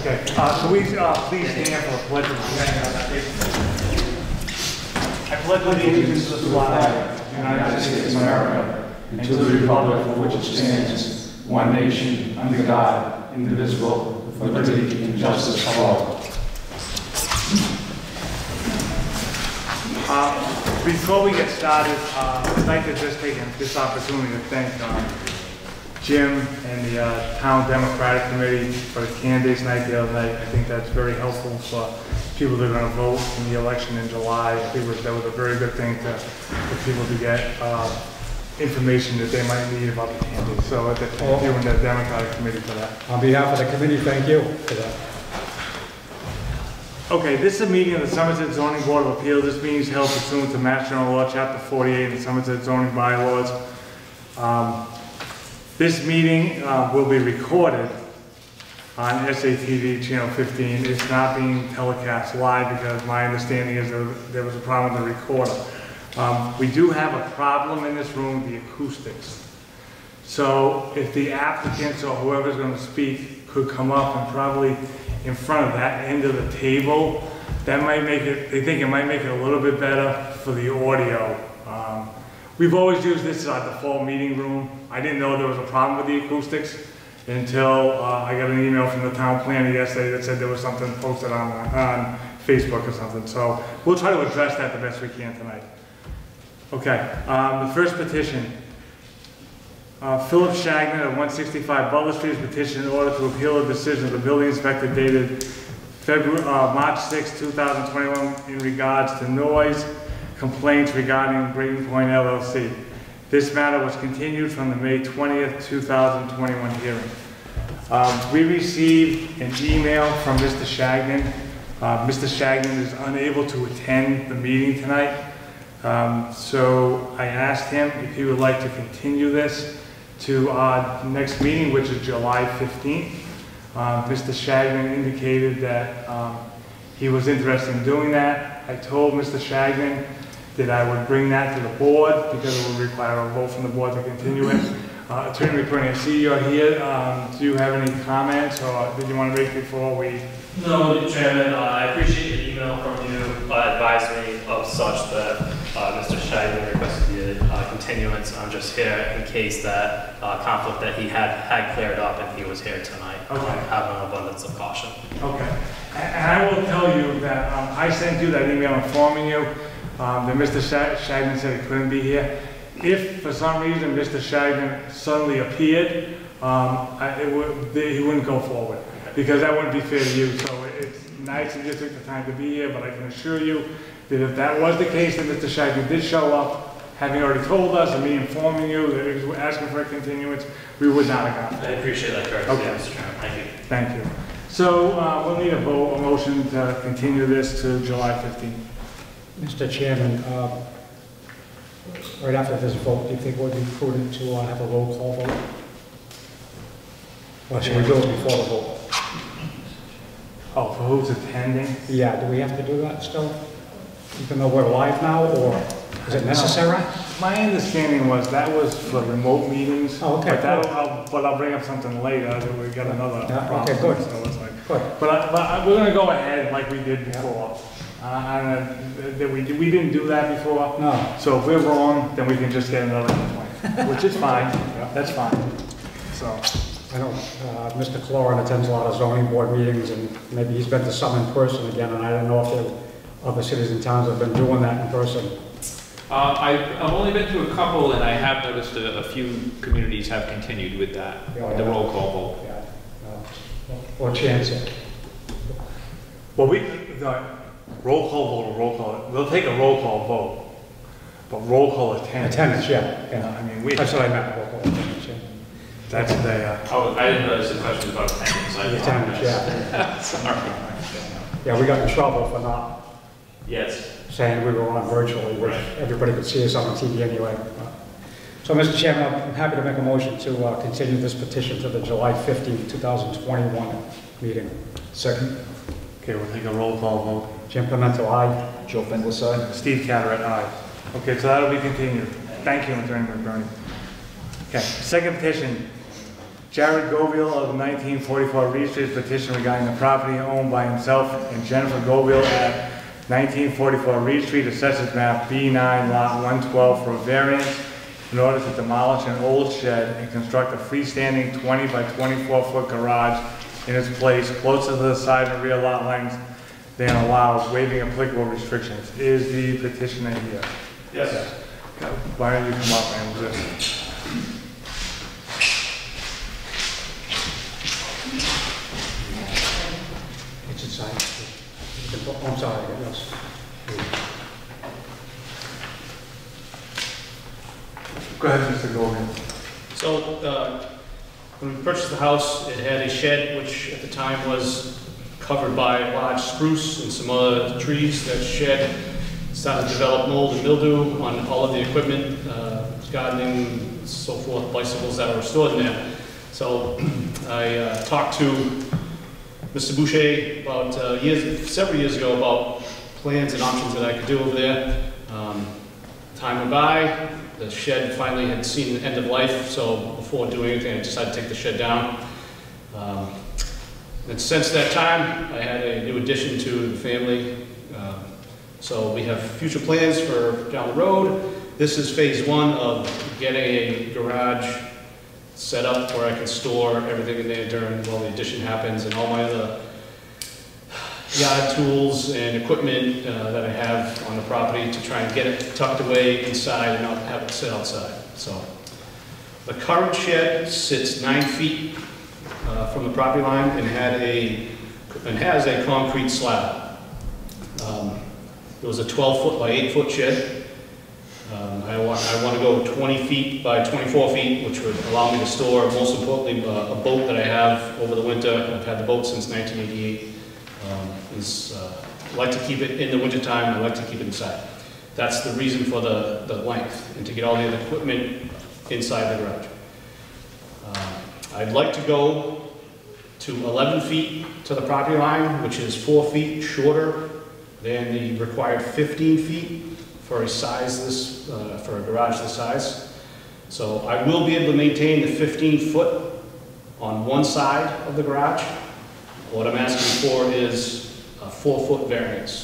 Okay, so we please stand for the pledge of allegiance. I pledge allegiance to the flag of the United States of America and to the republic for which it stands, one nation, under God, indivisible, with liberty and justice for all. Before we get started, I'd like to just take this opportunity to thank Jim and the Town Democratic Committee for the candidates night the other night. I think that's very helpful for people that are going to vote in the election in July. I think that was a very good thing for people to get information that they might need about the candidates. So I'd like to thank you and the Democratic Committee for that. On behalf of the committee, thank you for that. Okay, this is a meeting of the Somerset Zoning Board of Appeals. This meeting is held pursuant to Mass General Law, Chapter 48, and Somerset Zoning Bylaws. This meeting will be recorded on SATV Channel 15. It's not being telecast live because my understanding is there was a problem with the recorder. We do have a problem in this room, the acoustics. So if the applicants or whoever's going to speak could come up and probably in front of that end of the table, that might make it, they think it might make it a little bit better for the audio. We've always used this as our default meeting room. I didn't know there was a problem with the acoustics until I got an email from the town planner yesterday that said there was something posted on Facebook or something. So we'll try to address that the best we can tonight. Okay, the first petition. Philip Shagman of 165 Butler Street is petitioned in order to appeal a decision of the building inspector dated March 6, 2021 in regards to noise complaints regarding Brayton Point LLC. This matter was continued from the May 20th, 2021 hearing. We received an email from Mr. Shagman. Mr. Shagman is unable to attend the meeting tonight. So I asked him if he would like to continue this to our next meeting, which is July 15th. Mr. Shagman indicated that he was interested in doing that. I told Mr. Shagman that I would bring that to the board because it would require a vote from the board to continue it. Attorney McBurney, I see you're here. Do you have any comments or did you want to make before we? No, Chairman, I appreciate the email from you advising me of such that Mr. Shagman requested the continuance. I'm just here in case that conflict that he had cleared up and he was here tonight. Okay. Have an abundance of caution. Okay. And I will tell you that I sent you that email informing you that Mr. Shagman said he couldn't be here. If for some reason Mr. Shagman suddenly appeared, he wouldn't go forward. Because that wouldn't be fair to you. So it's nice that you took the time to be here, but I can assure you that if that was the case, that Mr. Shagman did show up, having already told us and me informing you that he was asking for a continuance, we would not have gone. I appreciate that courtesy, okay. Mr. Chairman. Thank you. Thank you. So we'll need a motion to continue this to July 15th. Mr. Chairman, right after this vote, do you think it would be prudent to have a roll call vote? Or should we do it before the vote? Oh, for who's attending? Yeah, do we have to do that still? Even though we're live now, or is it necessary? My understanding was that was for remote meetings. Oh, okay. But I'll bring up something later that we got another problem. Okay, good. So it's like, good. But we're going to go ahead like we did before. We didn't do that before. No. So if we're wrong, then we can just get another complaint, which is fine. Yeah. That's fine. So. I know Mr. Cloran attends a lot of zoning board meetings, and maybe he's been to some in person again, and I don't know if other cities and towns have been doing that in person. I've only been to a couple, and I have noticed a few communities have continued with that, the roll call vote. Yeah. Or chance it. Well, the roll call vote or roll call, we'll take a roll call vote, but roll call attendance. Attendance, yeah. I mean, that's what I meant, roll call attendance, yeah. That's the... Oh, I didn't notice the question about attendance. Attendance, yeah. Sorry. Yeah, we got in trouble for not saying we were on virtually, which everybody could see us on TV anyway. So, Mr. Chairman, I'm happy to make a motion to continue this petition to the July 15th, 2021 meeting. Second. Okay, we'll take a roll call vote. Jim Pimentel, aye. Joe Fenglis, aye. Steve Carteret, aye. Okay, so that'll be continued. Thank you, Attorney McBurney. Okay, second petition. Jared Goviel of 1944 Reed Street petition regarding the property owned by himself and Jennifer Goviel at 1944 Reed Street, Assessors Map B9, Lot 112 for a variance in order to demolish an old shed and construct a freestanding 20 by 24 foot garage in its place closer to the side and rear lot lines than allows, waiving applicable restrictions. Is the petitioner here? Yes. Why don't you come up and listen? It's inside. I'm sorry, yes. Go ahead, Mr. Goldman. So, when we purchased the house, it had a shed which at the time was covered by large spruce and some other trees. That shed started to develop mold and mildew on all of the equipment, gardening, so forth, bicycles that were stored in there. So I talked to Mr. Boucher about several years ago about plans and options that I could do over there. Time went by, the shed finally had seen the end of life, so before doing anything, I decided to take the shed down. And since that time, I had a new addition to the family. So we have future plans for down the road. This is phase one of getting a garage set up where I can store everything in there during while the addition happens, and all my other yard tools and equipment that I have on the property to try and get it tucked away inside and not have it sit outside. So the current shed sits 9 feet from the property line and has a concrete slab. It was a 12-foot by 8-foot shed. I want to go 20 feet by 24 feet, which would allow me to store, most importantly, a boat that I have over the winter. I've had the boat since 1988. I like to keep it in the wintertime. I like to keep it inside. That's the reason for the length, and to get all the other equipment inside the garage. I'd like to go to 11 feet to the property line, which is 4 feet shorter than the required 15 feet for a size this, for a garage this size. So I will be able to maintain the 15 foot on one side of the garage. What I'm asking for is a 4-foot variance.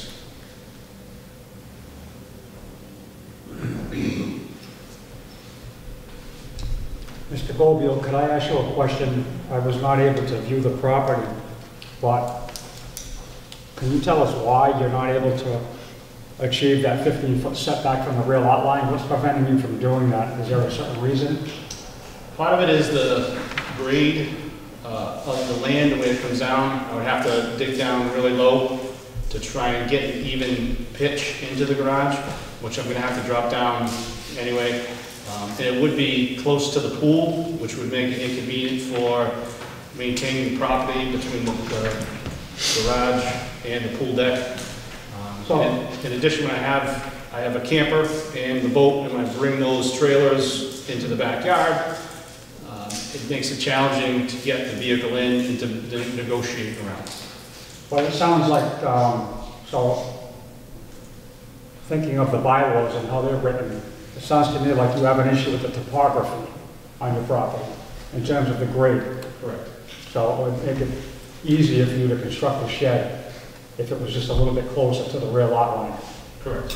Mr. Gobiel, could I ask you a question? I was not able to view the property, but can you tell us why you're not able to achieve that 15-foot setback from the rear lot line? What's preventing you from doing that? Is there a certain reason? Part of it is the grade of the land, the way it comes down. I would have to dig down really low to try and get an even pitch into the garage, which I'm going to have to drop down anyway. And it would be close to the pool, which would make it inconvenient for maintaining the property between the garage and the pool deck. In addition, I have a camper and the boat, and when I bring those trailers into the backyard, it makes it challenging to get the vehicle in and to negotiate around. Well, it sounds like, so thinking of the bylaws and how they're written, it sounds to me like you have an issue with the topography on your property in terms of the grade. Correct. So it would make it easier for you to construct a shed if it was just a little bit closer to the rear lot line. Correct.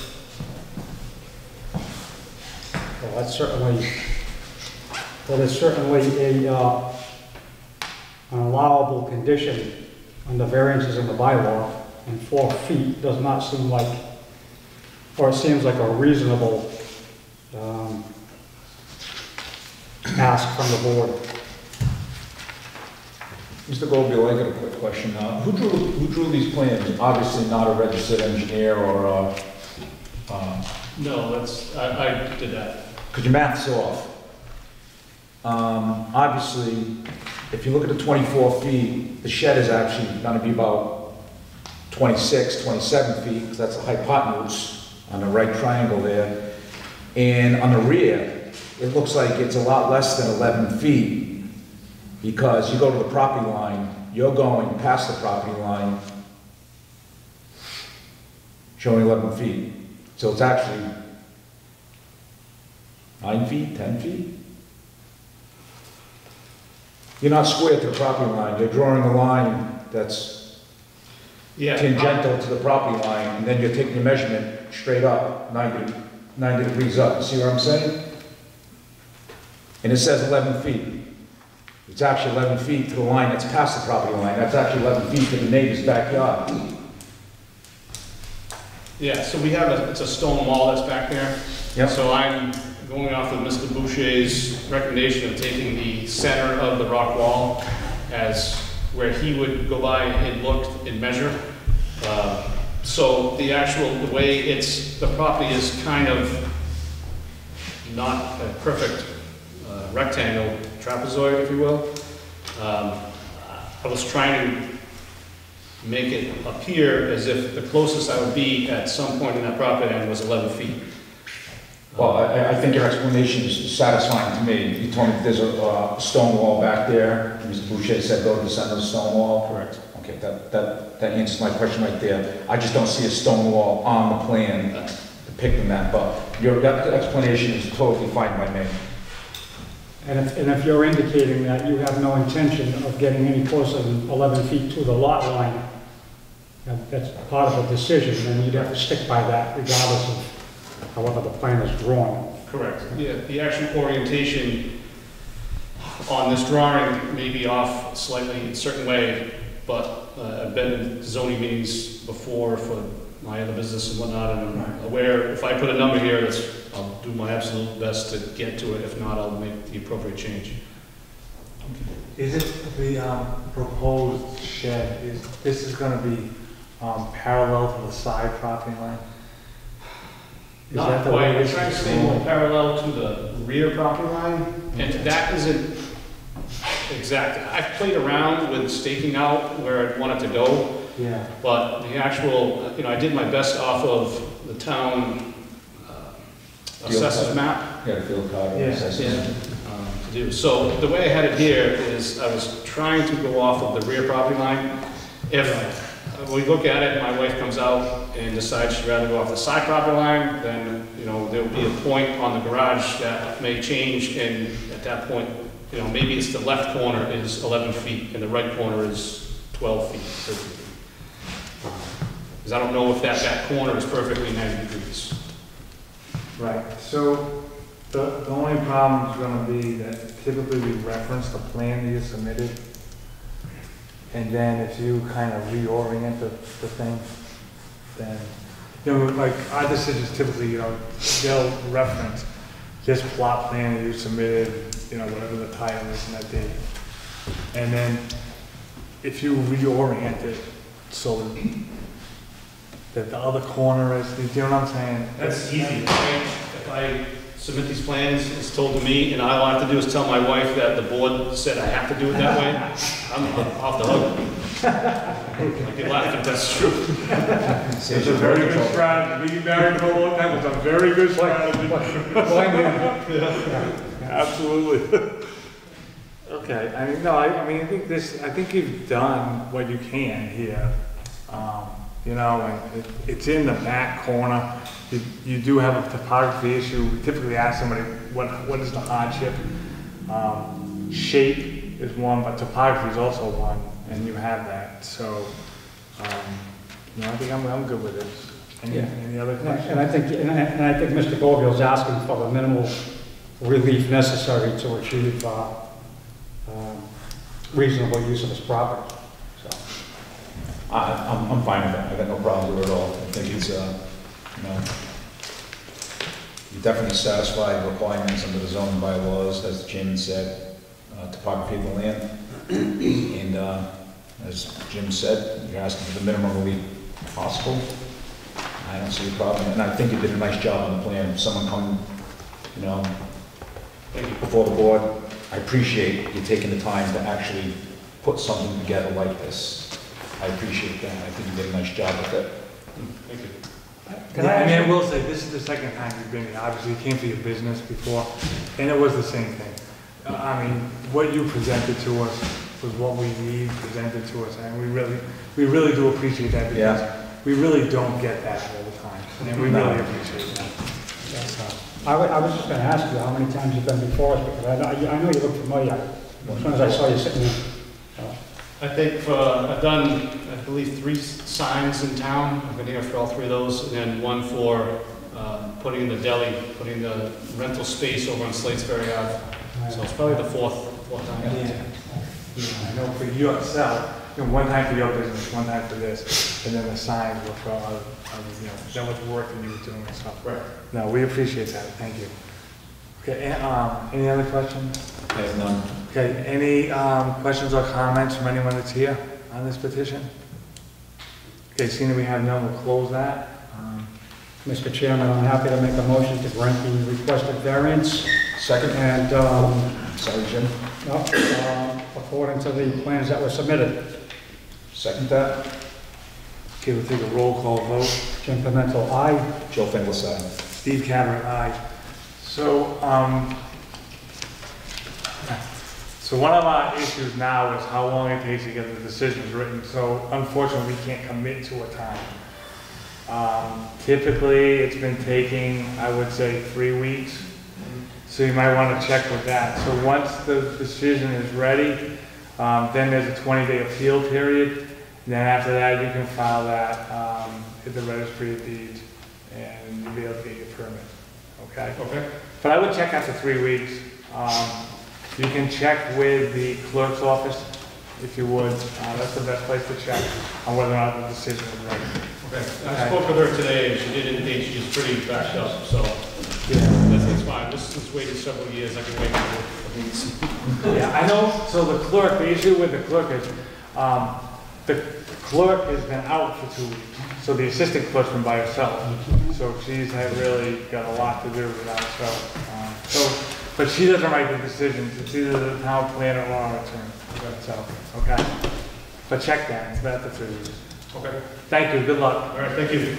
Well, that's certainly, an allowable condition on the variances in the bylaw, and 4 feet does not seem like, or it seems like a reasonable ask from the board. Mr. Goldbill, I got a quick question. Who drew these plans? Obviously not a registered engineer or No, I did that. because your math's off. Obviously, if you look at the 24 feet, the shed is actually going to be about 26, 27 feet, because that's a hypotenuse on the right triangle there. And on the rear, it looks like it's a lot less than 11 feet, because you go to the property line, you're going past the property line, showing 11 feet. So it's actually 9 feet, 10 feet? You're not square to the property line, you're drawing a line that's Yeah. tangential to the property line, and then you're taking your measurement straight up, 90 degrees up. You see what I'm saying? And it says 11 feet. It's actually 11 feet to the line that's past the property line. That's actually 11 feet to the neighbor's backyard. Yeah, so we have it's a stone wall that's back there. Yep. So I'm going off of Mr. Boucher's recommendation of taking the center of the rock wall as where he would go by and look and measure. So the way the property is kind of not a perfect rectangle, trapezoid, if you will. I was trying to make it appear as if the closest I would be at some point in that property line was 11 feet. Well, I think your explanation is satisfying to me. You told me that there's a stone wall back there. Mr. Boucher said go to the center of the stone wall. Correct. Okay, that answers my question right there. I just don't see a stone wall on the plan depicting that, but your explanation is totally fine by me. And if you're indicating that you have no intention of getting any closer than 11 feet to the lot line, that's part of the decision, then you'd have to stick by that regardless of however the plan is drawn. Correct. Yeah, the actual orientation on this drawing may be off slightly in a certain way, but I've been in zoning meetings before for my other business and whatnot, and I'm aware if I put a number here, I'll do my absolute best to get to it. If not, I'll make the appropriate change. Is it the proposed shed, this is going to be parallel to the side property line? Is that Not the way quite. I'm it's trying to stay drawn? more parallel to the rear property line, and that isn't exact. I've played around with staking out where I want it to go, Yeah. but the actual, I did my best off of the town assessors map. Yeah, the field card. Yeah. To do. So the way I had it here is I was trying to go off of the rear property line. If we look at it and my wife comes out and decides she'd rather go off the side property line, then, there'll be a point on the garage that may change, and at that point, maybe it's the left corner is 11 feet and the right corner is 12 feet, 13 feet. Because I don't know if that corner is perfectly 90 degrees. Right, so the only problem is going to be that typically we reference the plan that you submitted, and then if you kind of reorient the thing, then, like our decisions typically, they'll reference this plot plan that you submitted, whatever the title is in that date. And then if you reorient it so that the other corner is, you know what I'm saying? That's easy. If I submit these plans, it's told to me, and all I have to do is tell my wife that the board said I have to do it that way, I'm off the hook. I can laugh if that's true. It's a very good strategy. Being married for a long time, it's a very good strategy. Absolutely. Okay, I think you've done what you can here. And it's in the back corner. You do have a topography issue. We typically ask somebody, what is the hardship? Shape is one, but topography is also one, and you have that. So, I think I'm good with this. Any other questions? And I think Mr. Goldville's asking for the minimal relief necessary to achieve reasonable use of this property. So, I'm fine with that. I got no problem with it at all. I think it's, you definitely satisfy the requirements under the zoning bylaws, as the chairman said, topography of the land. And as Jim said, you're asking for the minimum relief possible. I don't see a problem. And I think you did a nice job on the plan. If someone come, before the board, I appreciate you taking the time to actually put something together like this. I appreciate that. I think you did a nice job with it. Thank you. I will say, this is the second time you've been here. Obviously, you came for your business before, and it was the same thing. What you presented to us was what we need presented to us, and we really do appreciate that, because we really don't get that all the time, and we really appreciate that. I was just going to ask you how many times you've been before us, because I know you look familiar. As soon as I saw you sitting there. I think I've done, I believe, 3 signs in town. I've been here for all 3 of those, and then one for putting the deli, putting the rental space over on Slatesbury Ave. So it's probably the fourth time. Yeah. I know for yourself, one time for your business, one time for this, and then the signs were for other, that was work that you were doing and stuff. Right. No, we appreciate that, thank you. Okay, any other questions? I have none. Okay, any questions or comments from anyone that's here on this petition? Okay, seeing that we have none, we'll close that. Mr. Chairman, I'm happy to make a motion to grant the requested variance. Second. And, Sorry, Jim. according to the plans that were submitted. Second that. Okay, we'll take a roll call vote. Jim Pimentel, aye. Joe Fingles, aye. Steve Carteret, aye. So one of our issues now is how long it takes to get the decisions written. So unfortunately, we can't commit to a time. Typically, it's been taking, I would say, 3 weeks. So you might want to check with that. So once the decision is ready, then there's a 20-day appeal period. And then after that, you can file that at the registry of deeds, and you'll be able to get your permit. Okay? Okay. But I would check after 3 weeks. You can check with the clerk's office, if you would. That's the best place to check on whether or not the decision is ready. Okay. I spoke with her today, and she did indicate she's pretty backed up, so Yeah. that's fine. This has waited several years. I can wait for weeks. Yeah, I know. So the clerk, the issue with the clerk is, the clerk has been out for 2 weeks. So the assistant clerk's been by herself. So she's had really got a lot to do with that. But she doesn't write the decisions. It's either the town planner or our attorney. So, okay. But check that. It's about the 3 weeks. Okay. Thank you. Good luck. All right. Thank you.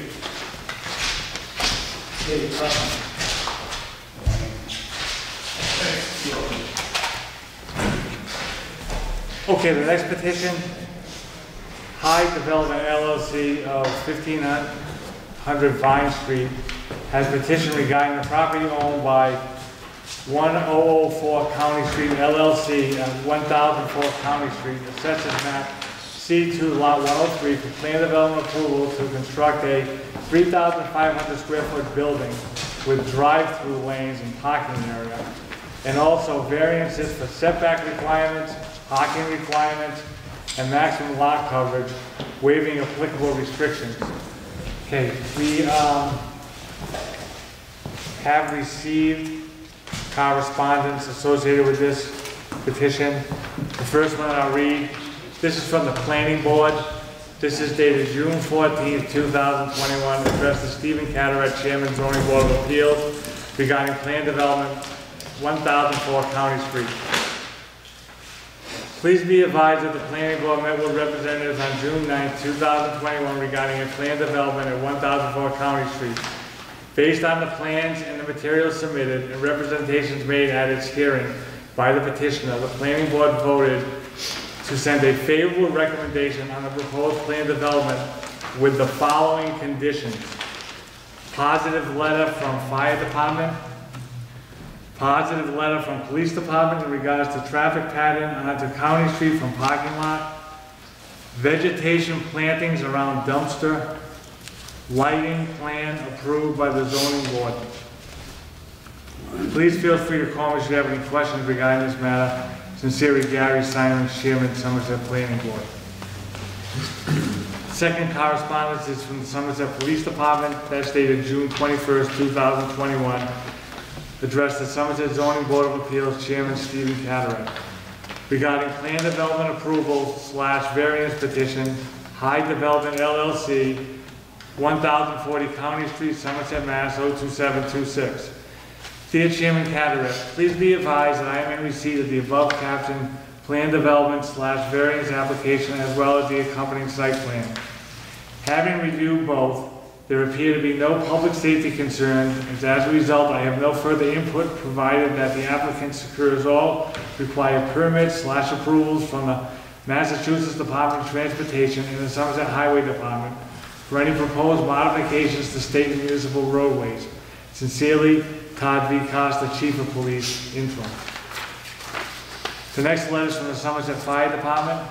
Okay, the next petition, Hyde Development LLC of 1500 Vine Street has petitioned regarding the property owned by 1004 County Street LLC and 1004 County Street, Assessors Map C2 Lot 103 for plan development approval to construct a 3,500 square foot building with drive-through lanes and parking area, and also variances for setback requirements, parking requirements, and maximum lot coverage, waiving applicable restrictions. Okay, we have received correspondence associated with this petition. The first one I'll read. This is from the Planning Board. This is dated June 14th, 2021, addressed to Stephen Carteret, Chairman, Zoning Board of Appeals, regarding plan development, 1004 County Street. Please be advised that the Planning Board met with representatives on June 9th, 2021, regarding a plan development at 1004 County Street. Based on the plans and the materials submitted and representations made at its hearing by the petitioner, the Planning Board voted to send a favorable recommendation on the proposed plan development with the following conditions. Positive letter from Fire Department, positive letter from Police Department in regards to traffic pattern onto County Street from parking lot, vegetation plantings around dumpster, lighting plan approved by the Zoning Board. Please feel free to call me if you have any questions regarding this matter. Sincerely, Gary Simon, Chairman, Somerset Planning Board. Second correspondence is from the Somerset Police Department. That's dated June 21st, 2021. Addressed to Somerset Zoning Board of Appeals, Chairman Stephen Carteret. Regarding plan development approval / variance petition, Hyde Development LLC, 1040 County Street, Somerset, Mass. 02726. Dear Chairman Carteret, please be advised that I am in receipt of the above captioned plan development / variance application as well as the accompanying site plan. Having reviewed both, there appear to be no public safety concerns, and as a result, I have no further input provided that the applicant secures all required permits / approvals from the Massachusetts Department of Transportation and the Somerset Highway Department for any proposed modifications to state and municipal roadways. Sincerely, Todd V. Costa, Chief of Police, Interim. The next letter is from the Somerset Fire Department.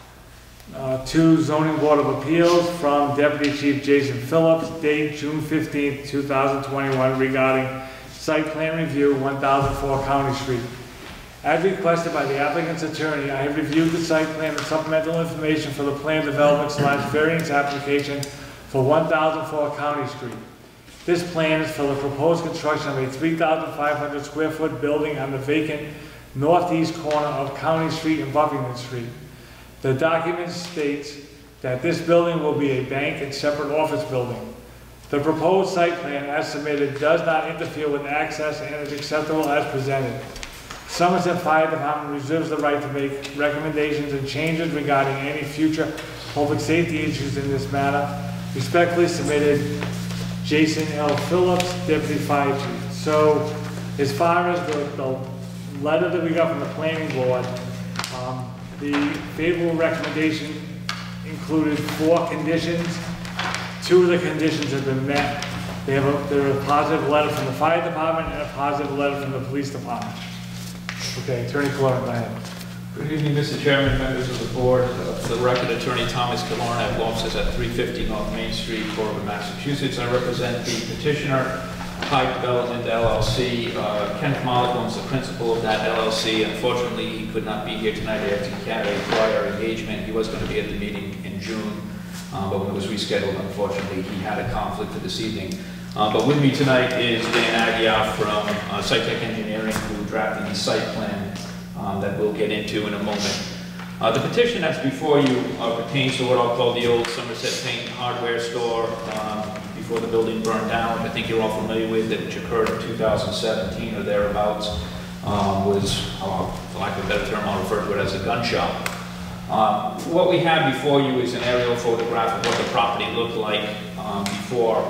To Zoning Board of Appeals from Deputy Chief Jason Phillips, date June 15, 2021, regarding site plan review, 1004 County Street. As requested by the applicant's attorney, I have reviewed the site plan and supplemental information for the plan development / variance application for 1004 County Street. This plan is for the proposed construction of a 3,500 square foot building on the vacant northeast corner of County Street and Buffington Street. The document states that this building will be a bank and separate office building. The proposed site plan as submitted does not interfere with access and is acceptable as presented. Somerset Fire Department reserves the right to make recommendations and changes regarding any future public safety issues in this matter. Respectfully submitted, Jason L. Phillips, Deputy Fire Chief. So, as far as the letter that we got from the planning board, the favorable recommendation included 4 conditions. 2 of the conditions have been met. There are a positive letter from the fire department and a positive letter from the police department. Okay, Attorney Cologne, go ahead. Good evening, Mr. Chairman, members of the board. For the record, Attorney Thomas Cologne at law offices at 350 North Main Street, Corridor, Massachusetts. I represent the petitioner, High Development LLC. Kenneth Monaco is the principal of that LLC. Unfortunately, he could not be here tonight after he had a prior engagement. He was going to be at the meeting in June, but when it was rescheduled, unfortunately, he had a conflict for this evening. But with me tonight is Dan Aguiar from SiteTech Engineering, who drafted the site plan that we'll get into in a moment. The petition that's before you pertains to what I'll call the old Somerset Paint Hardware Store before the building burned down, which I think you're all familiar with, which occurred in 2017 or thereabouts. Was, for lack of a better term, I'll refer to it as a gun shop. What we have before you is an aerial photograph of what the property looked like before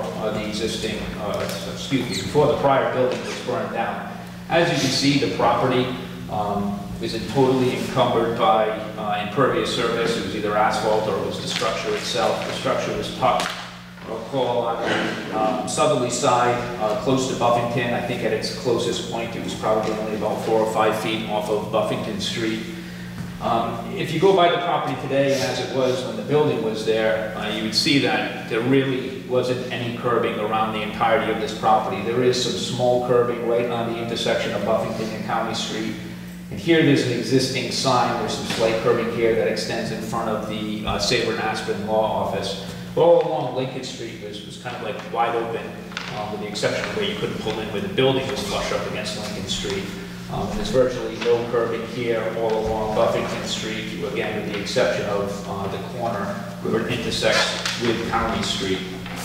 before the prior building was burned down. As you can see, the property is totally encumbered by impervious surface. It was either asphalt or it was the structure itself. The structure was tucked, I'll call on the southerly side, close to Buffington. I think at its closest point, it was probably only about 4 or 5 feet off of Buffington Street. If you go by the property today, as it was when the building was there, you would see that there really wasn't any curbing around the entirety of this property. There is some small curbing right on the intersection of Buffington and County Street. And here there's an existing sign, there's some slight curbing here that extends in front of the Sabre and Aspen Law Office. But all along Lincoln Street was kind of like wide open, with the exception of where you couldn't pull in, where the building was flush up against Lincoln Street. And there's virtually no curbing here all along Buffington Street, again with the exception of the corner where it intersects with County Street.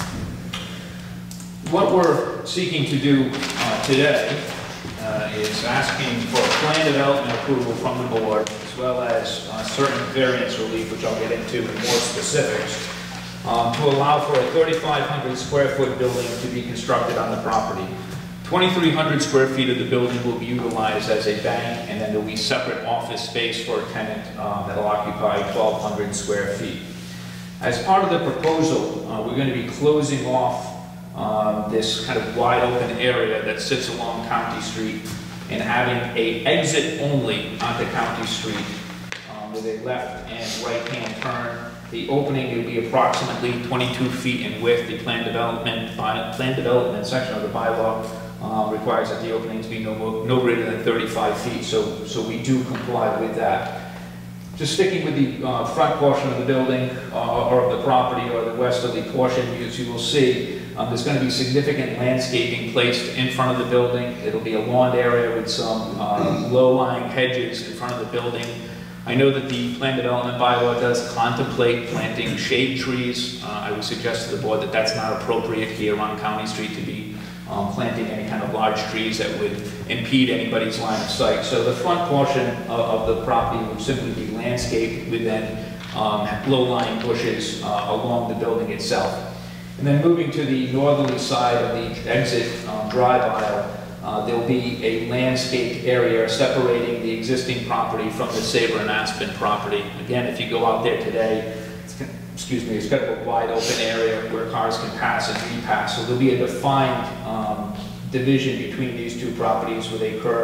What we're seeking to do today is asking for a plan development approval from the board, as well as certain variance relief, which I'll get into in more specifics, to allow for a 3,500 square foot building to be constructed on the property. 2,300 square feet of the building will be utilized as a bank, and then there will be separate office space for a tenant that will occupy 1,200 square feet. As part of the proposal, we're going to be closing off this kind of wide open area that sits along County Street and having an exit only onto County Street with a left and right hand turn. The opening will be approximately 22 feet in width. The plan development section of the bylaw requires that the openings be no greater than 35 feet, so we do comply with that. Just sticking with the front portion of the building or of the property, or the westerly portion, as you will see, there's going to be significant landscaping placed in front of the building. It'll be a lawn area with some low-lying hedges in front of the building. I know that the plan development bylaw does contemplate planting shade trees. I would suggest to the board that that's not appropriate here on County Street to be planting any kind of large trees that would impede anybody's line of sight. So the front portion of the property would simply be landscaped with then low-lying bushes along the building itself. And then moving to the northerly side of the exit drive aisle, there'll be a landscaped area separating the existing property from the Sabre and Aspen property. Again, if you go out there today, it's got a wide open area where cars can pass and repass. So there'll be a defined division between these two properties with a curb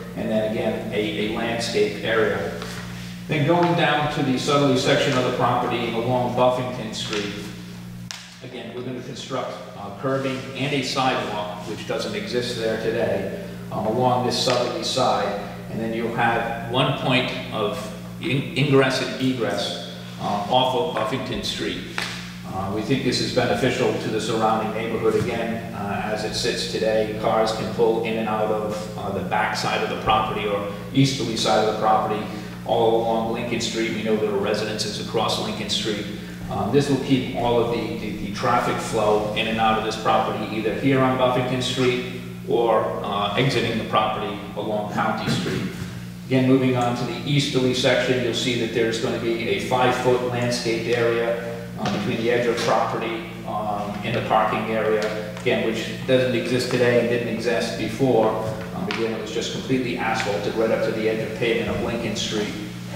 and then again, a landscape area. Then going down to the southerly section of the property along Buffington Street, again, we're going to construct curbing and a sidewalk, which doesn't exist there today, along this southerly side. And then you'll have one point of ingress and egress off of Buffington Street. We think this is beneficial to the surrounding neighborhood. Again, as it sits today, cars can pull in and out of the back side of the property or easterly side of the property all along Lincoln Street. We know there are residences across Lincoln Street. This will keep all of the traffic flow in and out of this property, either here on Buffington Street or exiting the property along County Street. Again, moving on to the easterly section, you'll see that there's going to be a 5-foot landscaped area between the edge of property and the parking area, again, which doesn't exist today and didn't exist before. Again, it was just completely asphalted right up to the edge of pavement of Lincoln Street.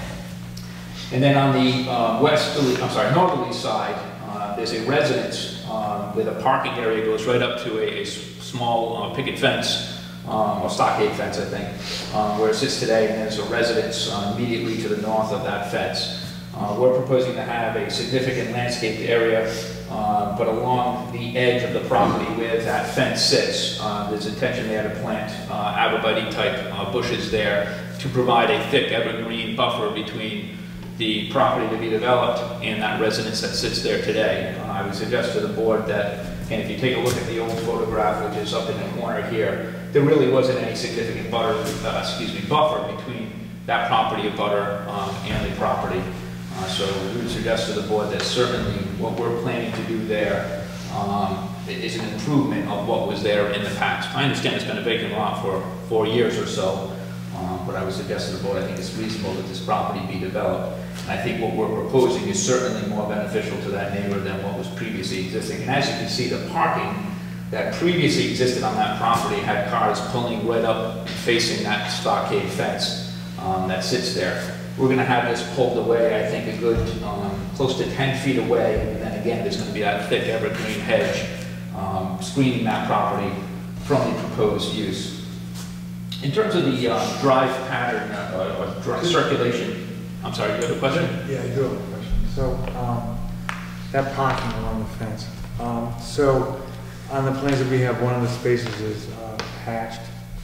And then on the northerly side, there's a residence where the parking area goes right up to a small picket fence, or stockade fence, I think, where it sits today, and there's a residence immediately to the north of that fence. We're proposing to have a significant landscaped area, but along the edge of the property where that fence sits, there's intention there to plant arborvitae-type bushes there to provide a thick evergreen buffer between the property to be developed and that residence that sits there today. I would suggest to the board that, and if you take a look at the old photograph, which is up in the corner here, there really wasn't any significant buffer between that property of butter and the property. So we would suggest to the board that certainly what we're planning to do there is an improvement of what was there in the past. I understand it's been a vacant lot for 4 years or so, but I would suggest to the board, I think it's reasonable that this property be developed. And I think what we're proposing is certainly more beneficial to that neighbor than what was previously existing. And as you can see, the parking that previously existed on that property had cars pulling right up facing that stockade fence that sits there. We're going to have this pulled away, I think, a good close to 10 feet away. And then again, there's going to be that thick evergreen hedge screening that property from the proposed use. In terms of the drive pattern or circulation, I'm sorry, you have a question? Yeah, I do have a question. So, that parking along the fence. So, on the plans that we have, one of the spaces is hatched.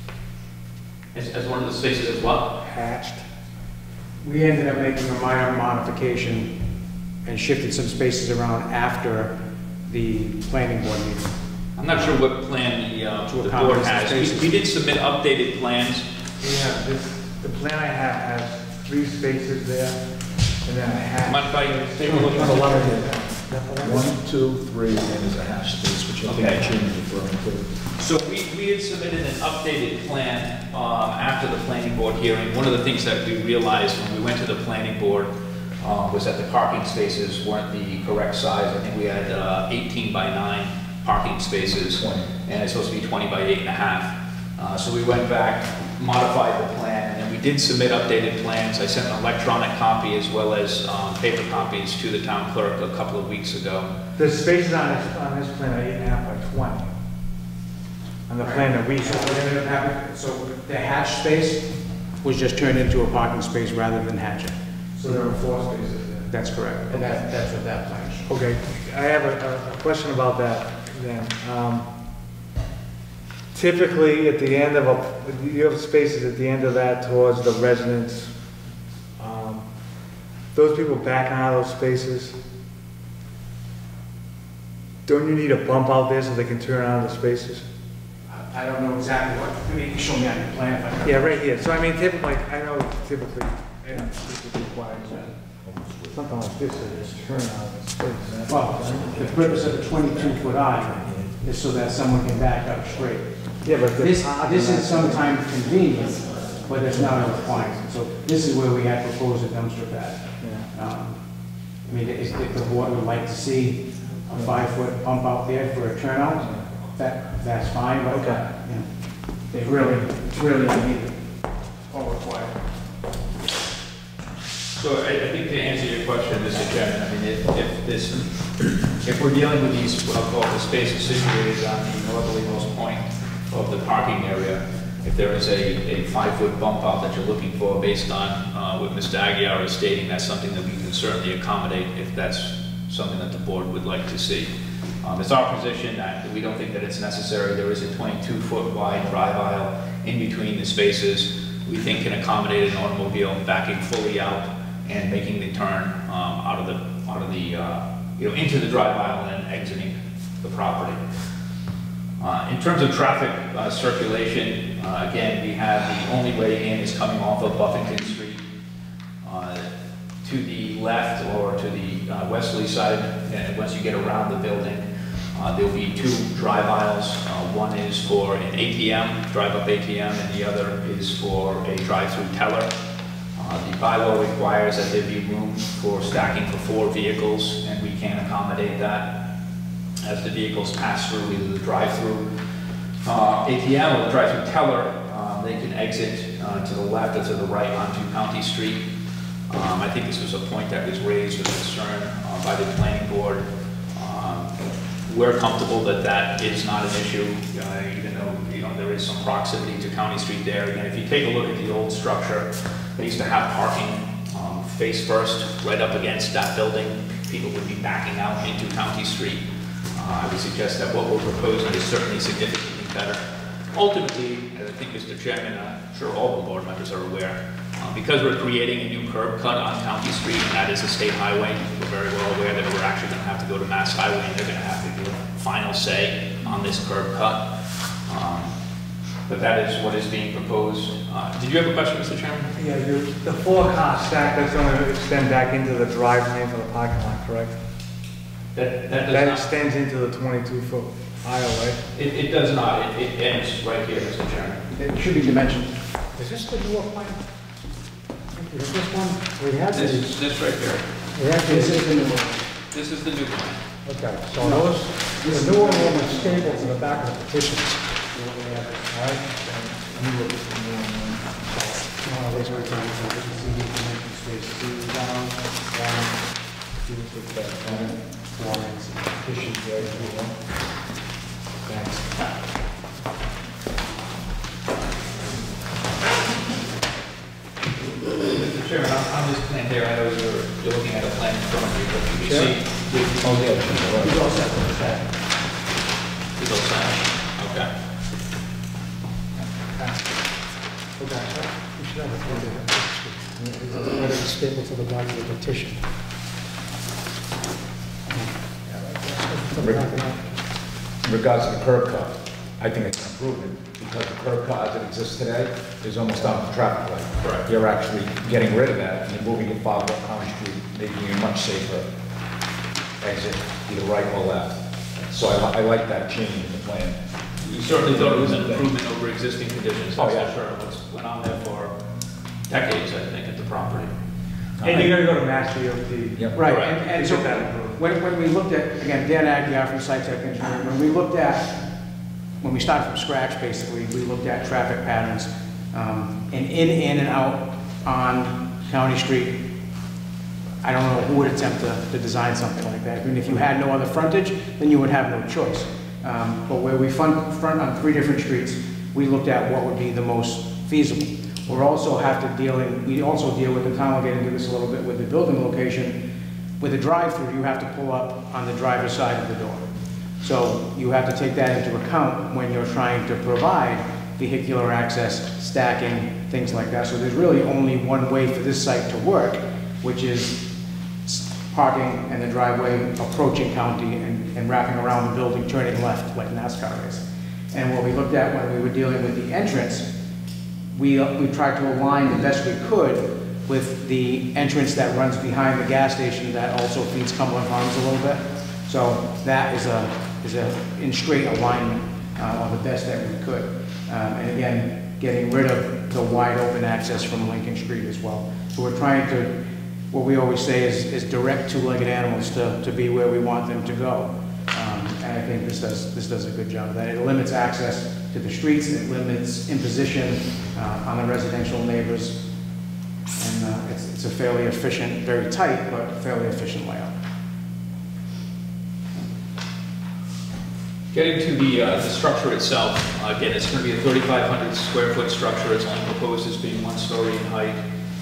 As one of the spaces is what? Hatched. We ended up making a minor modification and shifted some spaces around after the planning board meeting. I'm not sure what plan the board has. We did submit updated plans. Yeah, the plan I have has 3 spaces there, and then a hatch. Mind if I take a look at the letter here? 1, 2, 3, and there's a hash space, which I think the chairman is referring to. So we had submitted an updated plan after the planning board hearing. One of the things that we realized when we went to the planning board was that the parking spaces weren't the correct size. I think we had 18 by 9 parking spaces, and it's supposed to be 20 by 8.5. So we went back, modified the plan, and then we did submit updated plans. I sent an electronic copy as well as paper copies to the town clerk a couple of weeks ago. The spaces on this plan are 8.5 by 20. On the plan that we have. So the hatch space was just turned into a parking space rather than hatching. So there are 4 spaces there. That's correct. And that's what that plan is. Okay, I have a question about that then. Typically, at the end of you have spaces at the end of that towards the residents. Those people backing out of those spaces, don't you need a bump out there so they can turn out of the spaces? I don't know exactly what, I mean, you show me on your plan if I can. Yeah, right here. So I mean, typically, I know typically, this would require something like this, so just turn out of the space. Well, the purpose of the 22-foot aisle is so that someone can back up straight. Yeah, but This is sometimes convenient, but it's not a requirement. So this is where we had proposed a dumpster pad. Yeah. I mean, if the board would like to see a 5-foot bump out there for a turnout, that's fine, but, Okay. You know, it's really needed or required. So I think to answer your question, Mr. Chairman, I mean, if we're dealing with these, what I'll call the spaces situated on the northerlymost point of the parking area, if there is a 5-foot bump out that you're looking for based on what Mr. Aguirre is stating, that's something that we can certainly accommodate if that's something that the board would like to see. It's our position that we don't think that it's necessary. There is a 22-foot wide drive aisle in between the spaces. We think can accommodate an automobile backing fully out and making the turn out of the into the drive aisle and then exiting the property. In terms of traffic circulation, again, we have the only way in is coming off of Buffington Street. To the left or to the westerly side, and once you get around the building, there'll be 2 drive aisles. One is for an ATM, drive-up ATM, and the other is for a drive-through teller. The bylaw requires that there be room for stacking for 4 vehicles, and we can accommodate that as the vehicles pass through either the drive-through ATM or the drive-through teller. They can exit to the left or to the right onto County Street. I think this was a point that was raised with concern by the planning board. We're comfortable that that is not an issue, even though there is some proximity to County Street there. Again, if you take a look at the old structure, they used to have parking face first right up against that building. People would be backing out into County Street. I would suggest that what we're proposing is certainly significantly better. Ultimately, as I think Mr. Chairman, I'm sure all the board members are aware, because we're creating a new curb cut on County Street, and that is a state highway, we're very well aware that we're actually going to have to go to Mass Highway, and they're going to have to give a final say on this curb cut. But that is what is being proposed. Did you have a question, Mr. Chairman? Yeah, the 4-car stack, that's going to extend back into the drive lane for the parking lot, correct? That extends into the 22-foot aisle, right? It does not. It ends right here, Mr. Chairman. It should be dimensioned. Is this the newer plan? Is this one? We have this right here. We have this is the new one. This is the new plan. Okay, so the newer one is stapled to the back of the petition. All right? Mr. Chairman, on this plan here, I know you're looking at a plan in front of you, but you can see. He's all set with that. He's all set. Okay. Okay, we should have a photo. It's stapled to the back of the petition. In regards to the curb cut, I think it's an improvement, because the curb cut as it exists today is almost down to the traffic light. Correct. You're actually getting rid of that and moving it farther up County Street, making a much safer exit, either right or left. So I like that change in the plan. You certainly thought it was an improvement over existing conditions. Oh, yeah. Sure. What's went on there for decades, I think, at the property. And you're going to go to Mass DOT. Yep. Right, Correct. and so Get that improved. when we looked at, again, Dan Aguirre from Site Tech Engineering, when we started from scratch, basically, we looked at traffic patterns, and in and out on County Street. I don't know who would attempt to design something like that. Even if you had no other frontage, then you would have no choice. But where we front on 3 different streets, we looked at what would be the most feasible. We also deal with, the town will get into this a little bit, with the building location. With a drive-through, you have to pull up on the driver's side of the door. So you have to take that into account when you're trying to provide vehicular access, stacking, things like that. So there's really only one way for this site to work, which is parking and the driveway approaching County and wrapping around the building, turning left like NASCAR is. And what we looked at when we were dealing with the entrance, we tried to align the best we could with the entrance that runs behind the gas station that also feeds Cumberland Farms a little bit. So that is in straight alignment on the best that we could. And again, getting rid of the wide open access from Lincoln Street as well. So we're trying to, what we always say is direct 2-legged animals to be where we want them to go. And I think this does a good job of that. It limits access to the streets, it limits imposition on the residential neighbors, and it's a fairly efficient, very tight, but fairly efficient layout. Getting to the structure itself, again, it's going to be a 3,500 square foot structure. It's only proposed as being 1 story in height.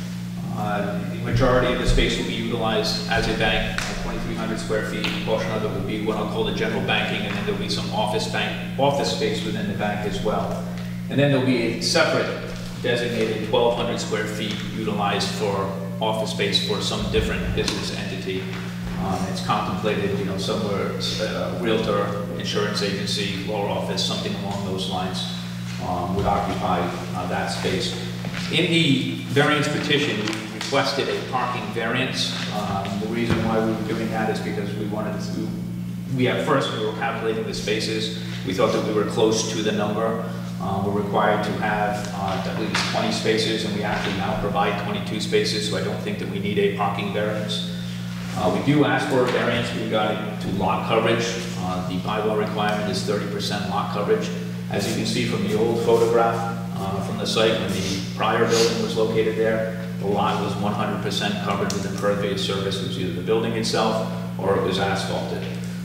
The majority of the space will be utilized as a bank, 2,300 square feet. A portion of it will be what I'll call the general banking, and then there'll be some office space within the bank as well. And then there'll be a separate designated 1,200 square feet utilized for office space for some different business entity. It's contemplated, somewhere, realtor, insurance agency, law office, something along those lines would occupy that space. In the variance petition, we requested a parking variance. The reason why we were doing that is because we wanted to, at first we were calculating the spaces. We thought that we were close to the number. We're required to have at least 20 spaces, and we actually now provide 22 spaces, so I don't think that we need a parking variance. We do ask for a variance regarding to lot coverage. The bylaw requirement is 30% lot coverage. As you can see from the old photograph from the site when the prior building was located there, the lot was 100% covered with impervious surface. It was either the building itself or it was asphalted.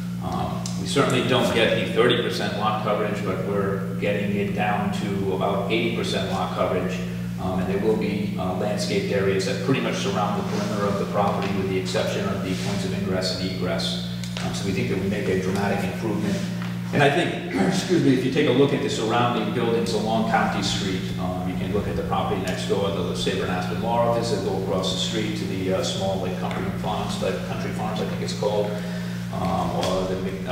We certainly don't get the 30% lot coverage, but we're getting it down to about 80% lot coverage. And there will be landscaped areas that pretty much surround the perimeter of the property with the exception of the points of ingress and egress. So we think that we make a dramatic improvement. And I think, excuse me, if you take a look at the surrounding buildings along County Street, you can look at the property next door, the Sabre and Aspen Law Office, that go across the street to the small Lake Country Farms, I think it's called, or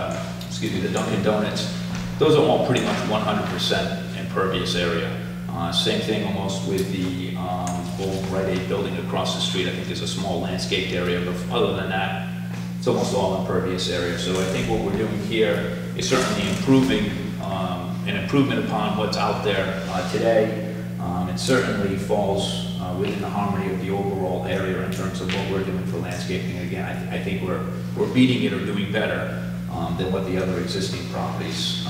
the Dunkin' Donuts. Those are all pretty much 100% impervious area. Same thing almost with the old Rite Aid building across the street. I think there's a small landscaped area, but other than that, it's almost all impervious area. So I think what we're doing here is certainly improving, an improvement upon what's out there today. It certainly falls within the harmony of the overall area in terms of what we're doing for landscaping. Again, I think we're beating it or doing better than what the other existing properties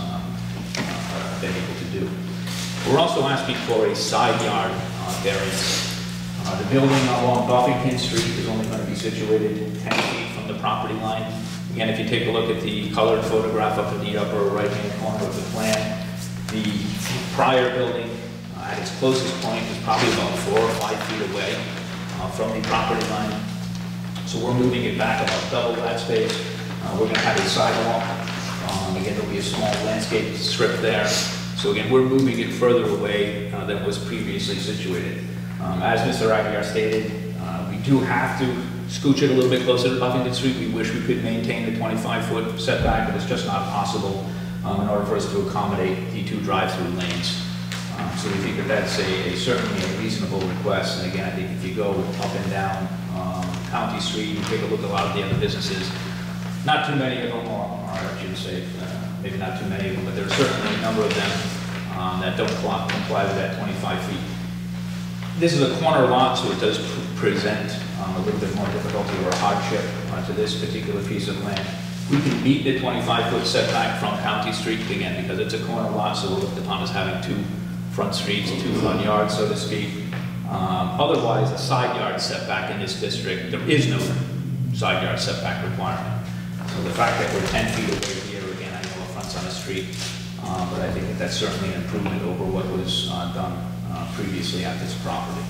have been able to do. We're also asking for a side yard variance. The building along Buffington Street is only going to be situated 10 feet from the property line. Again, if you take a look at the colored photograph up in the upper right-hand corner of the plan, the prior building at its closest point is probably about 4 or 5 feet away from the property line. So we're moving it back about double that space. We're going to have a sidewalk. Again, there'll be a small landscape strip there. So again, we're moving it further away than it was previously situated. As Mr. Aguiar stated, we do have to scooch it a little bit closer to Buffington Street. We wish we could maintain the 25-foot setback, but it's just not possible in order for us to accommodate the 2 drive-through lanes. So we think that that's certainly a reasonable request. And again, I think if you go up and down County Street, you take a look at a lot of the other businesses, not too many of them, or I shouldn't say, maybe not too many of them, but there are certainly a number of them that don't comply with that 25 feet. This is a corner lot, so it does present a little bit more difficulty or hardship to this particular piece of land. We can meet the 25-foot setback from County Street, again, because it's a corner lot, so we're looked upon as having 2 front streets, 2 front yards, so to speak. Otherwise, a side yard setback in this district, there is no side yard setback requirement. So the fact that we're 10 feet away here, again, I know a front's on the street, but I think that that's certainly an improvement over what was done previously at this property.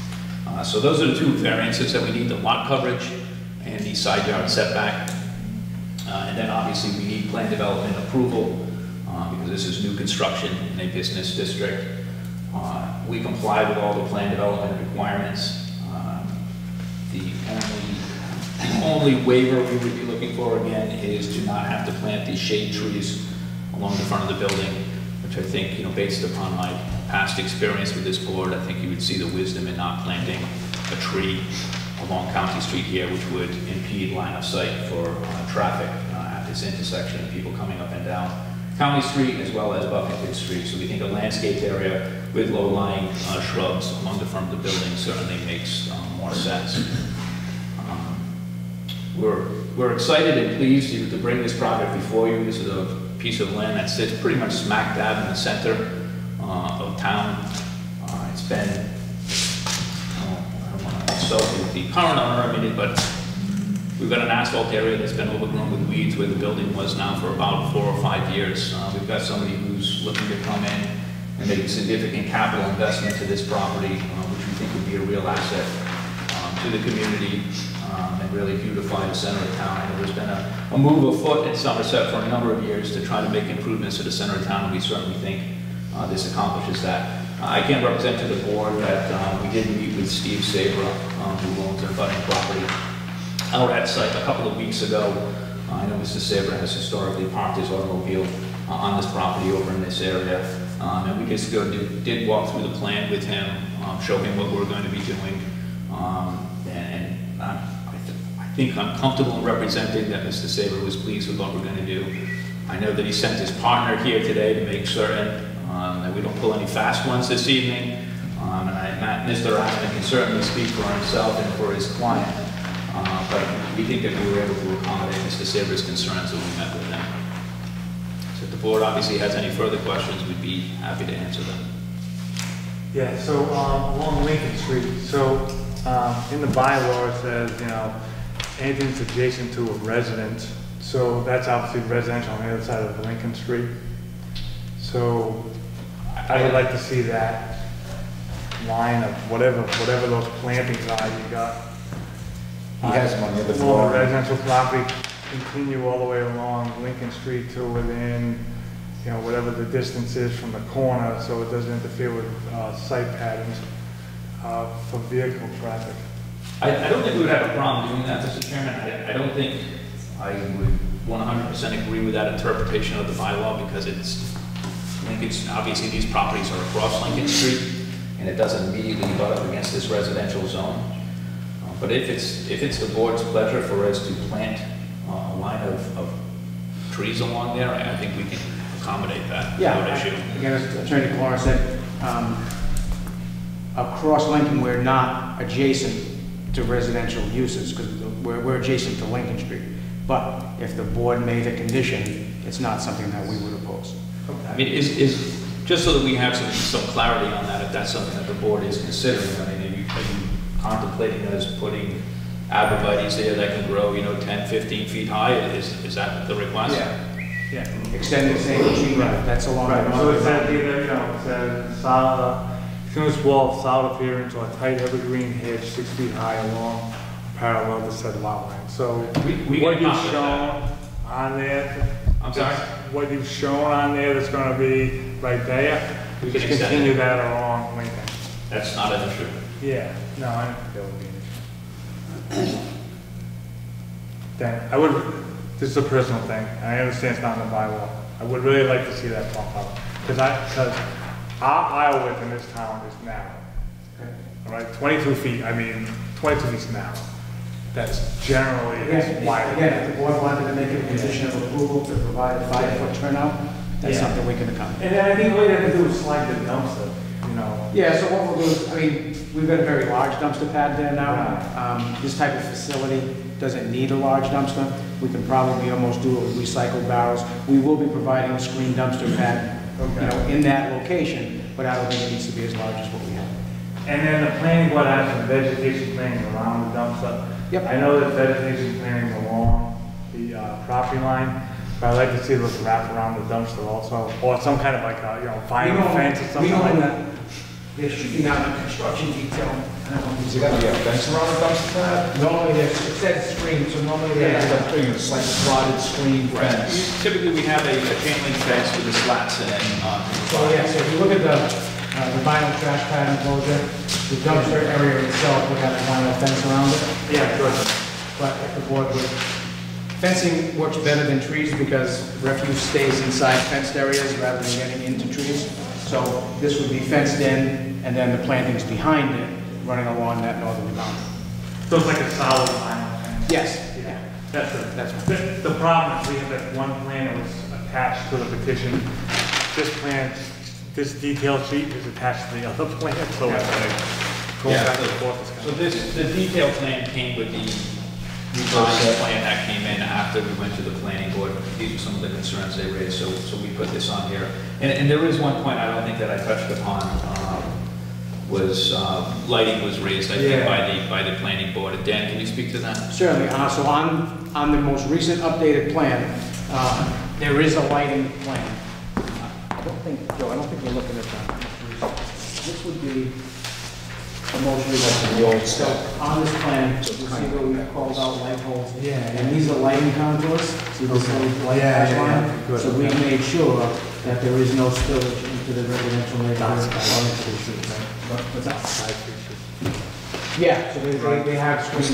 So those are the 2 variances that we need, the lot coverage and the side yard setback. And then obviously we need plan development approval because this is new construction in a business district. We comply with all the plan development requirements. The only waiver we would be looking for, again, is to not have to plant these shade trees along the front of the building, which I think, based upon my past experience with this board, I think you would see the wisdom in not planting a tree along County Street here, which would impede line of sight for traffic at this intersection of people coming up and down County Street as well as Buffington Street. So we think a landscaped area with low-lying shrubs along the front of the building certainly makes more sense. We're excited and pleased to bring this project before you. This is a piece of land that sits pretty much smack dab in the center of town. It's been, I don't want to insult the current owner, but We've got an asphalt area that's been overgrown with weeds where the building was now for about 4 or 5 years. We've got somebody who's looking to come in and make a significant capital investment to this property, which we think would be a real asset to the community and really beautify the center of town. And there's been a move afoot in Somerset for a number of years to try to make improvements to the center of town, and we certainly think this accomplishes that. I can represent to the board that we did meet with Steve Sabra, who owns a budding property out at site a couple of weeks ago. I know Mr. Sabra has historically parked his automobile on this property over in this area. And we just did walk through the plan with him, show him what we're going to be doing. I think I'm comfortable in representing that Mr. Sabra was pleased with what we're going to do. I know that he sent his partner here today to make certain that we don't pull any fast ones this evening. Mr. Asman can certainly speak for himself and for his client. But we think that we were able to accommodate Mr. Sabra's concerns when we met with him. So if the board obviously has any further questions, we'd be happy to answer them. Yeah, so along Lincoln Street, so in the bylaw it says, you know, anything that's adjacent to a residence. So that's obviously residential on the other side of Lincoln Street. So I would like to see that line of whatever those plantings are you got. He has them on the other All floor. the residential property continue all the way along Lincoln Street to within, you know, whatever the distance is from the corner, so it doesn't interfere with sight patterns for vehicle traffic. I don't think we would have a problem doing that, Mr. Chairman. I don't think I would 100% agree with that interpretation of the bylaw, because obviously these properties are across Lincoln Street, and it doesn't immediately butt up against this residential zone. But if it's the board's pleasure for us to plant a line of trees along there, I think we can accommodate that without issue. Again, as Attorney Clara said, across Lincoln, we're not adjacent to residential uses because we're adjacent to Lincoln Street. But if the board made a condition, it's not something that we would oppose. Okay. I mean, is just so that we have some clarity on that, if that's something that the board is considering. I mean, are you contemplating us putting arborvitaes there that can grow, you know, 10, 15 feet high? Is that the request? Yeah. Extended same tree, that's along the Right, so it says either, you know, it says solid, continuous wall of solid appearance or a tight evergreen hedge 6 feet high along parallel to said lot line. So We what can you've accomplish shown that. on there, I'm sorry? what you've shown on there that's gonna be right there, We can just extend continue it. that along Lincoln. That's not an issue. Yeah, no, I don't think that would be an issue. Then, I would, this is a personal thing, I understand it's not in the bylaw. I would really like to see that bump out, because our aisle width in this town is narrow. All right, 22 feet, I mean, 22 feet's narrow. That's generally wide. Again, if the board wanted to make a condition of approval to provide a 5-foot turnout, that's Yeah. something we can accommodate. And then I think all you have to do is slide the dumpster, you know. Yeah, so what we'll do is, I mean, we've got a very large dumpster pad there now. This type of facility doesn't need a large dumpster. We can probably almost do it with recycled barrels. We will be providing a screen dumpster pad, you know, in that location, but I don't think it needs to be as large as what we have. And then the planning board has some vegetation planting around the dumpster. Yep. I know that vegetation planting along the property line, but I'd like to see those wrap around the dumpster also, or some kind of like a, you know, vinyl fence or something like that. There should be not a construction detail. Is there gonna be a fence around the dumpster pad? Normally, it says screen, so normally Yeah, there's I'm doing a slight slotted screen fence. Typically, we have a chain link fence with the slats in it. So yeah, so if you look at the vinyl trash pad enclosure, the dumpster area itself would have a vinyl fence around it. Yeah, good. But if the board would, fencing works better than trees because refuse stays inside fenced areas rather than getting into trees. So this would be fenced in and then the plantings behind it running along that northerly boundary. So it's like a solid vinyl fence. Yes, yeah. That's it. That's right. The problem is we have that one plan that was attached to the petition. This plan, this detail sheet is attached to the other plan, so it's like going Yeah. back and forth. So the detail plan came with the revised plan that came in after we went to the planning board. These are some of the concerns they raised, so we put this on here. And there is one point I don't think that I touched upon. lighting was raised, I think, by the planning board. And Dan, can you speak to that? Certainly. So on the most recent updated plan, there is a lighting plan. I don't think, Joe, I don't think we're looking at that. This would be the most recent. So on this plan, you see where we called out light poles. Yeah. And these are lighting contours. See this little light hash line? Good. So we made sure that there is no spillage into the residential neighborhood or into the street. What's that? Yeah, so they have screens.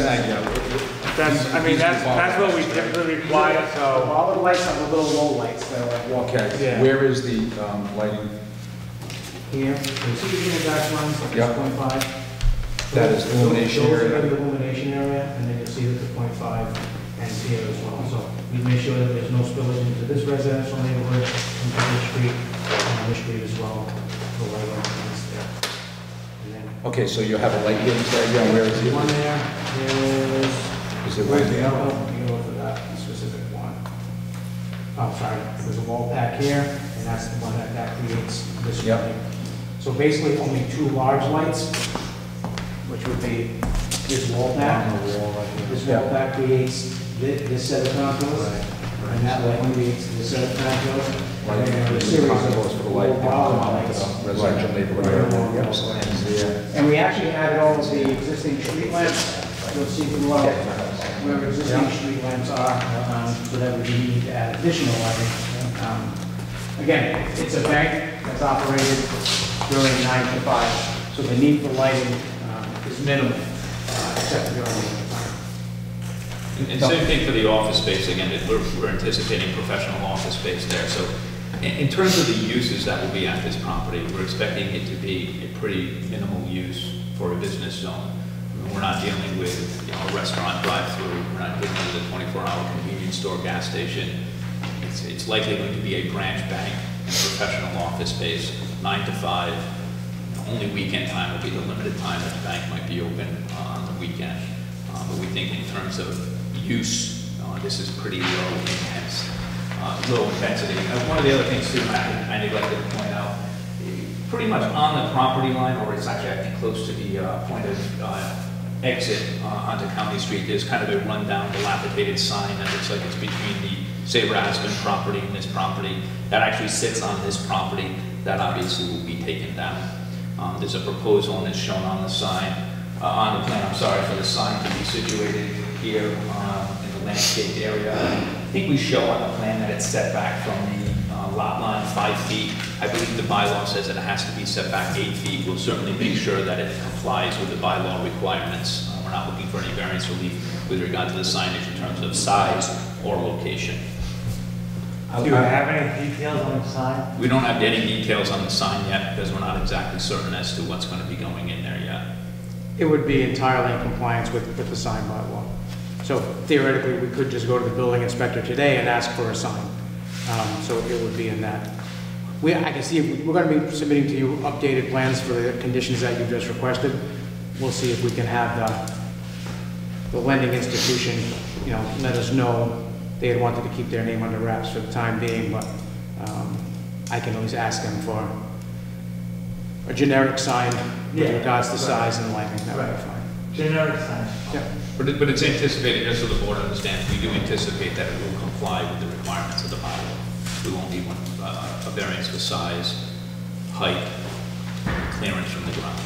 That's what we typically require, So so. all the lights are the little low lights, they're like Okay, Yeah. where is the lighting? here. You see these little dash lines, like Yep. 0.5? That is illumination Those area. are the illumination area, and then you'll see that the 0.5 ends here as well. So we make sure that there's no spillage into this residential neighborhood, into the street, and on the street as well. The lighting is there. And then Okay, so you have a light getting there, where is it? one there, there's, Is it where's right the there? other? You go for that specific one. Oh, sorry, there's a wall pack here, and that's the one that creates this. Yep. lighting. So basically, only two large lights, which would be this wall pack. This wall pack creates this set of contours, and that light creates this set of contours. And then there's a series Contours for the of light, low power lights. residential neighborhood. Yep, so it's there. And we actually added all of the existing street lamps. You'll see below where existing street lamps are, so that we need to add additional lighting. Again, it's a bank that's operated during 9 to 5, so the need for lighting is minimal, except during the time. And same thing for the office space, again, we're anticipating professional office space there. So in terms of the uses that will be at this property, we're expecting it to be a pretty minimal use for a business zone. I mean, we're not dealing with, you know, a restaurant drive-through, we're not dealing with a 24-hour convenience store, gas station. It's likely going to be a branch bank and professional office space, 9 to 5. Only weekend time will be the limited time that the bank might be open on the weekend. But we think in terms of use, this is pretty low intensity. One of the other things too, I neglected to point out, pretty much on the property line, or it's actually I think close to the point of exit onto County Street, there's kind of a rundown, dilapidated sign that looks like it's between the Sabre Aspen property and this property. That actually sits on this property. That obviously will be taken down. There's a proposal, and it's shown on the sign, on the plan, I'm sorry, for the sign to be situated here in the landscaped area. I think we show on the plan that it's set back from the lot line 5 feet. I believe the bylaw says that it has to be set back 8 feet. We'll certainly make sure that it complies with the bylaw requirements. We're not looking for any variance relief with regard to the signage in terms of size or location. Do you have any details on the sign? We don't have any details on the sign yet because we're not exactly certain as to what's going to be going in there yet. It would be entirely in compliance with the sign bylaw. So theoretically, we could just go to the building inspector today and ask for a sign. So it would be in that. I can see, we're going to be submitting to you updated plans for the conditions that you just requested. We'll see if we can have the lending institution, you know, let us know. They had wanted to keep their name under wraps for the time being, but I can always ask them for a generic sign with regards to size and lighting. That would be fine. Generic sign. Yeah. But it's anticipated, just so the board understands, we do anticipate that it will comply with the requirements of the bylaw. We won't need a variance for size, height, clearance from the ground.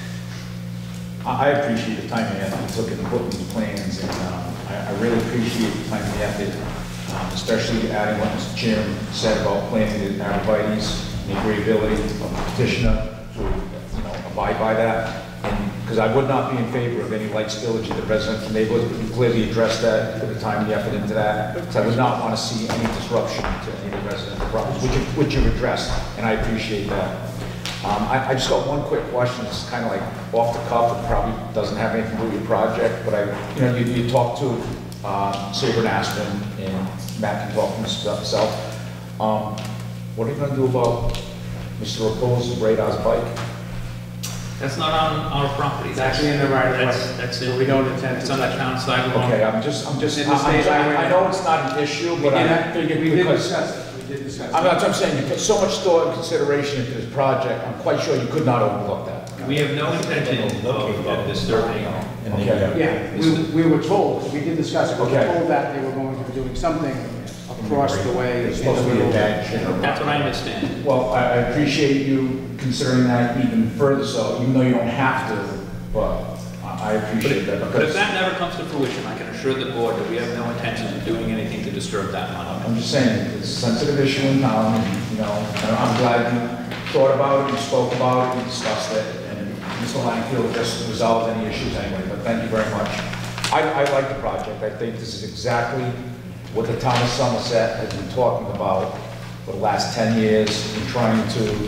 I appreciate the time and effort you took in putting these plans, and I really appreciate the time and effort, especially adding what Mr. Chairman said about planting the arborvitae's and the agreeability of the petitioner to, you know, abide by that. And because I would not be in favor of any light spillage in the residential neighborhood, but you clearly addressed that, put the time and the effort into that. Because I would not want to see any disruption to any of the residential properties, which you've addressed, and I appreciate that. I just got one quick question. It's kind of like off the cuff. It probably doesn't have anything to do with your project, but you talked to Sabre and Aspen, and Matt can talk to himself. What are you going to do about Mr. Rapose's Radar's bike? That's not on our property. It's actually in the right of way. That's So it. we don't intend It's to. on the town sidewalk. Okay, I know it's not an issue, but We did discuss it. We did discuss it. I'm saying you put so much thought and consideration into this project. I'm quite sure you could not overlook that. We have no intention of disturbing. Okay. Yeah, we were told, we did discuss it, we were Okay. told that they were going to be doing something across the way. It's supposed to be a bad shed. That's what I understand. Well, I appreciate you considering that even further so, even though you don't have to, but I appreciate that But if because that never comes to fruition, I can assure the board that we have no intention of doing anything to disturb that monument. I'm just saying, it's a sensitive issue in town, and, you know, I'm glad you thought about it, you spoke about it, you discussed it, and Mr. Langfield just resolved any issues anyway, but thank you very much. I like the project. I think this is exactly what the town of Somerset has been talking about for the last 10 years in trying to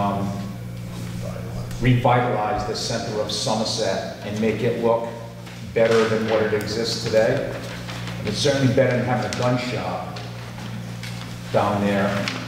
revitalize the center of Somerset and make it look better than what it exists today. And it's certainly better than having a gun shop down there.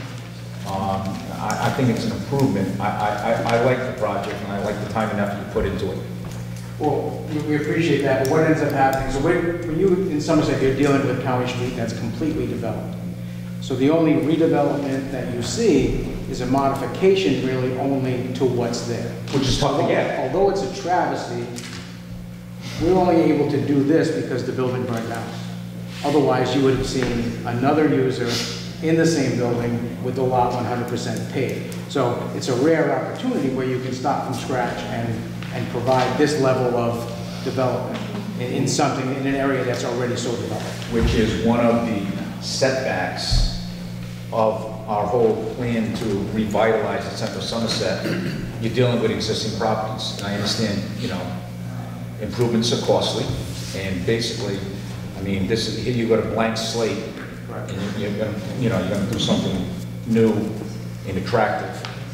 I think it's an improvement. I like the project, and I like the time and effort you put into it. Well, we appreciate that, but what ends up happening, so when you, in Somerset, you're dealing with County Street that's completely developed. So the only redevelopment that you see is a modification really only to what's there. Which is tough to get. Although it's a travesty, we're only able to do this because the building burned down. Otherwise, you would have seen another user in the same building with the lot 100% paid. So it's a rare opportunity where you can start from scratch and provide this level of development in something, in an area that's already so developed. Which is one of the setbacks of our whole plan to revitalize the central Somerset. You're dealing with existing properties, and I understand, you know, improvements are costly, and basically, I mean, this is, here you've got a blank slate, and you're gonna, you know, you're gonna do something new and attractive.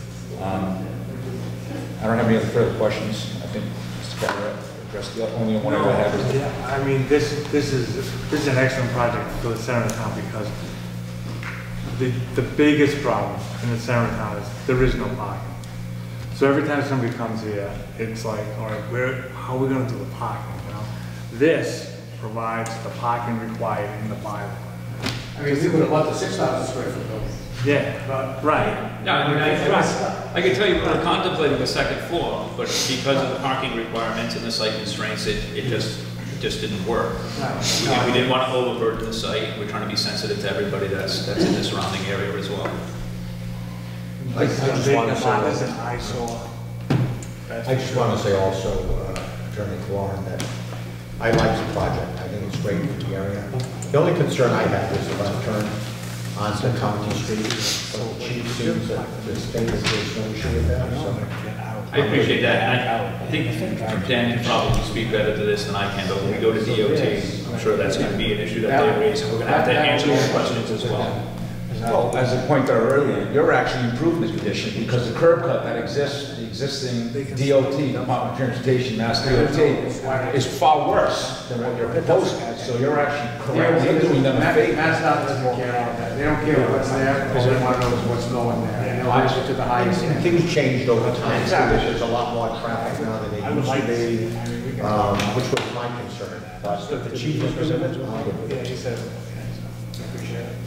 I don't have any other further questions. I think Mr. Carter addressed the only one I have is. Yeah, I mean, this is an excellent project for the center of town because the biggest problem in the center of town is there is no parking. So every time somebody comes here, it's like, all right, how are we going to do the parking? You know, this provides the parking required in the bylaw. I mean, we would have bought the 6,000 square foot building. Yeah, But right. No, I mean, I can tell you, we're contemplating a second floor, but because of the parking requirements and the site constraints, it just didn't work. We didn't want to overburden the site. We're trying to be sensitive to everybody that's in the surrounding area as well. I just want to say, an eyesore. I just want to say also, Attorney Warren, that I like the project. I think it's great for the area. The only concern I have is if I turn onto County Street, so the chief seems that the state is there's no issue with that, so. I appreciate that, and I think Dan can probably speak better to this than I can, but when we go to DOT, I'm sure that's going to be an issue that they raise, and we're going to have to answer those questions as well. Well, as I pointed out earlier, you're actually improving the condition because the curb cut that exists, the existing DOT, Department of Transportation, Mass DOT, is far worse than what you're proposing. So you're actually correct. You're doing them a favor. Mass Dot doesn't care about that. They don't care what's there, all they want to know is what's going there. And they'll raise it to the highest And standard. things changed over time, so there's a lot more traffic now than they used to be, which was my concern. But the chief was presented. Yeah, he said, I appreciate it.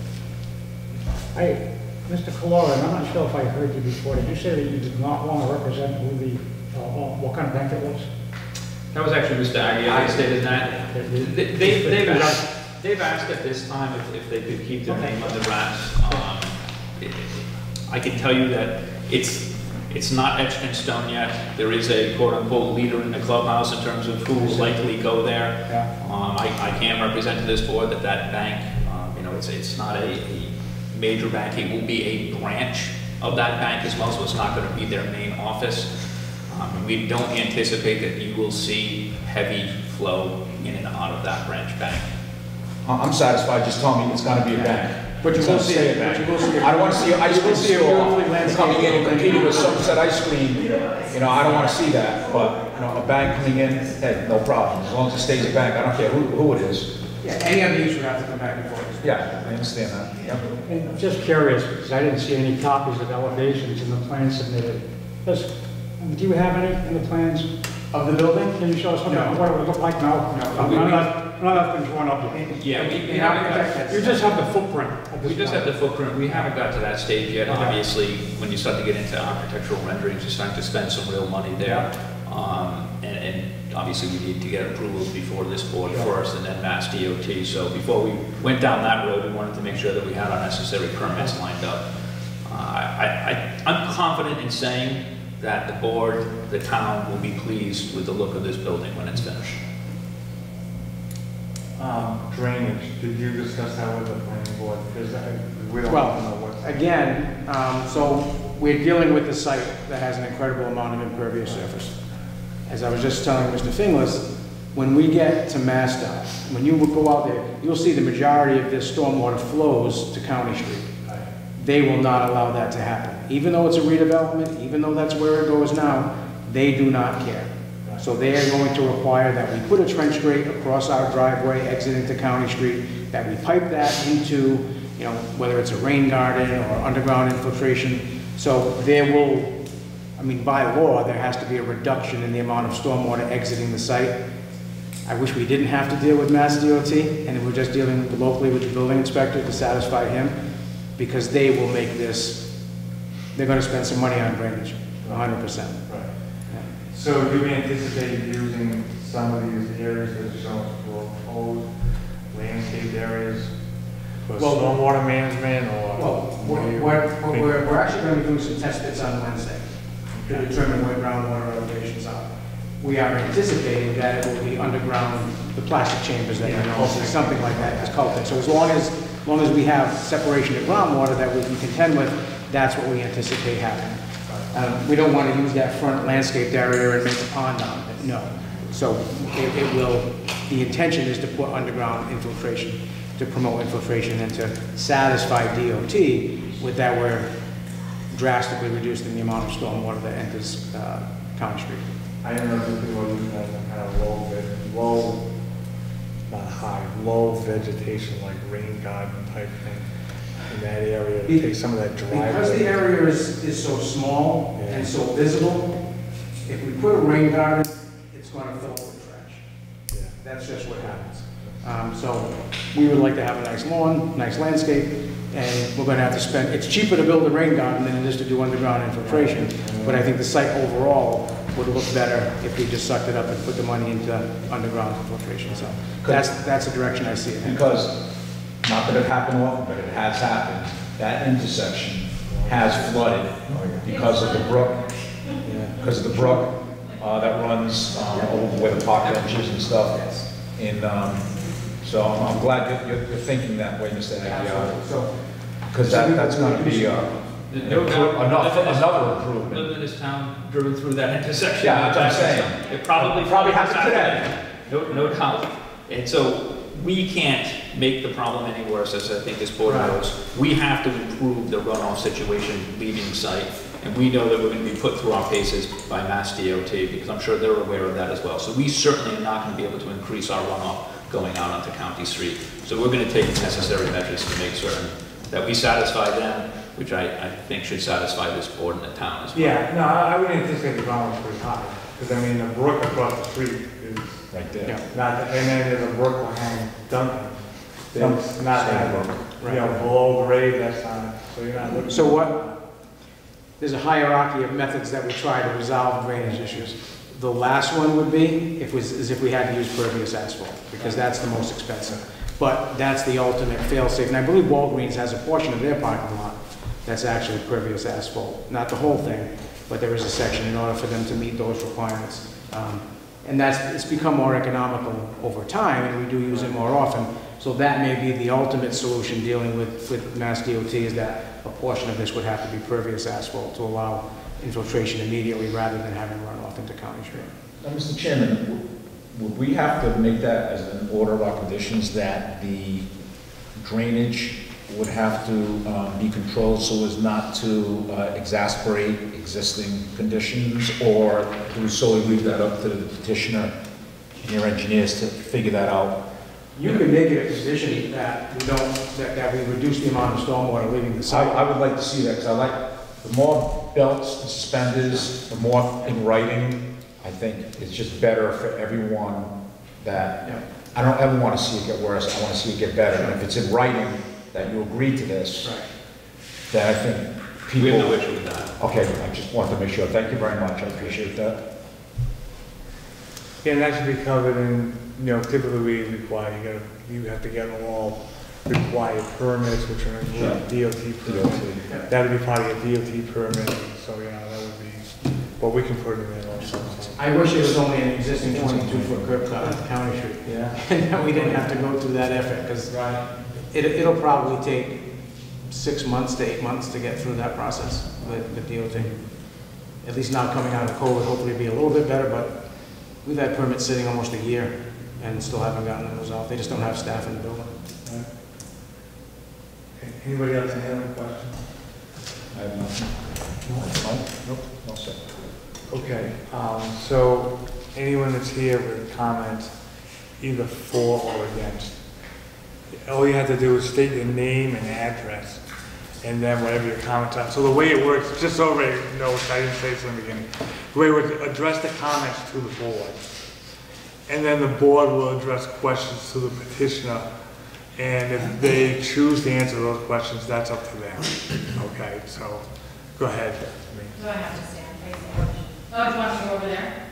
Mr. Calora, I'm not sure if I heard you before. Did you say that you did not want to represent who the, what kind of bank it was? That was actually Mr. Aguirre stated that. They've asked at this time if they could keep their name under wraps. I can tell you that it's not etched in stone yet. There is a quote-unquote leader in the clubhouse in terms of who will likely go there. I can't represent to this board that bank, it's not a major bank. It will be a branch of that bank as well, so it's not going to be their main office. We don't anticipate that you will see heavy flow in and out of that branch bank. I'm satisfied, just tell me it's gonna be a bank. But you will see it. I don't wanna see an ice cream store coming in and competing with Somerset ice cream. You know, I don't wanna see that, but, you know, a bank coming in, hey, no problem, as long as it stays a bank, I don't care who it is. Yeah, any other use would have to come back before us. Yeah, I understand that, yep. And I'm just curious, because I didn't see any copies of elevations in the plan submitted. Do you have any in the plans? Of the building? Can you show us what No. it would look like? No? No. I'm not none of that's been drawn up yet. Yeah, we The haven't architect got, has- You just have the footprint at this we just have point. the footprint, we haven't got to that stage yet. Okay. Obviously, when you start to get into architectural renderings, you're starting to spend some real money there. And obviously, we need to get approvals before this board first, and then Mass DOT. So before we went down that road, we wanted to make sure that we had our necessary permits lined up. I'm confident in saying that the board, the town, will be pleased with the look of this building when it's finished. Drainage, did you discuss that with the planning board? Because we don't know Well, what's. again, so we're dealing with a site that has an incredible amount of impervious surface. As I was just telling Mr. Finglas, when we get to MassDOT, when you go out there, you'll see the majority of this stormwater flows to County Street. They will not allow that to happen. Even though it's a redevelopment, even though that's where it goes now, they do not care. So they are going to require that we put a trench grate across our driveway exiting to County Street, that we pipe that into, you know, whether it's a rain garden or underground infiltration. So there will, I mean, by law, there has to be a reduction in the amount of stormwater exiting the site. I wish we didn't have to deal with Mass DOT, and we're just dealing locally with the building inspector to satisfy him, because they will make this, they're gonna spend some money on drainage, 100%. Right. So do we anticipate using some of these areas that show proposed landscaped areas for Well, stormwater management or? Well, we're actually gonna be doing some test pits on Wednesday to determine where groundwater elevations are. We are anticipating that it will be underground, the plastic chambers that you know, something like that, is cultic. So as long as we have separation of groundwater that we can contend with, that's what we anticipate happening. We don't want to use that front landscaped area and make a pond on it, no. So it will, the intention is to put underground infiltration, to promote infiltration and to satisfy DOT with that we're drastically reducing the amount of stormwater that enters County Street. I don't know if people are using that as a kind of low, not high, low vegetation, like rain garden type thing in that area, to take some of that driveway. Because the area is so small and so visible, if we put a rain garden, it's going to fill with trash. Yeah. That's just what happens. So we would like to have a nice lawn, nice landscape, and we're going to have to spend, it's cheaper to build a rain garden than it is to do underground infiltration, but I think the site overall would look better if we just sucked it up and put the money into underground infiltration. So that's the direction I see it. Because, not that it happened often, but it has happened, that intersection has flooded because of the brook, because of the brook that runs over where the park benches and stuff. And so I'm glad that you're thinking that way, Mr. Aguirre, because that's going to be another improvement. Lived in this town, driven through that intersection. Yeah, that's what I'm saying. It probably happened today. No doubt. And so we can't make the problem any worse, as I think this board knows. We have to improve the runoff situation leaving the site. And we know that we're going to be put through our paces by Mass DOT, because I'm sure they're aware of that as well. So we certainly are not going to be able to increase our runoff going out onto County Street. So we're going to take necessary measures to make certain that we satisfy them, which I think should satisfy this board and the town as well. Yeah, no, I would anticipate the ground was pretty high, because I mean, the brook across the street is Right there. not, and then there's a brook behind Duncan. It's not that brook, Right. you know, below grade, that's not, so you're not looking. So what, there's a hierarchy of methods that we try to resolve drainage issues. The last one would be if we had to use pervious asphalt, because that's the most expensive. But that's the ultimate fail-safe. And I believe Walgreens has a portion of their parking lot that's actually pervious asphalt. Not the whole thing, but there is a section in order for them to meet those requirements. And it's become more economical over time, and we do use it more often. So that may be the ultimate solution dealing with Mass DOT, is that a portion of this would have to be pervious asphalt to allow infiltration immediately rather than having runoff into County Street. Now, Mr. Chairman, would we have to make that as an order of our conditions, that the drainage would have to be controlled so as not to exasperate existing conditions, or do we solely leave that up to the petitioner and your engineers to figure that out? You could make it a condition that we don't, that we reduce the amount of stormwater leaving the site. I would like to see that, because I like, the more belts and suspenders, the more in writing, I think it's just better for everyone that I don't ever want to see it get worse, I want to see it get better. And if it's in writing that you agree to this, then I think people... We have no issue with that. Okay, I just wanted to make sure. Thank you very much, I appreciate that. Yeah, and that should be covered in, typically we require, you have to get all required permits, which are DOT permits. That would be part of your DOT permit, so, that would be, but we can put it in there also. So. I wish it was only an existing 22-foot curb cut on County Street. Yeah. And then we didn't have to go through that effort, because it'll probably take 6 months to 8 months to get through that process with DOT. At least now coming out of COVID, hopefully it'll be a little bit better, but we've had permits sitting almost a year and still haven't gotten them resolved. They just don't have staff in the building. Right. Okay. Anybody else have any questions? I have nothing. Nope, no sir. Okay, so anyone that's here with a comment, either for or against, all you have to do is state your name and address, and then whatever your comments are. So the way it works, just so everybody knows, I didn't say this in the beginning, the way it works, address the comments to the board, and then the board will address questions to the petitioner, and if they choose to answer those questions, that's up to them. Okay, so go ahead. Do I have to stand? Oh, do you want me to go over there?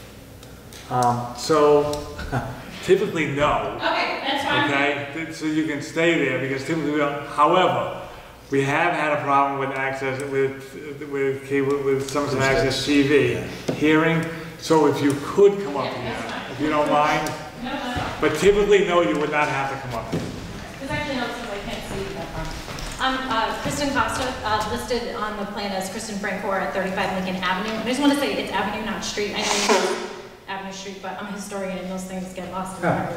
So typically no. Okay, that's fine. Okay, so you can stay there because typically we don't. However, we have had a problem with access with Somerset Access TV hearing. So if you could come up here, if you don't mind. No. But typically no, you would not have to come up here. Because actually no, since I can't see that far. I'm Kristen Costa, listed on the plan as Kristen Francor at 35 Lincoln Avenue. I just want to say it's Avenue, not street. I know you Avenue Street, but I'm a historian and those things get lost in memory.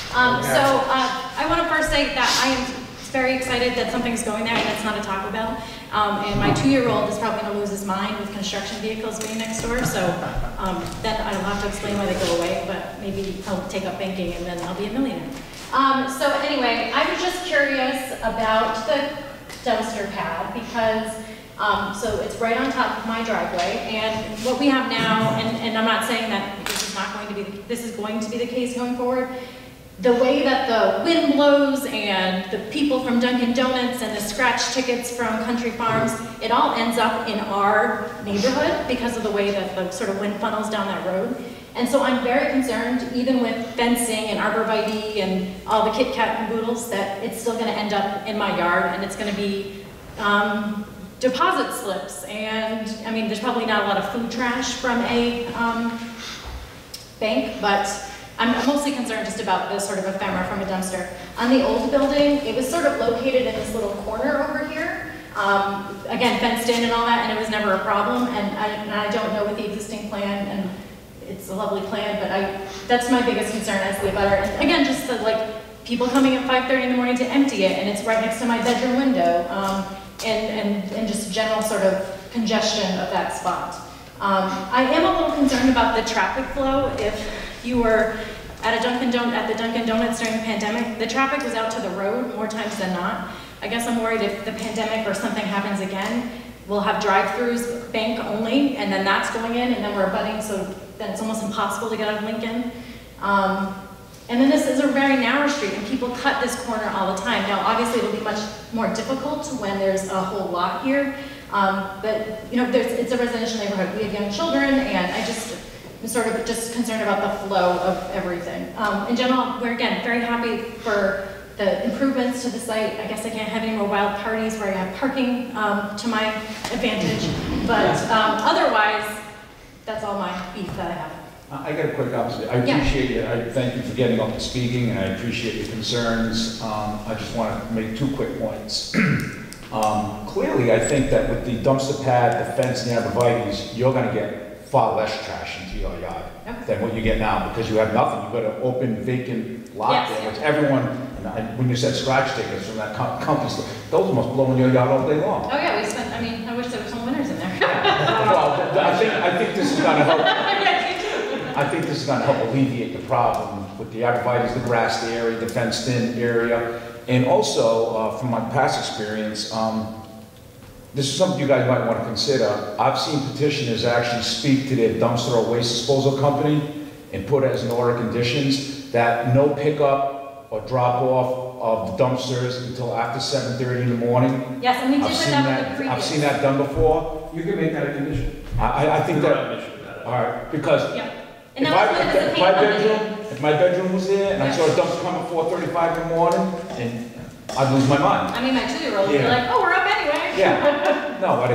I want to first say that I am very excited that something's going there and it's not a Taco Bell. And my 2-year-old is probably going to lose his mind with construction vehicles being next door. So then I'll have to explain why they go away, but maybe I'll take up banking and then I'll be a millionaire. So anyway, I was just curious about the dumpster pad because so it's right on top of my driveway, and what we have now, and I'm not saying that this is not going to be this is going to be the case going forward. The way that the wind blows and the people from Dunkin' Donuts and the scratch tickets from Country Farms, it all ends up in our neighborhood because of the way that the sort of wind funnels down that road. And so I'm very concerned, even with fencing and arborvitae and all the Kit Kat and Boodles, that it's still going to end up in my yard and it's going to be deposit slips. And I mean, there's probably not a lot of food trash from a bank, but I'm mostly concerned just about the sort of ephemera from a dumpster. On the old building, it was sort of located in this little corner over here. Again, fenced in and all that, and it was never a problem. And I don't know with the existing plan, and it's a lovely plan, but that's my biggest concern as the abutter. And again, just the people coming at 5:30 in the morning to empty it, and it's right next to my bedroom window, and just general sort of congestion of that spot. I am a little concerned about the traffic flow. If you were at the Dunkin' Donuts during the pandemic, the traffic was out to the road more times than not. I guess I'm worried if the pandemic or something happens again, we'll have drive-throughs, bank only, and then that's going in, and then we're abutting, so then it's almost impossible to get out of Lincoln. And then this is a very narrow street, and people cut this corner all the time. Now, obviously, it'll be much more difficult when there's a whole lot here, but it's a residential neighborhood. We have young children, and I'm sort of just concerned about the flow of everything. In general, we're again very happy for the improvements to the site. I guess I can't have any more wild parties where I have parking to my advantage, but otherwise, that's all my beef that I have. I got a quick opposite. I appreciate it. I thank you for getting up and speaking, and I appreciate your concerns. I just want to make 2 quick points. Clearly, I think that with the dumpster pad, the fence, and the arborvitaes, you're going to get far less trash into your yard than what you get now, because you have nothing. You've got an open, vacant lot there, which everyone, and when you said scratch tickets from that company, those must blow in your yard all day long. Oh yeah, I wish there were some winners in there. Well, I think this is going to help. I think this is going to help alleviate the problem with the arborvitaes, the grassed area, the fenced-in area, and also from my past experience, this is something you guys might want to consider. I've seen petitioners actually speak to their dumpster or waste disposal company and put as an order of conditions that no pickup or drop off of the dumpsters until after 7:30 in the morning. Yes, and we did I've put seen that with the that, previous. I've seen that done before. You can make that a condition. I think We're that, not an issue with that. all right, because Yeah. And if that was when it was a if paint my company. bedroom, if my bedroom was there and I saw a dumpster come at 4:35 in the morning, and I'd lose my mind. I mean, my 2-year-old would be Yeah. like, oh, we're up anyway. Yeah, no, but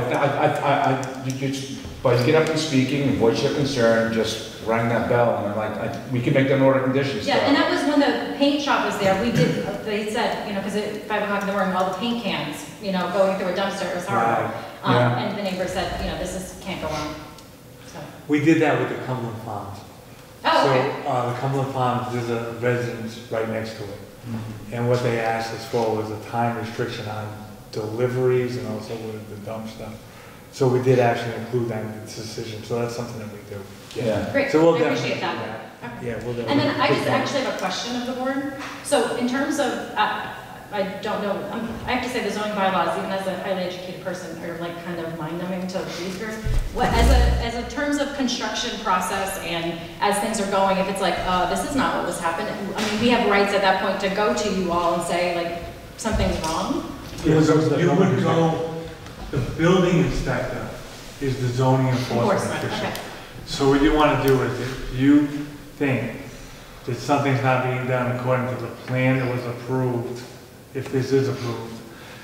you just, by get up and speaking and voice your concern, just rang that bell, and I'm like, we can make that an order of conditions. Yeah, and that was when the paint shop was there, we did, they said, you know, because at 5 o'clock in the morning, all the paint cans, you know, going through a dumpster, it was horrible. yeah. And the neighbor said, you know, can't go on, so. We did that with the Cumberland Farms. Oh, okay. So, the Cumberland Farms, there's a residence right next to it. And what they asked us for was a time restriction on deliveries and also with the dumpster. So we did actually include that in this decision, so that's something that we do. Yeah. Great, So we'll I appreciate definitely that. do Okay. Yeah, we'll definitely. And then I just actually have a question of the board. So in terms of, I don't know, I have to say the zoning bylaws, even as a highly educated person, are like kind of mind-numbing to read through. What, as a terms of construction process and as things are going, if it's like, this is not what was happening, I mean, we have rights at that point to go to you all and say, like, something's wrong. You would go, the building inspector is the zoning enforcement official. Okay. So what you want to do is, if you think that something's not being done according to the plan that was approved, if this is approved,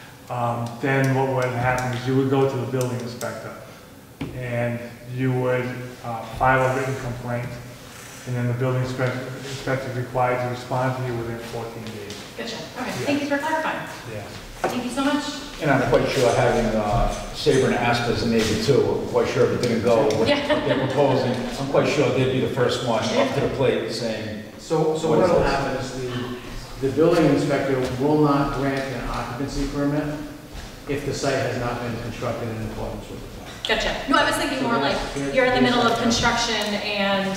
then what would happen is you would go to the building inspector and you would file a written complaint, and then the building inspector is required to respond to you within 14 days. Gotcha. All right, thank you for clarifying. Yeah. Thank you so much. And I'm quite sure having Sabre and Aspen as a neighbor too, I'm quite sure if it didn't go what they're proposing, I'm quite sure they'd be the first one up to the plate saying, So What what is will this? happen is the building inspector will not grant an occupancy permit if the site has not been constructed in accordance with the plan. Gotcha. No, I was thinking more like, you're in the middle of construction and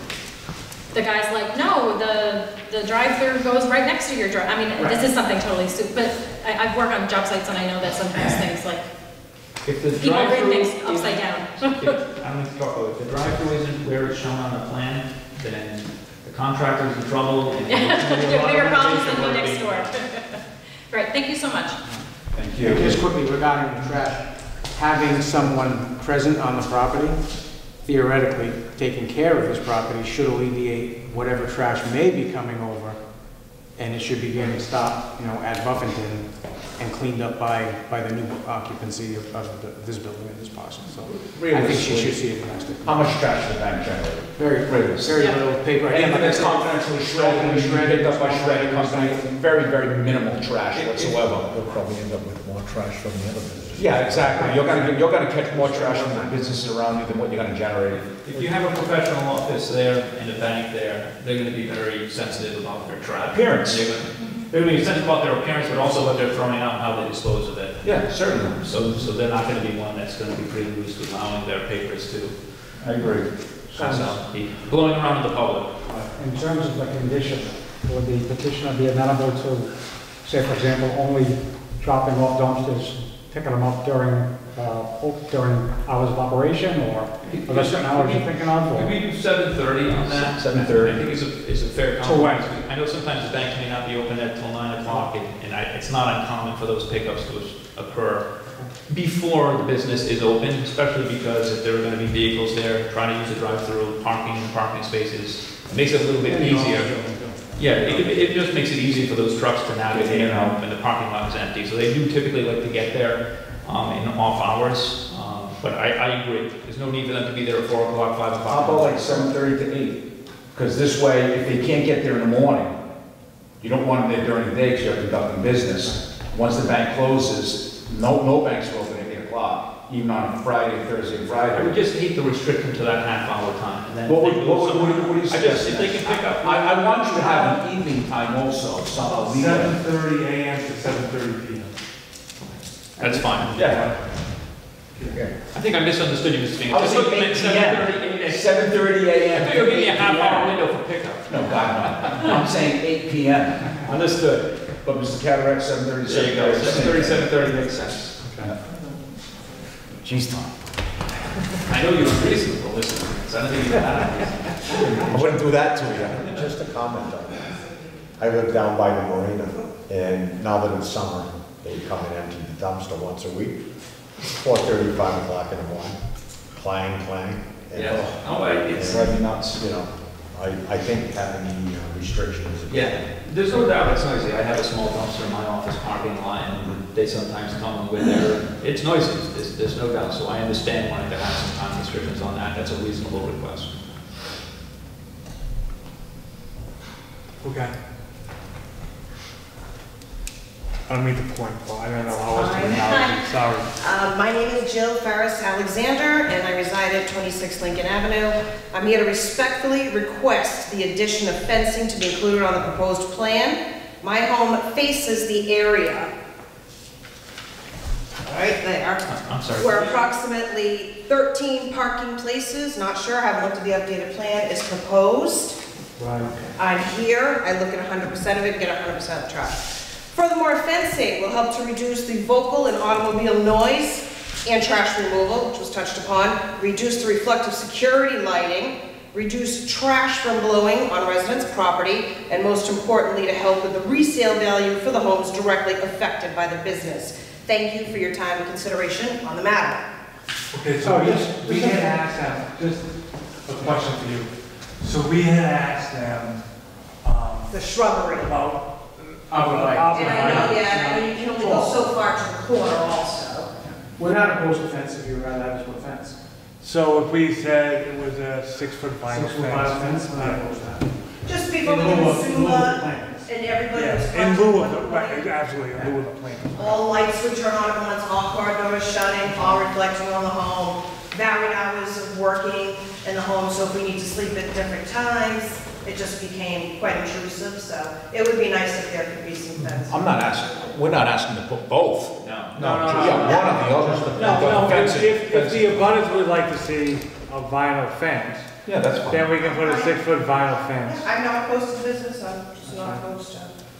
the guy's like, no, the drive-through goes right next to your drive. I mean, this is something totally stupid, but I've worked on job sites and I know that sometimes things like, If the people read drive-through things upside down. I don't need to talk about it. If the drive-through isn't where it's shown on the plan, then the contractor's in trouble. And You have bigger problems than me work next being door. done. Right, thank you so much. thank And you. just quickly regarding the trash, having someone present on the property, theoretically, taking care of his property should alleviate whatever trash may be coming over, and it should be getting stopped, you know, at Buffington and cleaned up by the new occupancy of this building and this parcel. So I think she should see it domestic. How much trash does the bank generate? Very little paper. Anything that's confidentially shredded, picked up by shredding company, very, very minimal trash whatsoever. You'll probably end up with more trash from the other business. Yeah, exactly. You're gonna catch more trash from the businesses around you than what you're gonna generate. If you have a professional office there and a bank there, they're gonna be very sensitive about their trash. Appearance. They're gonna be sensitive about their appearance, but also what they're throwing out and how they dispose of it. Yeah, certainly. So they're not gonna be one that's gonna be pretty loose with allowing their papers to, I agree. be blowing around in the public. In terms of the condition, would the petitioner be amenable to, say, for example, only dropping off dumpsters, picking them up during hours of operation, or are there certain hours you're thinking of? or- Could we do 7:30 on that? 7:30. I think it's a fair To when? compromise. I know sometimes the bank may not be open until 9 o'clock, and it's not uncommon for those pickups to occur before the business is open, especially because if there are gonna be vehicles there trying to use the drive-through, parking in the parking spaces, it makes it a little bit easier. Yeah, it just makes it easier for those trucks to navigate and out when the parking lot is empty. So they do typically like to get there in off hours, but I agree. There's no need for them to be there at 4 o'clock, 5 How o'clock. about like 7:30 to 8? Because this way, if they can't get there in the morning, you don't want them there during the day because you're conducting business. Once the bank closes, no banks are open at 8 o'clock, even on a Friday, Thursday, I would Friday. just hate to restrict them to that half-hour time. And then What they do go somewhere. you I suggest? just, if they can pick up. I want you to have an evening time also, some leeway. 7:30 a.m. to 7:30 p.m. That's fine. Yeah. I think I misunderstood you, Mr. King. I was Just thinking meant 8 p.m. 7:30 I a.m. think you'll give me a half-hour window for pickup. No, God, no. I'm saying 8 p.m. Understood. But Mr. Cataract, 7:30, There you go. 7:30, 7:30 makes sense. Jeez, Tom. I know you're reasonable, listen, because I don't think you're that. I wouldn't do that to you. Just a comment on that. I live down by the marina, and now that it's summer, they come and empty the dumpster once a week. 4:30, 5 o'clock in the morning. Clang, clang. And, Yeah. Oh, it's, Drive me nuts. you know, I think having the restrictions. yeah, there's no doubt it's noisy. I have a small dumpster in my office parking lot, and they sometimes come with their, it's noisy, there's no doubt. So I understand wanting to have some time restrictions on that. That's a reasonable request. Okay. I don't mean to point, Paul. I don't know how else to acknowledge it. Sorry. My name is Jill Farris Alexander, and I reside at 26 Lincoln Avenue. I'm here to respectfully request the addition of fencing to be included on the proposed plan. My home faces the area right there. I'm sorry. Where approximately 13 parking places, not sure, I haven't looked at the updated plan, is proposed. Right. I'm here, I look at 100% of it, get 100% of the trash. Furthermore, fencing will help to reduce the vocal and automobile noise and trash removal, which was touched upon, reduce the reflective security lighting, reduce trash from blowing on residents' property, and most importantly, to help with the resale value for the homes directly affected by the business. Thank you for your time and consideration on the matter. Okay, so we had asked them, just a question for you. So we had asked them, The shrubbery. about, And I know, yeah, I know you can only go so far to the corner also. We're not opposed to fence if you'd rather have us put a fence. so if we said it was a 6-foot vinyl 6 foot vinyl fence. fence, we're not opposed to that. Just before we In lieu can of- in zoom lieu of up, plans. and everybody was. Yeah, in lieu of, the right, absolutely, in lieu of the plan. All lights would turn on at once, all car doors shutting, all reflecting on the home, varied hours of working in the home, so if we need to sleep at different times, it just became quite intrusive, so it would be nice if there could be some fence. I'm not asking, we're not asking to put both. No. No, no, Yeah, one or the other. No, Fencing, if the fencing. abutters would like to see a vinyl fence, Yeah, that's fine. then we can put a 6-foot vinyl fence. I'm not opposed to business, I'm just not opposed to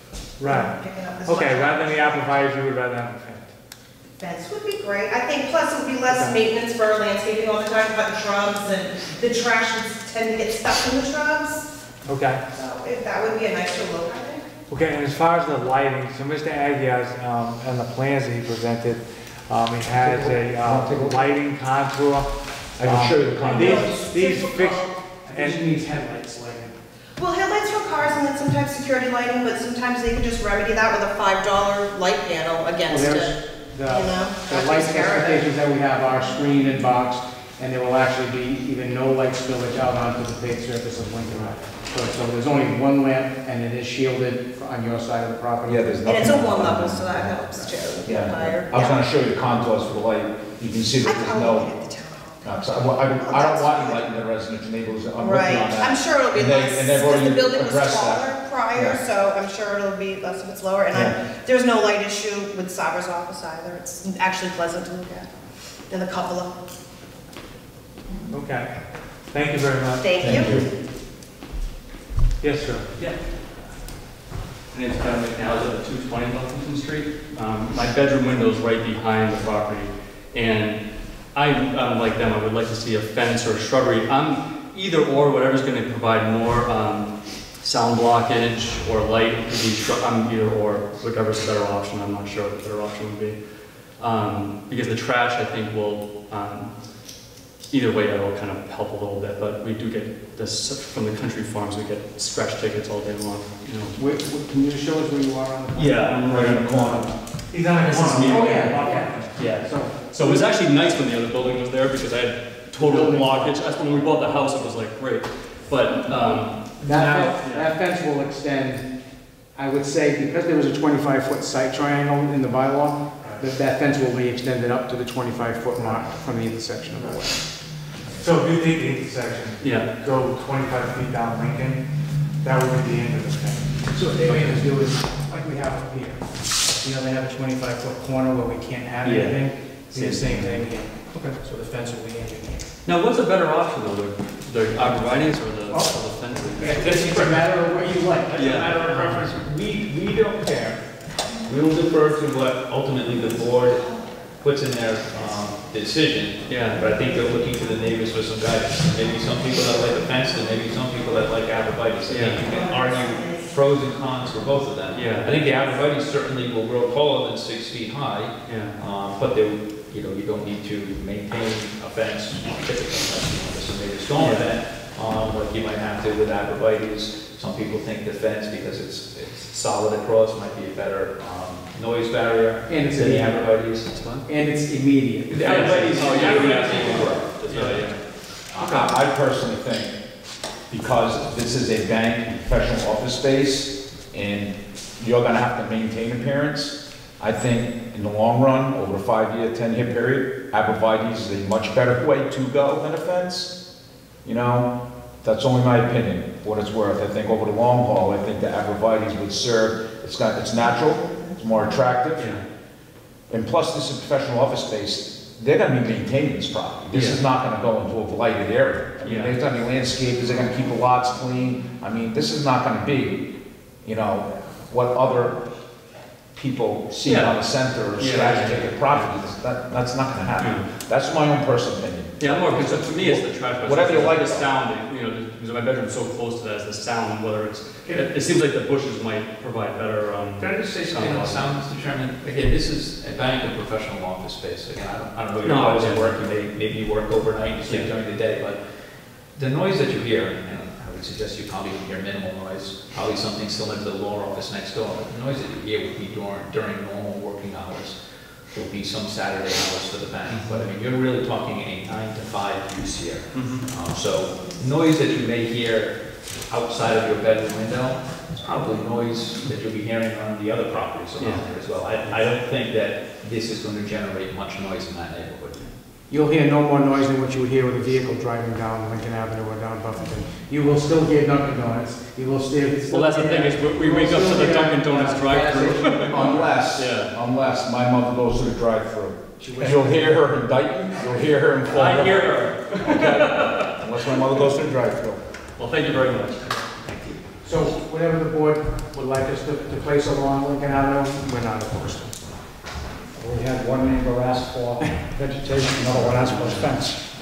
Right. picking up this. Okay, much. rather than the arborvitae, you would rather have a fence. Fence would be great, I think, plus it would be less maintenance for landscaping all the time, cutting shrubs, and the trash would tend to get stuck in the shrubs, Okay. so that would be a nicer look, I think. Okay, and as far as the lighting, so Mr. Aguirre's, and the plans that he presented, he has a lighting contour. I can show you the contour. These fixed, It and needs headlights lighting. Well, headlights for cars and then sometimes security lighting, but sometimes they can just remedy that with a $5 light panel against Well, it. there's You know, the that light takes care of it. specifications that we have are screened and boxed, and there will actually be even no light spillage out onto the paved surface of Lincoln Road. So there's only one lamp, and it is shielded on your side of the property. Yeah, there's And nothing. it's a one level, so that helps too. Yeah, Higher. I was gonna show you the contours for the light. You can see that there's no, so I don't want you lighting the residential neighborhoods. I'm with Right, you on that. I'm sure it'll be And they- less, and they've because the already building was addressed that. taller prior, Yeah. so I'm sure it'll be less if it's lower. And Yeah. there's no light issue with Sabra's office either, it's actually pleasant to look at. And the cupola, okay. Thank you very much. thank you. Yes, sir. Yeah. My name's Kevin McNally, I live at 220 Buffington Street. My bedroom window's right behind the property, and I'm like them, I would like to see a fence or a shrubbery. I'm either or, whatever's gonna provide more sound blockage or light, it could be I'm either or, whichever's the better option, I'm not sure what the better option would be. Because the trash, I think, will, either way, that'll kind of help a little bit, but we do get this, from the country farms, we get scratch tickets all day long, you know. Can you show us where you are on the? Yeah, I'm right in the corner. He's on the This is corner. me. Oh, yeah. Yeah. So it was actually nice when the other building was there because I had total blockage. That's when we bought the house, it was like great. But now, That fence will extend, I would say, because there was a 25-foot site triangle in the bylaw, that fence will be extended up to the 25-foot mark from the intersection of the way. So if you take the intersection, yeah. go 25 feet down Lincoln, that would be the end of the fence. So what they made us do is, like we have up here, you know, they have a 25-foot corner where we can't have Yeah. anything. Do the same thing here. Okay. So the fence will be in here. Now, what's a better option though? The arborvitae's or the fencing? It's a matter of what you like. It's a matter of preference. We don't care. We will defer to what ultimately the board puts in their decision. Yeah. But I think they're looking to the neighbors for some guidance. Maybe some people that like the fence, and maybe some people that like arborvitae. I think you can argue pros and cons for both of them. Yeah. I think the arborvitae certainly will grow taller than 6 feet high. Yeah. But they, you know, you don't need to maintain a fence typically unless you made a storm event. Like you might have to with arborvitaes. Some people think the fence, because it's solid across, might be a better noise barrier And it's than the immediate. arborvitaes. And it's immediate. The arborvitaes, Oh, yeah, I personally think, because this is a bank and professional office space, and you're gonna have to maintain appearance, I think in the long run, over a 5-year, 10-year period, arborvitae's is a much better way to go than a fence. You know, that's only my opinion, for what it's worth. I think over the long haul, I think the arborvitae's would serve, it's natural, it's more attractive. And plus, this is a professional office space, they're gonna be maintaining this property. This is not gonna go into a blighted area. I mean, there's gonna be landscapers, they're gonna keep the lots clean. I mean, this is not gonna be, you know, what other people see on the center or strategic properties. That's not gonna happen. That's my own personal opinion. Yeah, I'm more concerned, for me, it's the trash. Whatever you like. The sound, you know, because my bedroom's so close to that, is the sound, whether it's, it seems like the bushes might provide better, Can I just say something on sound, Mr. Chairman? Again, this is a bank and professional office space. Again, I don't know your hours of work, maybe you work overnight, you sleep during the day, but the noise that you hear, and I would suggest you probably hear minimal noise, probably something similar to the law office next door. The noise that you hear would be during normal working hours. There will be some Saturday hours for the bank, but I mean, you're really talking a 9 to 5 use here. So noise that you may hear outside of your bedroom window, it's probably noise that you'll be hearing on the other properties around there as well. I don't think that this is going to generate much noise in that neighborhood. You'll hear no more noise than what you would hear with a vehicle driving down Lincoln Avenue or down Buffington. You will still hear Dunkin' Donuts. You will still. Well, that's the thing, is we wake up to the Dunkin' Donuts drive-through. Unless my mother goes to the drive-through. You'll hear her indicting, you'll hear her in court. I hear her. Okay? Unless my mother goes to the drive-through. Well, thank you very much. So whatever the board would like us to place along Lincoln Avenue, we're not opposed to. We had one neighbor ask for vegetation, another one asked for a fence.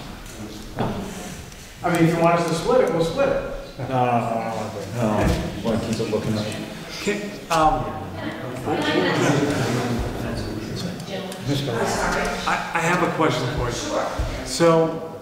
I mean, if you want us to split it, we'll split it. No, you want to keep it looking like. I have a question for you. So,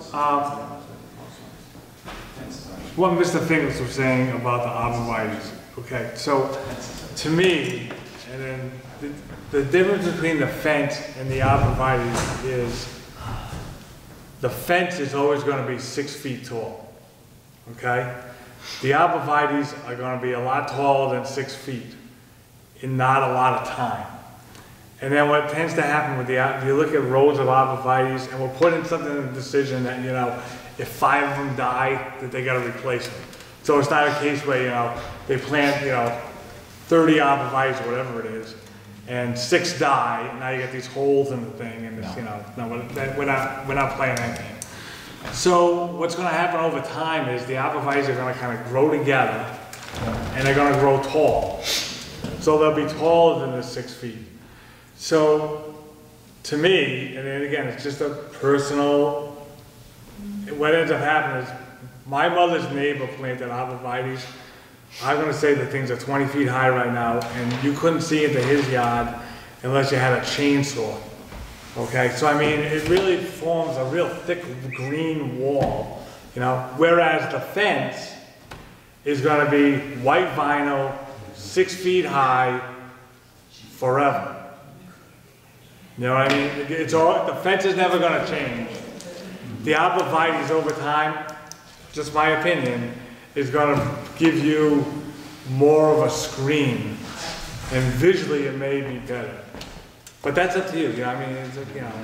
what Mr. Fingers was saying about the arborvitaes, okay, so to me, and then the difference between the fence and the arborvitaes is the fence is always going to be 6 feet tall, okay? The arborvitaes are going to be a lot taller than 6 feet in not a lot of time. And then what tends to happen with if you look at rows of arborvitaes, and we'll put in something in the decision that, you know, if 5 of them die, that they got to replace them. So it's not a case where, you know, they plant, you know, 30 arborvitaes, whatever it is, and 6 die, and now you get these holes in the thing, and it's, you know, no, we're not playing that game. So what's going to happen over time is the arborvitaes are going to kind of grow together, and they're going to grow tall. So they'll be taller than the 6 feet. So to me, and then again, it's just a personal, what ends up happening is my mother's neighbor planted arborvitaes. I'm going to say the things are 20 feet high right now, and you couldn't see into his yard unless you had a chainsaw. Okay, so I mean, it really forms a real thick green wall, you know, whereas the fence is going to be white vinyl, 6 feet high, forever. You know what I mean? It's all, the fence is never going to change. The arborvitaes over time, just my opinion, is going to give you more of a screen, and visually it may be better. But that's up to you. You know, I mean, it's, you know.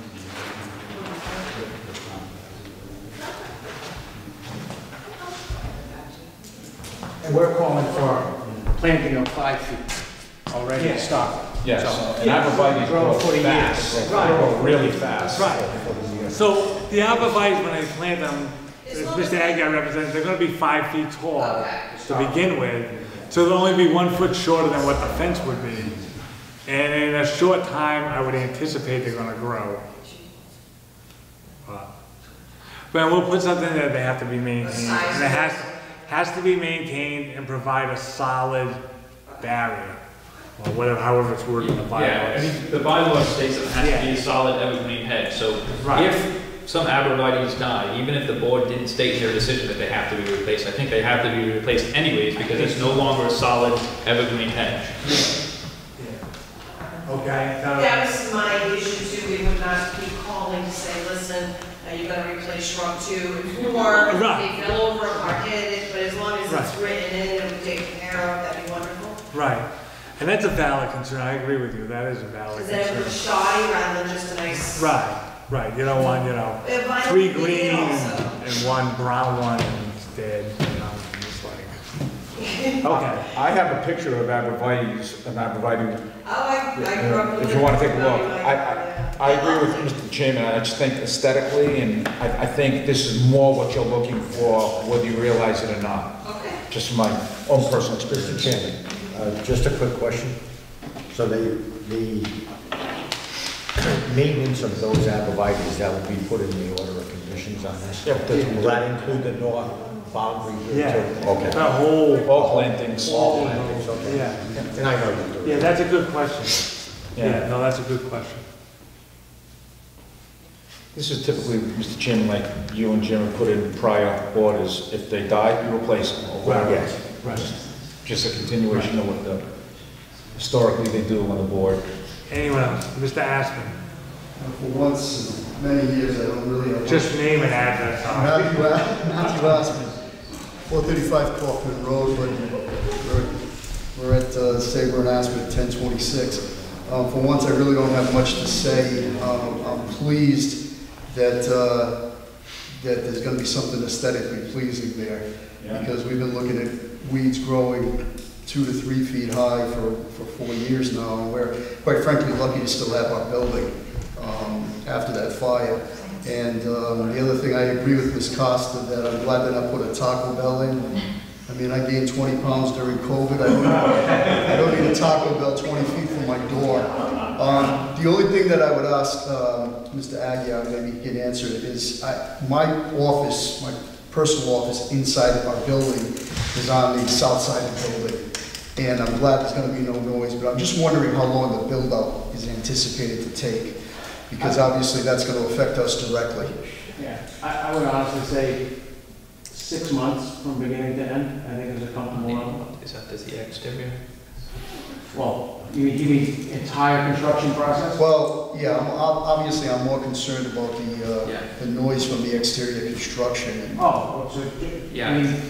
And we're calling for planting of 5 feet already to start. Yes, So, and arborvitaes grow grow 40 fast. years. They grow really fast. Right. So the arborvitaes, when they plant them, as Mr. Aguirre represents, they're going to be 5 feet tall to begin with. So they'll only be 1 foot shorter than what the fence would be. And in a short time, I would anticipate they're gonna grow. But we'll put something that they have to be maintained, and it has to be maintained and provide a solid barrier, or whatever, however it's worded in the bylaws. Yeah, I mean, the bylaw states it has to be a solid evergreen hedge, so Right. if some arborvitae's die, even if the board didn't state in their decision that they have to be replaced, I think they have to be replaced anyways, because it's no longer a solid evergreen hedge. Okay? That was my issue too, we would not keep calling to say, listen, you gotta replace shrub 2 and 4, Right. they fell over, are hit it, but as long as it's Right. written in and taken care of, that'd be wonderful. Right. And that's a valid concern, I agree with you, that is a valid Because then it concern. looks shoddy rather than just a nice. Right, right, you don't want, 3 green and 1 brown one and it's dead, it's like, okay. I have a picture of arborvitae's, an arborvitae. Oh, I grew up with. If you want to take a look, Yeah. I agree with Mr. Chairman, I just think aesthetically, and I think this is more what you're looking for, whether you realize it or not. Okay. Just my own personal experience. Mr. Chairman, just a quick question. So the maintenance of those arborvitae's, that will be put in the order of conditions on this? Yeah, but Will that include the north boundary here too? Yeah. Okay. The whole. all plantings. All plantings, okay. Yeah. And I know you do. Yeah, that's a good question. Yeah. Yeah, no, that's a good question. This is typically, Mr. Chairman, like you and Jim have put in prior orders, if they die, you replace them, or whatever. Yes. Right. Just a continuation of what historically they do on the board. Anyone else? Mr. Aspen? For once in many years, I don't really have. Just name and address. Matthew Aspen, 435 Kaufman Road, but we're at Sabre and Aspen at 1026. For once, I really don't have much to say. I'm pleased that there's going to be something aesthetically pleasing there, because we've been looking at weeds growing 2 to 3 feet high for 4 years now, and we're quite frankly lucky to still have our building after that fire. And the other thing, I agree with Ms. Costa that I'm glad that I put a Taco Bell in. I mean, I gained 20 pounds during COVID. I don't need a Taco Bell 20 feet from my door. The only thing that I would ask Mr. Aguirre, maybe he can answer it, is my office, my personal office inside our building is on the south side of the building. And I'm glad there's going to be no noise, but I'm just wondering how long the build-up is anticipated to take, because obviously that's going to affect us directly. Yeah, I would honestly say 6 months from beginning to end, I think is a comfortable level. Is that the exterior? Well, you mean entire construction process? Well, yeah, obviously I'm more concerned about the noise from the exterior construction. Oh, so, Yeah, I mean,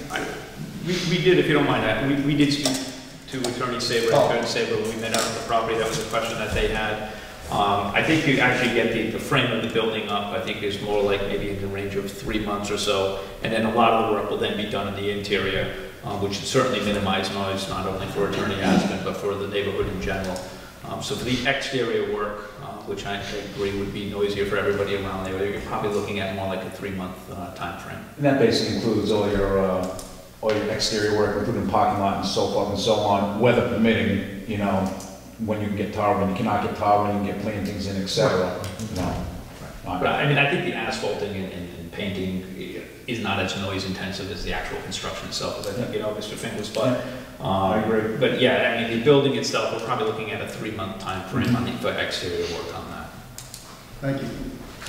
we did, if you don't mind, we did speak to Attorney Sabre, Attorney Sabre, when we met out on the property. That was a question that they had. I think you actually get the frame of the building up, I think is more like maybe in the range of 3 months or so. And then a lot of the work will then be done in the interior, which should certainly minimize noise, not only for Attorney Aspen, but for the neighborhood in general. So for the exterior work, which I agree would be noisier for everybody around there, you're probably looking at more like a 3-month time frame. And that basically includes all your exterior work, including parking lot and so forth and so on, weather permitting, when you can get tar, when you cannot get tar, when you can get plantings in, et cetera. But I mean, I think the asphalting and painting is not as noise intensive as the actual construction itself, as I think, Mr. Fingers, but I agree. But yeah, I mean, the building itself, we're probably looking at a 3-month time frame, I think, for exterior work on that. Thank you.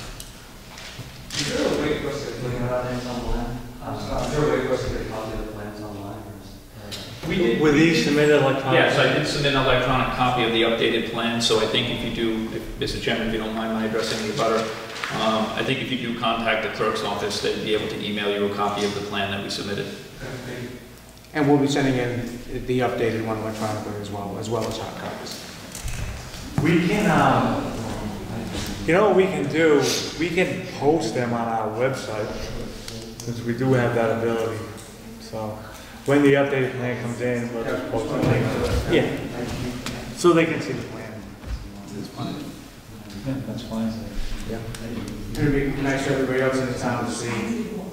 Is there a way for us to look at things online? Is there a way for us to get a copy of the plans online? We did. Were these submitted electronically? Yes, I did submit an electronic copy of the updated plan, so I think if you do, Mr. Chairman, if you don't mind my addressing the butter, I think if you do contact the clerk's office, they'd be able to email you a copy of the plan that we submitted. and we'll be sending in the updated one electronically as well as hard copies. We can, what we can do, we can post them on our website, since we do have that ability. So when the updated plan comes in, we'll just post a link to it. Yeah. So they can see the plan. That's fine. Yeah, that's fine. It'd be nice for everybody else in the town to see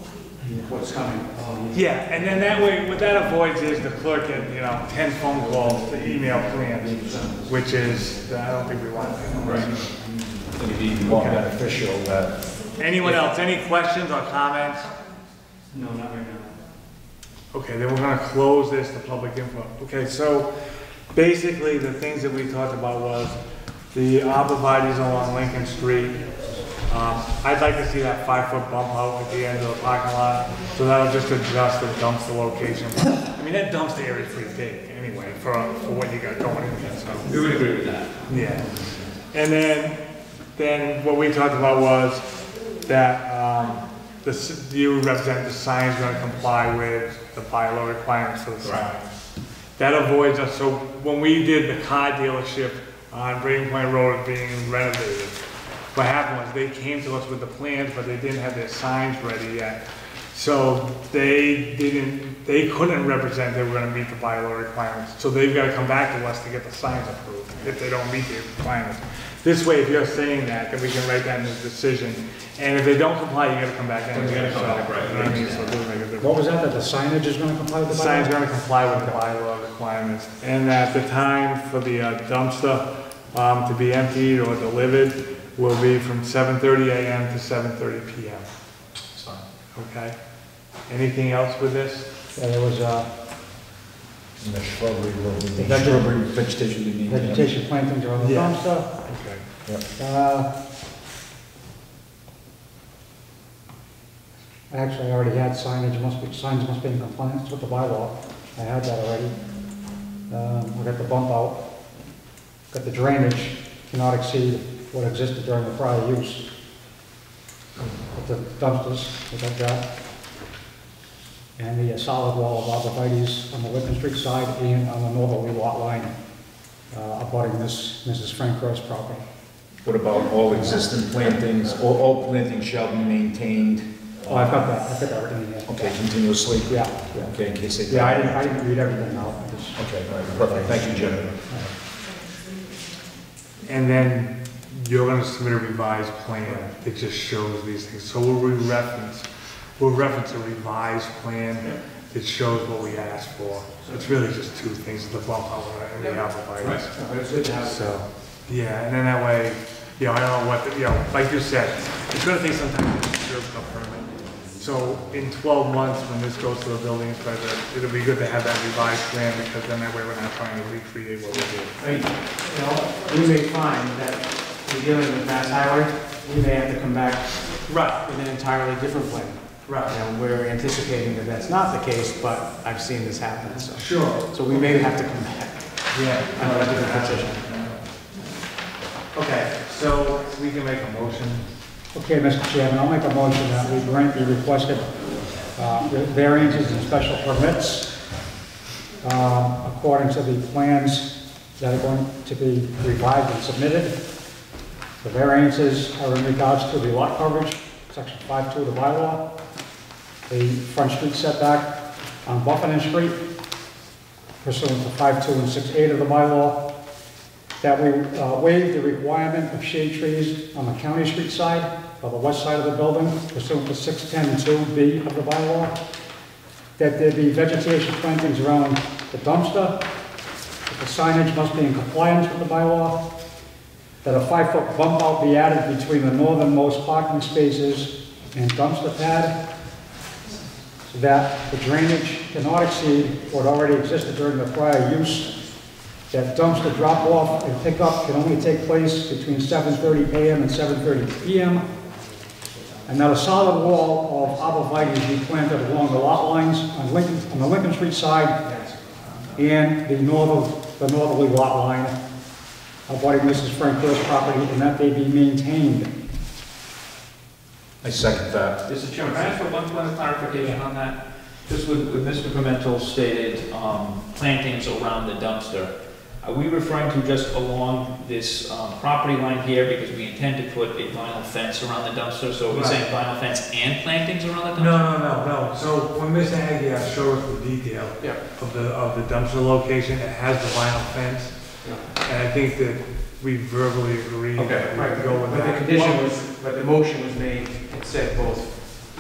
what's coming. Yeah, and then that way, what that avoids is the clerk getting, 10 phone calls to email plans, which is, I don't think we want that. Right. It'd be more beneficial that. Anyone else, any questions or comments? No, not right now. Okay, then we're gonna close this to public input. Okay, so basically the things that we talked about was the arborvitae's along Lincoln Street. I'd like to see that 5-foot bump out at the end of the parking lot, so that'll just adjust the dumpster location. I mean, that dumpster area is pretty big anyway for what you got going in there, so. We would agree with that. Yeah. And then what we talked about was that you represent the sign's gonna comply with the bylaw requirements for the sign. That avoids us, so when we did the car dealership on Brayton Point Road being renovated, what happened was they came to us with the plans, but they didn't have their signs ready yet. So they couldn't represent they were gonna meet the bylaw requirements. So they've gotta come back to us to get the signs approved if they don't meet the requirements. This way, if you're saying that, then we can write that in the decision. And if they don't comply, you gotta come back anyway. You gotta come back, right. You know what I mean? So it doesn't make a difference. What was that the signage is gonna comply with the bylaw? The sign's gonna comply with the bylaw requirements. And that the time for the dumpster to be emptied or delivered will be from 7:30 a.m. to 7:30 p.m. Okay? Anything else with this? Yeah, there was, And the shrubbery will be, The shrubbery vegetation will be. vegetation plantings around the Yeah. dumpster. Okay. Actually, I already had signage, signs must be in compliance with the bylaw. I had that already. I got the bump out. Got the drainage, cannot exceed what existed during the prior use. With the dumpsters, we got that. And the solid wall of arborvitae's on the Lincoln Street side and on the northerly lot line, abutting this Mrs. Frank Gross property. What about all existing plantings, all plantings shall be maintained? Oh, I've got that, I've got everything in here. Okay, continuously? Yeah. Okay, in case they. Yeah, I didn't read everything out. I just- Okay, all right, perfect, thank you, Jim. And then you're gonna submit a revised plan that just shows these things. So we'll reference a revised plan that shows what we asked for. It's really just two things, the bump out and the arborvitae's. It's good to have. So, yeah, and then that way, I don't know what, like you said, it's gonna take some time to serve the permit. So in 12 months, when this goes to the building inspector, it'll be good to have that revised plan, because then that way we're not trying to recreate what we did. I mean, we may find that we're dealing with Mass Highway, we may have to come back with an entirely different plan. Right. We're anticipating that that's not the case, but I've seen this happen, so. Sure. So we may have to come back. Yeah. On a different petition. Okay, so we can make a motion. Okay, Mr. Chairman, I'll make a motion that we grant the requested variances and special permits according to the plans that are going to be revised and submitted. The variances are in regards to the lot coverage, section 5.2 of the bylaw, the front street setback on Buffalo Street pursuant to 5.2 and 6.8 of the bylaw, that we waive the requirement of shade trees on the County Street side, or the west side of the building, pursuant to 610-2B of the bylaw, that there be vegetation plantings around the dumpster, that the signage must be in compliance with the bylaw, that a 5-foot bump out be added between the northernmost parking spaces and dumpster pad, so that the drainage cannot exceed what already existed during the prior use, that dumpster drop-off and pickup can only take place between 7:30 a.m. and 7:30 p.m., and that a solid wall of arborvitae's be planted along the lot lines on the Lincoln Street side and the northerly lot line abutting Mrs. Frank Gross property, and that they be maintained. I second that. Mr. Chairman, can I ask for one point of clarification on that? Just with Mr. Pimentel stated plantings around the dumpster, are we referring to just along this property line here, because we intend to put a vinyl fence around the dumpster? So are we saying vinyl fence and plantings around the dumpster? No. So when Ms. Aggie showed us the detail of the dumpster location, it has the vinyl fence. And I think that we verbally agreed that we could go with But that. the condition was, but the motion was made, it said both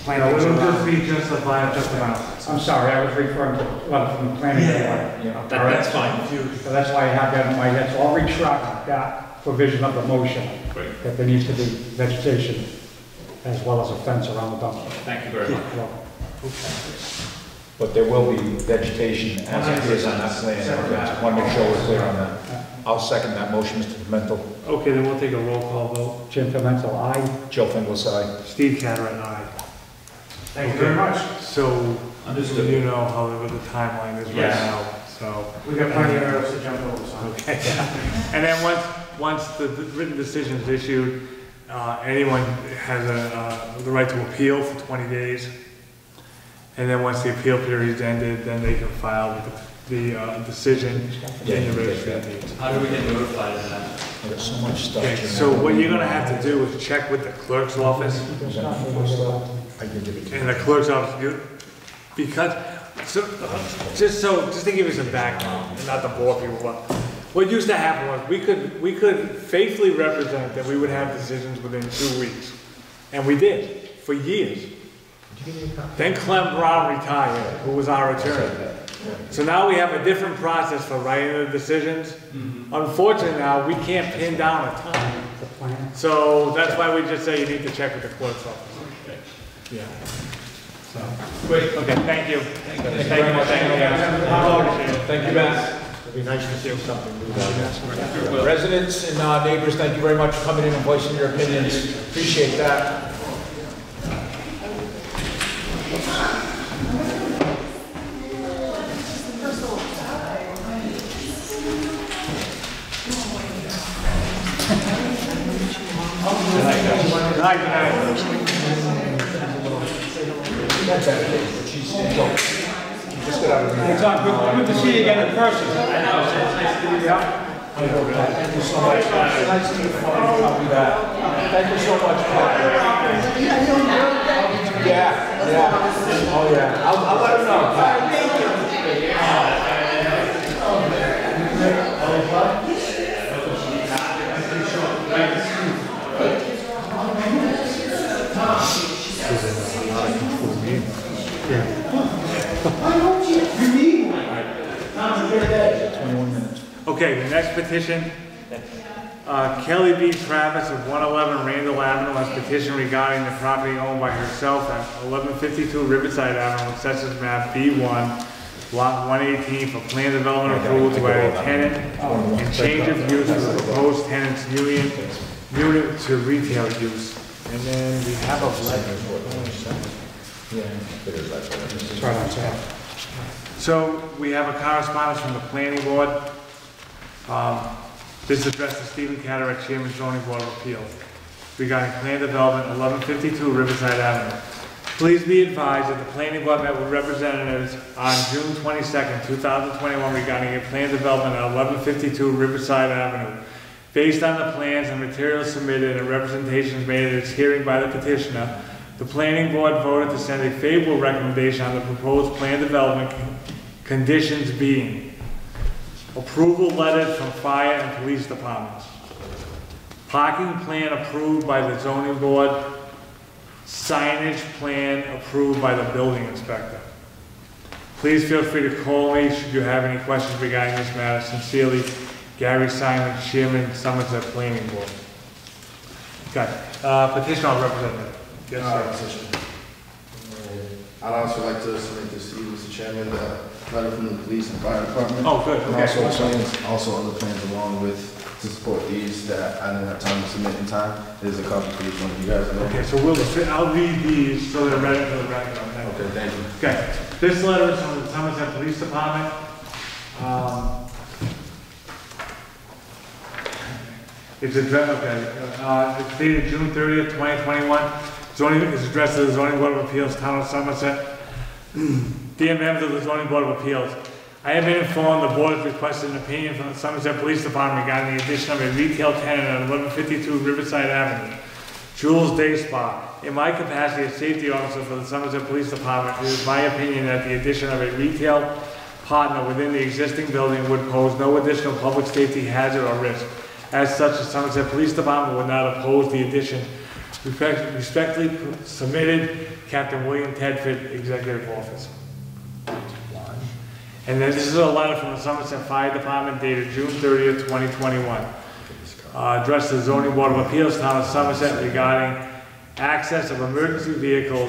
No, it would just be just the vinyl, just the vinyl. I'm sorry, I was referring to a letter from the planning board. Yeah, that's fine. So that's why I have that in my head, so I'll retract that provision of the motion. Great. That there needs to be vegetation as well as a fence around the dumpster. Thank you very much. Well, But there will be vegetation as it is on that plan. I want to make sure we're clear on that. I'll second that motion, Mr. Pimentel. Okay, then we'll take a roll call vote. Jim Pimentel, aye. Joe Fingles, aye. Steve Cartwright, aye. Thank you very much. So, Understood. you know how the timeline is right Yes. now, so. We got plenty of arrows to jump over, so. Okay. And then once the written decision is issued, anyone has the right to appeal for 20 days. And then once the appeal period is ended, then they can file the decision in the registry of deeds. How do we get notified of that? I got so much stuff. Okay, so what you're gonna have to do is check with the clerk's office. I can give it to you. And the clerk's office, because, just to give you some background, and not to bore people, but what used to happen was, we could faithfully represent that we would have decisions within 2 weeks. And we did, for years. Then Clem Brown retired, who was our attorney. So now we have a different process for writing the decisions. Unfortunately now, we can't pin down a time. So that's why we just say you need to check with the clerk's office. Yeah. So, Great. okay, thank you. Thank you very much. Thank you, guys. It'd be nice to see something. Residents and neighbors, thank you very much for coming in and voicing your opinions. Appreciate that. Hey, Tom, good to see you again in person. I know, it's nice to meet you. Thank you so much. Nice to meet you. I'll be back. Thank you so much. Yeah. Oh, yeah. I'll let him Okay, the next petition, Kelly B. Travis of 111 Randall Avenue has petitioned regarding the property owned by herself at 1152 Riverside Avenue, Assessors Map B1, Lot 118 for plan development approval to add a tenant and change of use for the proposed tenant's unit to retail use. And then we have a letter. So we have a correspondence from the planning board. This is addressed to Stephen Cataract, Chairman, Zoning Board of Appeals, regarding plan development 1152 Riverside Avenue. Please be advised that the planning board met with representatives on June 22nd, 2021 regarding a plan development at 1152 Riverside Avenue. Based on the plans and materials submitted and representations made at its hearing by the petitioner, the planning board voted to send a favorable recommendation on the proposed plan development conditions being approval letters from fire and police departments, parking plan approved by the zoning board, signage plan approved by the building inspector. Please feel free to call me should you have any questions regarding this matter. Sincerely, Gary Simon, Chairman, Somerset Planning Board. Okay, petitioner representative. Yes, sir. I'd also like to submit this to you, Mr. Chairman, the letter from the police and fire department. Oh, good. And Okay. also other plans along with, to support these that I didn't have time to submit in time. There's a copy for each one of you guys. Okay, so I'll read these so they're ready for the record. Okay, thank you. Okay, this letter is from the Somerset Police Department. It's dated June 30th, 2021. Zoning is addressed to the Zoning Board of Appeals, Town of Somerset. Dear members of the Zoning Board of Appeals, I have been informed the board has requested an opinion from the Somerset Police Department regarding the addition of a retail tenant at 1152 Riverside Avenue, Jules Day Spa. In my capacity as safety officer for the Somerset Police Department, it is my opinion that the addition of a retail partner within the existing building would pose no additional public safety hazard or risk. As such, the Somerset Police Department would not oppose the addition Respectfully submitted, Captain William Tedford, Executive Officer. And then this is a letter from the Somerset Fire Department dated June 30th, 2021. Addressed to the Zoning Board of Appeals, Town of Somerset, regarding access of emergency vehicles,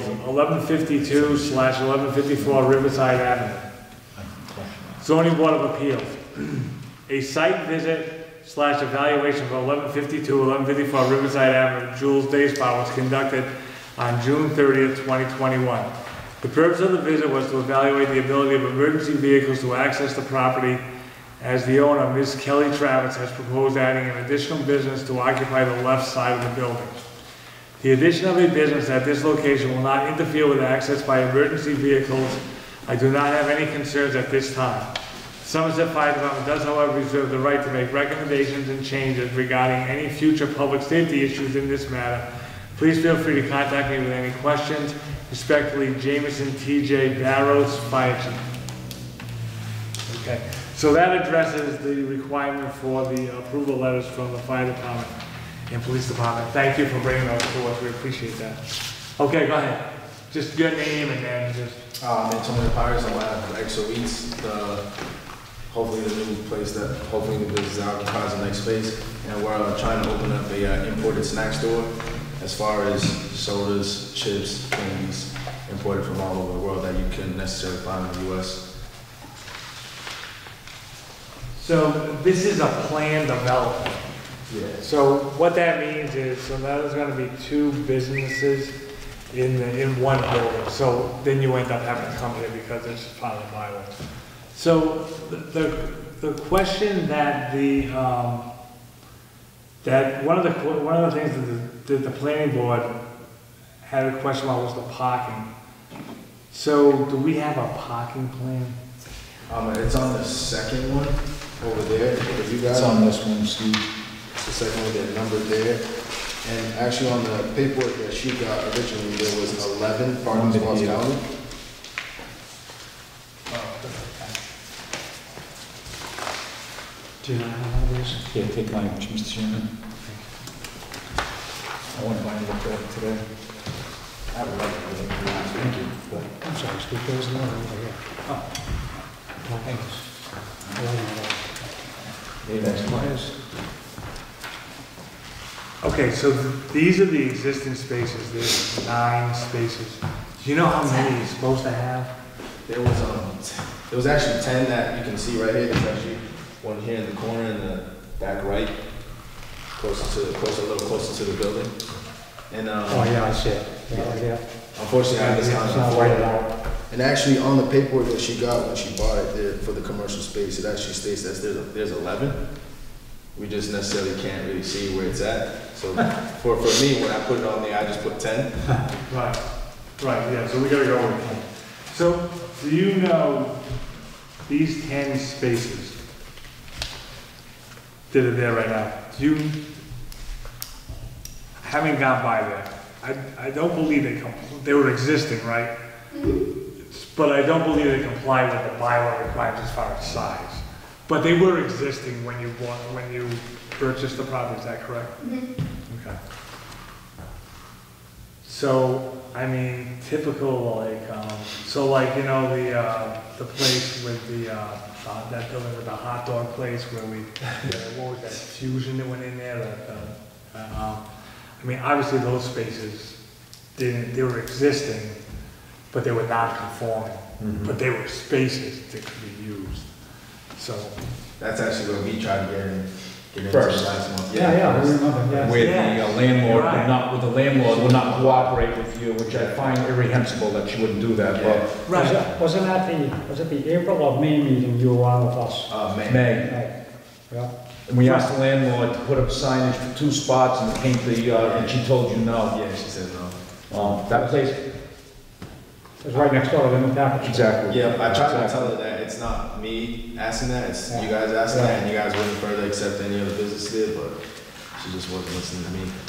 1152/1154 Riverside Avenue. Zoning Board of Appeals. A site visit / evaluation for 1152/1154 Riverside Avenue, Jules Day Spa was conducted on June 30th, 2021. The purpose of the visit was to evaluate the ability of emergency vehicles to access the property, as the owner, Ms. Kelly Travis, has proposed adding an additional business to occupy the left side of the building. The addition of a business at this location will not interfere with access by emergency vehicles. I do not have any concerns at this time. Somerset Fire Department does, however, reserve the right to make recommendations and changes regarding any future public safety issues in this matter. Please feel free to contact me with any questions. Respectfully, Jameson T.J. Barrows, Fire Chief. Okay, so that addresses the requirement for the approval letters from the Fire Department and Police Department. Thank you for bringing those to us. We appreciate that. Okay, go ahead. Just your name and then just... Antonio Pires, I'm at Exo Eats, hopefully the new place that hopefully the business occupies the next space. And we're trying to open up a imported snack store as far as sodas, chips, candies, imported from all over the world that you couldn't necessarily find in the U.S. So this is a planned development. Yeah. So what that means is, so now there's going to be two businesses in one building. So then you end up having to come here because it's part of the bylaw. So the question that that one of the things that the planning board had a question about was the parking. So do we have a parking plan? It's on the second one over there. If you guys It's on this one, Steve. the second one, that number there. And actually on the paperwork that she got originally, there was 11 parking spots counted. Do you know how it is? Yeah, take mine, Mr. Chairman. I want to buy it today. I would like to Thank you. But I'm sorry, Steve, there was another over here. Oh. Thanks. that's mine. Okay, so these are the existing spaces. There's 9 spaces. Do you know how many you're supposed to have? There was actually 10 that you can see right here. There's actually one here in the corner in the back right, a little closer to the building. And Oh, yeah, I see it. Yeah. unfortunately, I just It's not whited out. And actually, on the paperwork that she got when she bought it there for the commercial space, it actually states that there's 11. We just necessarily can't really see where it's at. So for me, when I put it on there, I just put 10. Right, yeah, so we gotta go with 10. So, do you know these 10 spaces that are there right now? Having gone by there, I don't believe they were existing, right? But I don't believe they comply with the bylaw requirements as far as size. But they were existing when you purchased the property, is that correct? Okay. So, I mean, typical, like, you know, the place with that building with the hot dog place where what was that fusion that went in there? I mean, obviously those spaces, they were existing, but they were not conforming. But they were spaces that could be used. So. That's actually what we tried to get into First. last month. Yeah, I remember, yeah. Where the landlord Right. would not cooperate with you, which I find irrehensible that she wouldn't do that, but. Was it the April or May meeting you were on with us? May. Right. Yeah. And we asked the landlord to put up signage for 2 spots and paint and she told you no. Yeah, she said no. That place, It was right next door to the new package. exactly. Yeah, I tried to tell her that it's not me asking that, it's you guys asking that, and you guys wouldn't further accept any other business there, but she just wasn't listening to me.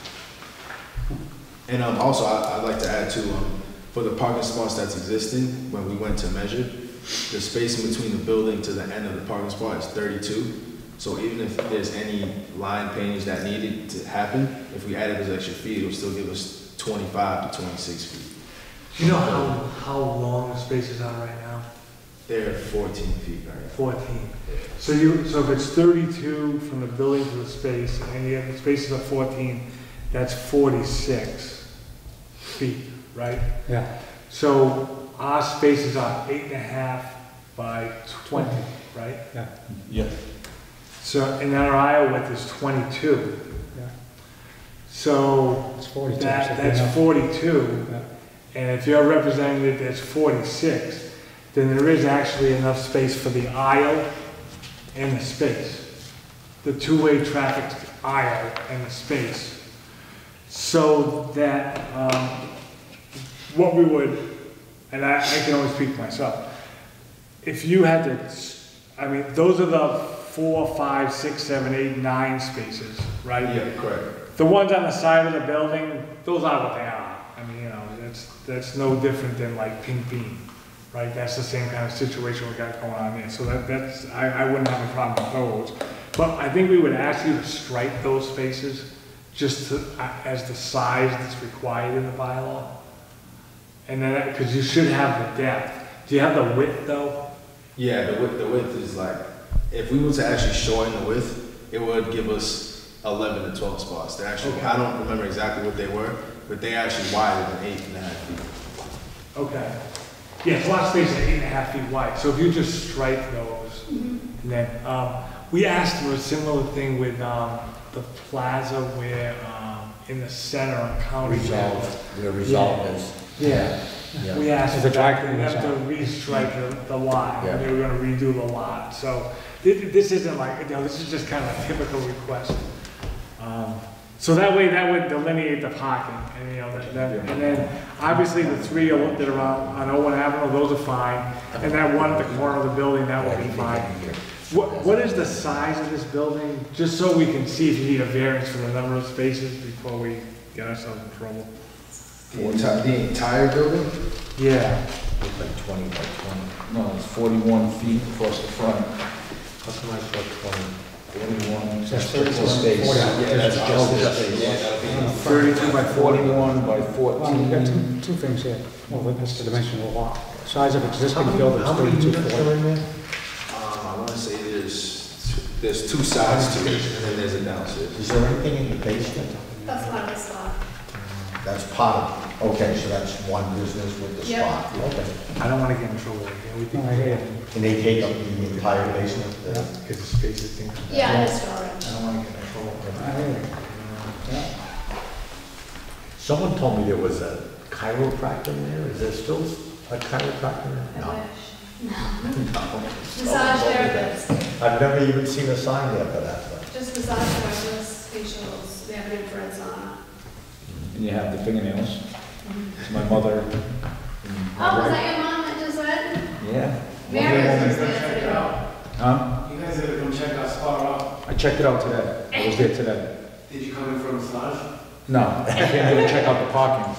And also, I'd like to add too, for the parking spots that's existing, when we went to measure, the space in between the building to the end of the parking spot is 32. So even if there's any line paintings that needed to happen, if we added those extra feet, it'll still give us 25 to 26 feet. Do you know how long the spaces are right now? They're 14 feet, right? 14. So if it's 32 from the building to the space, and you have the spaces of 14, that's 46 feet, right? Yeah. So our spaces are 8.5 by 20, right? Yeah. Yeah. So, and then our aisle width is 22. Yeah. So It's 42. that's 42. Yeah. And if you're representing it as 46, then there is actually enough space for the aisle and the space. The two-way traffic aisle and the space. So that what we would, and I can only speak for myself, if you had to, I mean, those are the 4, 5, 6, 7, 8, 9 spaces, right? Yeah, correct. The ones on the side of the building, those are what they are. I mean, you know, that's no different than like Pink Bean, right? That's the same kind of situation we got going on there. So that's, I wouldn't have a problem with those. But I think we would ask you to strike those spaces just to, as the size that's required in the bylaw. And then, because you should have the depth. Do you have the width though? Yeah, the width is like, if we were to actually shorten the width, it would give us 11 to 12 spots. They're actually, Okay. I don't remember exactly what they were, but they actually wider than 8.5 feet. Okay. Yeah, it's a lot of space at 8.5 feet wide. So if you just strike those, and then, we asked for a similar thing with the plaza where, in the center on County Road. Where Resolve is. Yeah. Yeah. We asked It's a them drag to restrike the lot, Yeah. they were gonna redo the lot, so this isn't like, you know, this is just kind of a typical request. So that way, that would delineate the parking, and you know, and then, obviously, the 3 that are on Owen Avenue, those are fine, and that one at the corner of the building, that will be fine. What is the size of this building, just so we can see if you need a variance for the number of spaces before we get ourselves in trouble? The entire building? Yeah. It's like 20 by 20. No, it's 41 feet across the front. Customized for 20. 41, That's just the 31, space. 40. Yeah, that's just the space. Yeah, that'll be 32 by 41 by Well, you've got 14. two things here. Well, that's the dimension of the lot. Size of existing building is How many 32 units feet. are in there? I want to say there's 2 sides to it, and then there's a downstairs. Is there anything in the basement? That's part of the slot. That's part of, okay, so that's one business with the Yep. spot. Okay. I don't wanna get in trouble again, we think. No, I hear you. And they take up the entire basement? Because the spaces things. Yeah, it is storage. I don't wanna get in trouble. I hear you. Yeah. Someone told me there was a chiropractor there. Is there still a chiropractor there? I No. wish. Massage therapist, I've never even seen a sign there for that. but- just massage therapists, facials, they have an infrared sauna. And you have the fingernails. My mother. Oh, was that your mom that just went? Yeah. Mary Lovely was woman. just there. Huh? You guys ever come check our spot out? I checked it out today. I was there today. Did you come in for a massage? No, I came here to check out the parking.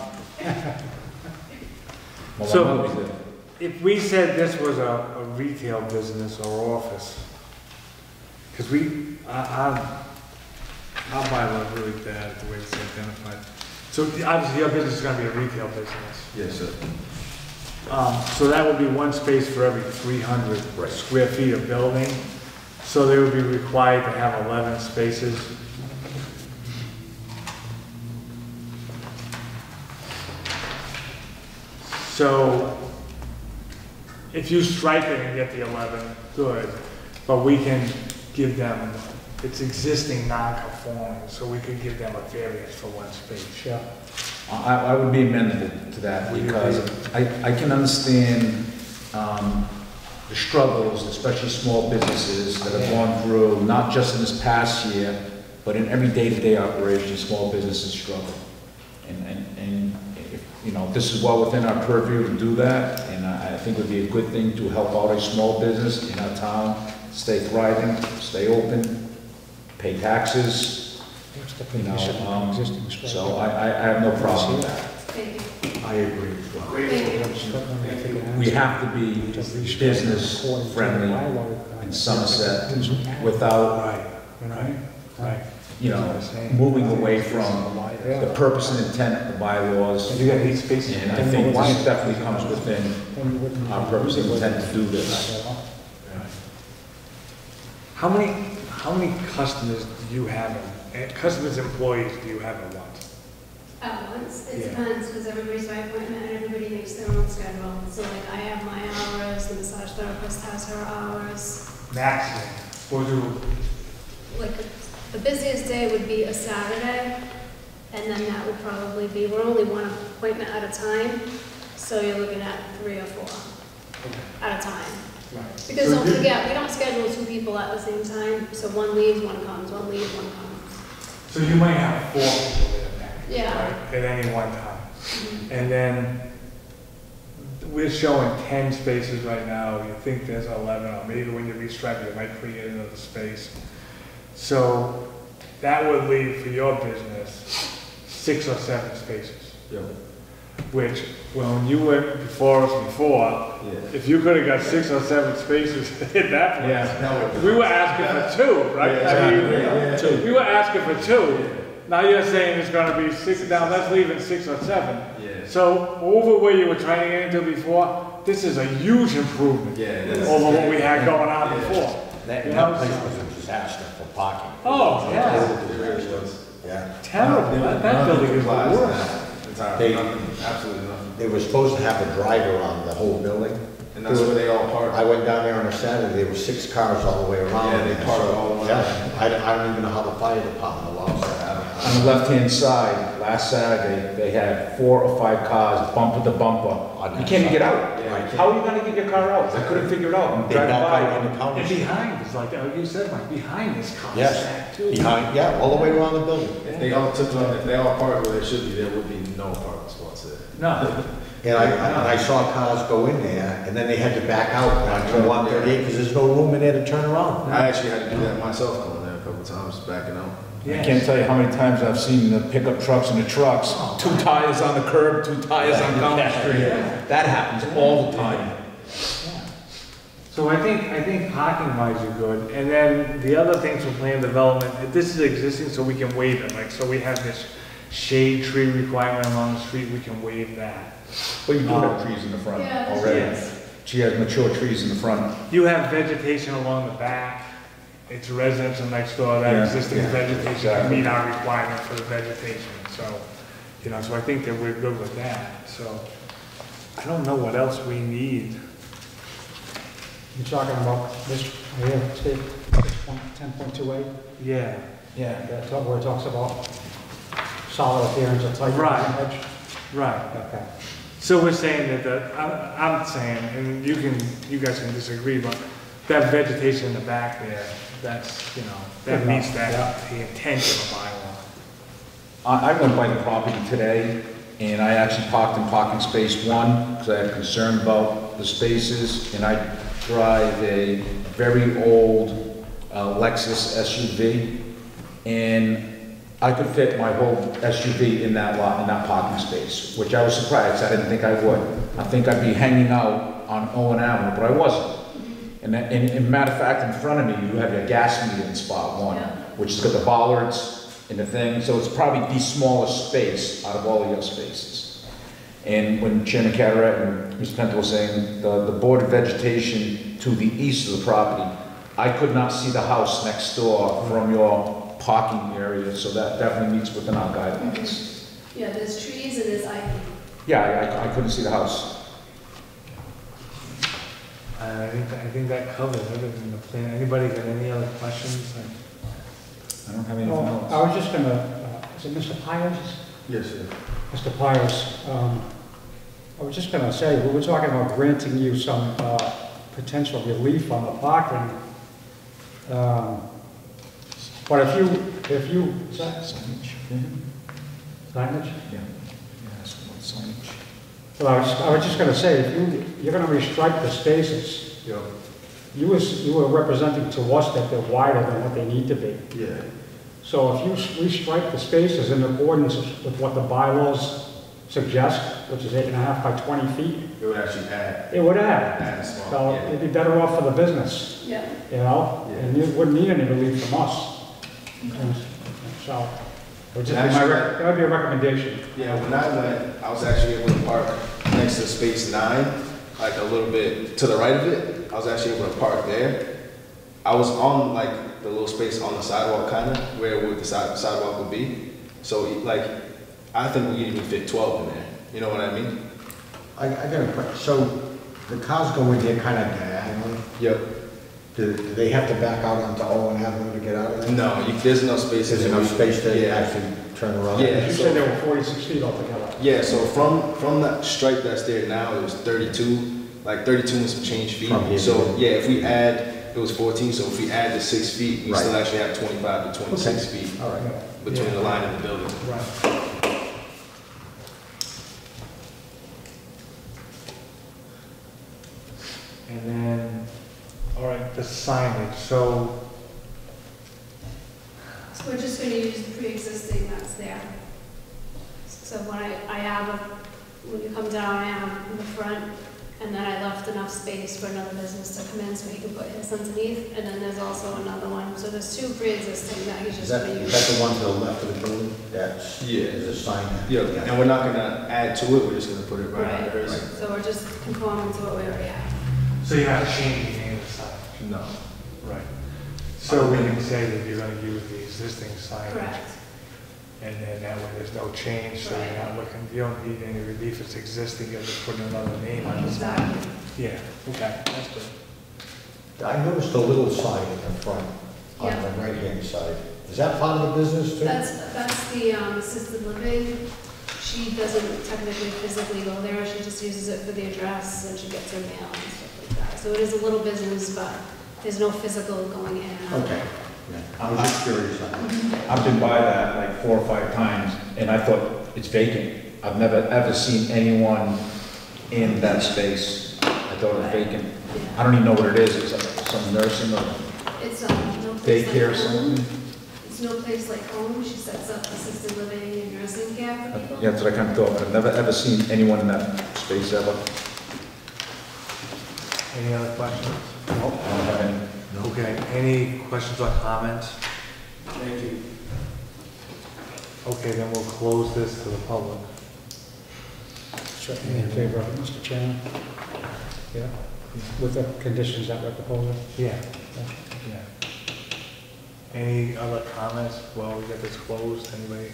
Well, So- my mother was there. If we said this was a retail business or office, because our bylaw is really bad, the way it's identified. So obviously your business is gonna be a retail business. Yes, sir. So that would be one space for every 300 square feet of building. So they would be required to have 11 spaces. So if you strike it and get the 11, good, but we can give them, it's existing non-conforming, so we could give them a variance for one space. Yeah. I would be amenable to that because I can understand the struggles, especially small businesses that have gone through, not just in this past year, but in every day-to-day operation, small businesses struggle. And if, you know, this is well within our purview to do that, and I think it would be a good thing to help out a small business in our town, stay thriving, stay open, pay taxes, What's the you know, condition of existing structure? so I have no problem with that. Thank you. I agree as well. Thank you. We have to be business friendly in Somerset without, you know, moving away from the purpose and intent of the bylaws. And I think this definitely comes within our purpose and intent to do this. How many customers do you have, customers, employees do you have at once? At once, it Yeah. depends, because everybody's by appointment and everybody makes their own schedule. So like I have my hours, the massage therapist has her hours. Maximum, or do, Like the busiest day would be a Saturday, and then that would probably be, we're only one appointment at a time, so you're looking at 3 or 4 at a time. right. Because So don't you- forget, we don't schedule 2 people at the same time, so one leaves, one comes, one leaves, one comes. So you might have 4 people there, Yeah. right, at any one time. And then we're showing 10 spaces right now, you think there's 11, or maybe when you restripe it, you might create another space. So that would leave for your business 6 or 7 spaces. Yeah. Which, when you went before us before, if you could have got 6 or 7 spaces in that place, we were asking for 2, right? I mean, we were asking for 2. Now you're saying it's gonna be 6, now that's leaving 6 or 7. So over where you were trying to get into before, this is a huge improvement over what we had going on before. That You know, place so- was a disaster for parking. Oh, yeah. Yeah. Terrible, that building is the worst. They- Absolutely nothing. They were supposed to have a drive around the whole building. And that's where they all park. I went down there on a Saturday, there were 6 cars all the way around. Yeah, they there, park so, all the way yeah, around. I don't even know how the fire department allows that. On the left-hand side, last Saturday, they had 4 or 5 cars bumper to bumper. You can't even get out. How are you gonna get your car out? I couldn't figure it out. I'm They driving back out on by. the county. And behind, it's like, you said, like, behind this car Yes, stack too. behind, yeah, all the way around the building. If they all took, if they all parked where they should be, there would be no parking spots there. No. And I saw cars go in there, and then they had to back out onto 138, because there's no room in there to turn around. I actually had to do that myself going there a couple of times, backing out. I can't tell you how many times I've seen the pickup trucks and the trucks, 2 tires on the curb, 2 tires on County Street. That happens all the time. So I think parking wise you're good, and then the other things for plan development, this is existing, so we can waive it, like, so we have this shade tree requirement along the street, we can waive that. But you do have trees in the front Yeah, that's already. Yes. She has mature trees in the front. You have vegetation along the back, it's residential next door, that Yeah. existing Yeah. vegetation can Exactly. meet our requirement for the vegetation, so, you know, so I think that we're good with that, so. I don't know what else we need. You're talking about this, here, Steve, 10.28? Yeah. Yeah. Where it talks about solid appearance of type. Right. image? Right. Okay. So we're saying that, I'm saying, and you guys can disagree, but that vegetation in the back there, that's, you know, that Good meets enough, that, the intent of the bylaw. I went by the property today, and I actually parked in parking space 1, because I had concern about the spaces, and I drive a very old Lexus SUV, and I could fit my whole SUV in that lot, in that parking space, which I was surprised, I didn't think I would. I think I'd be hanging out on Owen Avenue, but I wasn't. And matter of fact, in front of me, you have your gas meter in spot 1, which has got the bollards and the thing, so it's probably the smallest space out of all of your spaces. And when Chairman Carteret and Mr. Penta were saying the border vegetation to the east of the property, I could not see the house next door from your parking area, so that definitely meets within our guidelines. Yeah, there's trees and there's ivy. Yeah, I couldn't see the house. I think that covers everything in the plan. Anybody got any other questions? I don't have anything Well, else. I was just gonna, is it Mr. Pires? Yes, sir. Mr. Pires, I was just gonna say, we were talking about granting you some potential relief on the parking. But if you, is that Signage? signage? Yeah. Ask about signage. Well, I was just gonna say, if you're gonna restripe the spaces, Yeah. you were representing to us that they're wider than what they need to be. Yeah. So if you restripe the spaces in accordance with what the bylaws suggest, which is 8.5 by 20 feet, It would actually add, it would add. add small, So yeah. it'd be better off for the business, Yeah. you know? Yeah. And you wouldn't need any relief from us. So, it would just be that would be a recommendation. Yeah, when I went, I was actually able to park next to space 9, like a little bit to the right of it. I was actually able to park there. I was on like the little space on the sidewalk, kind of where would the sidewalk would be. So like, I think we could even fit 12 in there. You know what I mean? I got a question. So the cars go in there kind of diagonally? Yep. Do they have to back out onto Owen Avenue to get out of there? No, there's enough space. There's enough space to Yeah. actually turn around? Yeah. You said there were 46 feet altogether. Yeah, so from that stripe that's there now, it was 32, like 32 and some change feet. From here to So there. yeah, if we add, it was 14, so if we add the 6 feet, we Right. still actually have 25 to 26 feet All right. between the line and the building. Right. And then, all right, the signage, so, So we're just gonna use the pre-existing that's there. So when I have when you come down, I have in the front, and then I left enough space for another business to come in so he can put his underneath, and then there's also another one. So there's 2 pre-existing that he's Is just that, gonna is use. that the one to the left of the building? That's, Yeah. is a sign there? Yeah, and we're not gonna add to it, we're just gonna put it right Right. under his. So we're just conforming to what we already have. so you're not changing any of the signage? No. Right. So we can say that you're gonna use the existing signage? Correct. And then that way there's no change, so you're not looking, you don't need any relief, it's existing, you're just putting another name on the sign. Exactly. Yeah, okay, that's good. I noticed a little sign in the front, on Yeah. the right-hand side. Is that part of the business too? That's the assisted living. She doesn't technically physically go there, she just uses it for the address and she gets her mail and stuff like that. So it is a little business, but there's no physical going in and out. Okay. Yeah. I was just curious on that. I've been by that like 4 or 5 times, and I thought it's vacant. I've never ever seen anyone in that space. I thought it was vacant. I don't even know what it is. It's like some nursing or It's no place daycare or like home. something. It's no place like home. She sets up assisted living and nursing care for people. Yeah, that's what I kind of thought. I've never ever seen anyone in that space ever. Any other questions? Nope, I don't have any. Okay, any questions or comments? Thank you. Okay, then we'll close this to the public. Certainly in favor of it, Mr. Chairman. Yeah, with the conditions that we're proposing. Yeah. Yeah. Any other comments while we get this closed, anybody?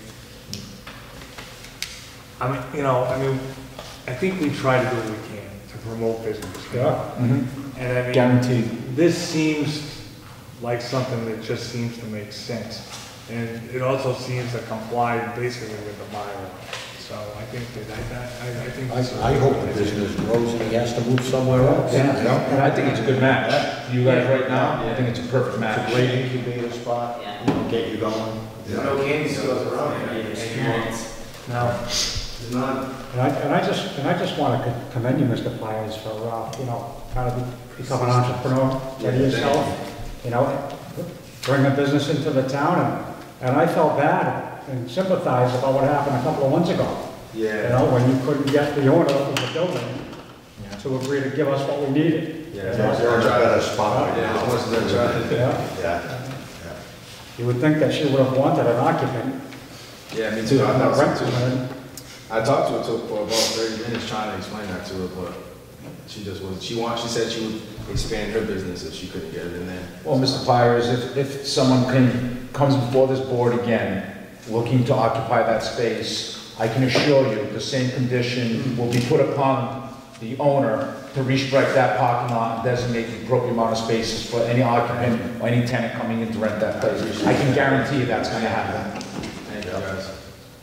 I think we try to do what we can to promote business. Yeah. And I mean. Guaranteed. This seems like something that just seems to make sense. And it also seems to comply basically with the bylaw. So I think I think. this is I hope the a good business grows and he has to move somewhere else. Yeah, and I think it's a good match. For you guys right now, I think it's a perfect It's a match. great incubator spot, you know, get you going. There's no candy stores around here anymore. No. There's none. And I just want to commend you, Mr. Pires, for, kind of becoming an entrepreneur for yourself, bring a business into the town, and I felt bad and sympathized about what happened a couple of months ago. Yeah. When you couldn't get the owner of the building to agree to give us what we needed. Yeah. They're in a better spot right Yeah, now. once they're trying. Yeah. Yeah. You would think that she would have wanted an occupant Yeah, me to too. I thought rent so to too. her. I talked to her for about 30 minutes trying to explain that to her, but she just was. She said she would expand her business if she couldn't get it in there. Well, Mr. Pires, if someone comes before this board again, looking to occupy that space, I can assure you, the same condition will be put upon the owner to restrike that parking lot and designate the appropriate amount of spaces for any occupant or any tenant coming in to rent that place. I can guarantee you that's gonna happen. Thank you, guys.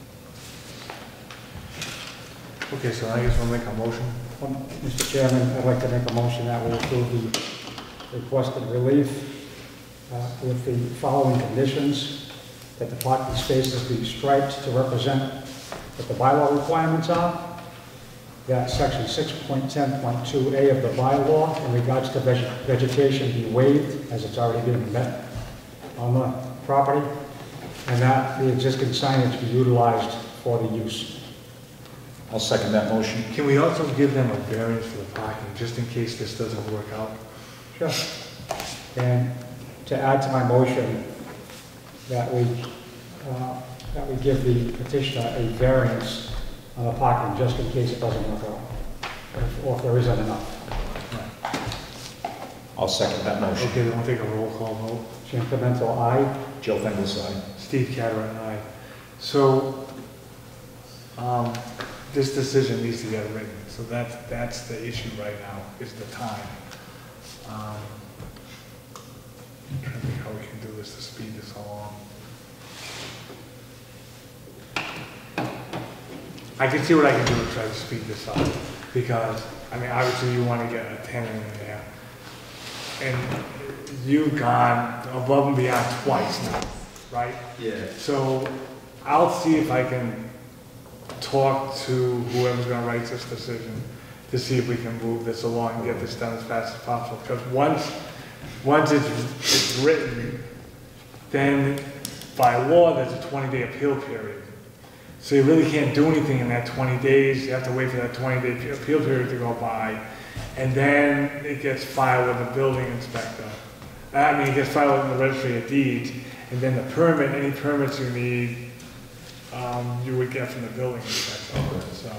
Okay, so I guess we'll make a motion. Mr. Chairman, I'd like to make a motion that we approve the requested relief with the following conditions: that the parking spaces be striped to represent what the bylaw requirements are, that section 6.10.2A of the bylaw in regards to vegetation be waived as it's already being met on the property, and that the existing signage be utilized for the use. I'll second that motion. Can we also give them a variance for the parking, just in case this doesn't work out? Sure. And to add to my motion, that we give the petitioner a variance on the parking, just in case it doesn't work out, or if there isn't enough. I'll second that motion. Okay, then we'll take a roll call vote. Jim Pimentel, aye. Joe Fendelstein. Steve Cataract, aye. So, this decision needs to get written, so that's the issue right now, is the time. I'm trying to think how we can do this to speed this along. I can see what I can do to try to speed this up, because, I mean, obviously you want to get a tenant in there. And you've gone above and beyond twice now, right? Yeah. So I'll see if I can talk to whoever's gonna write this decision to see if we can move this along and get this done as fast as possible. Because once it's written, then by law, there's a 20-day appeal period. So you really can't do anything in that 20 days. You have to wait for that 20-day appeal period to go by. And then it gets filed with the building inspector. I mean, it gets filed in the registry of deeds. And then the permit, any permits you need, you would get from the building inspector. So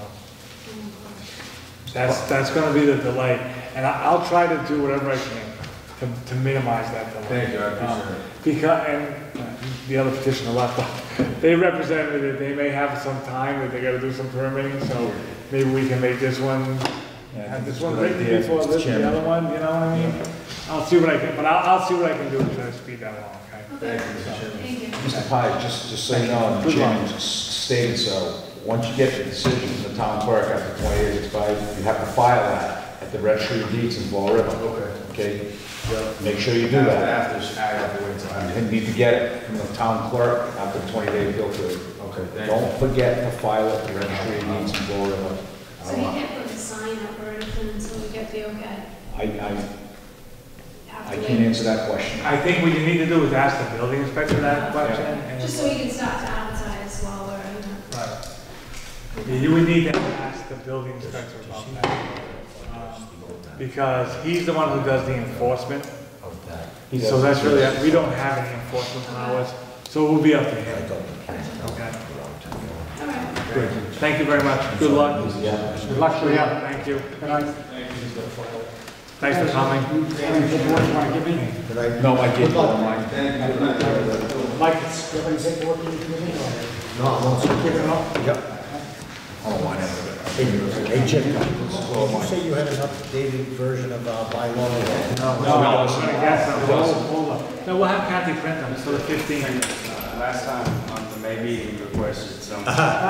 that's going to be the delay. And I'll try to do whatever I can to minimize that delay. Thank you, I appreciate it. Because, and the other petitioner left, they represented that they may have some time, that they got to do some permitting, so maybe we can make this one, have this one written before this, the other one, you know what I mean? I'll see what I can, but I'll see what I can do to try to speed that along, okay? Thank you, Mr. Chairman. Thank you. Mr. Pye, just so you know, and the chairman stated so, once you get the decision from the town clerk after 20 days expired, you have to file that at the registry of deeds in Fall River. Okay? Make sure you do that. After, I have to wait until after. You need to get it from the town clerk after the 20-day appeal period. Okay, thank you. Don't forget to file it at the registry of deeds in Fall River. So you can't put the sign up or anything until we get the okay? I can't answer that question. I think what you need to do is ask the building inspector that question. And Just so we can start to advertise while we're, right. Yeah, you would need to ask the building inspector about that. Because he's the one who does the enforcement. So that's really, we don't have any enforcement powers, so it will be up to him. Okay. Good. Thank you very much. Good luck. Good luck to you. Thank you. Good night. Thanks for coming. Any paperwork you want to give me? No, I did one, Mike. Mike, do you have any paperwork you need to give me? No, I'm all set. Give it up? Yep. Oh, why not? Hey, Jim, did you say you had an updated version of bylaw? No, I'm gonna get some. Hold on. No, we'll have Kathy print them, so the 15. Last time on the May meeting, you requested some.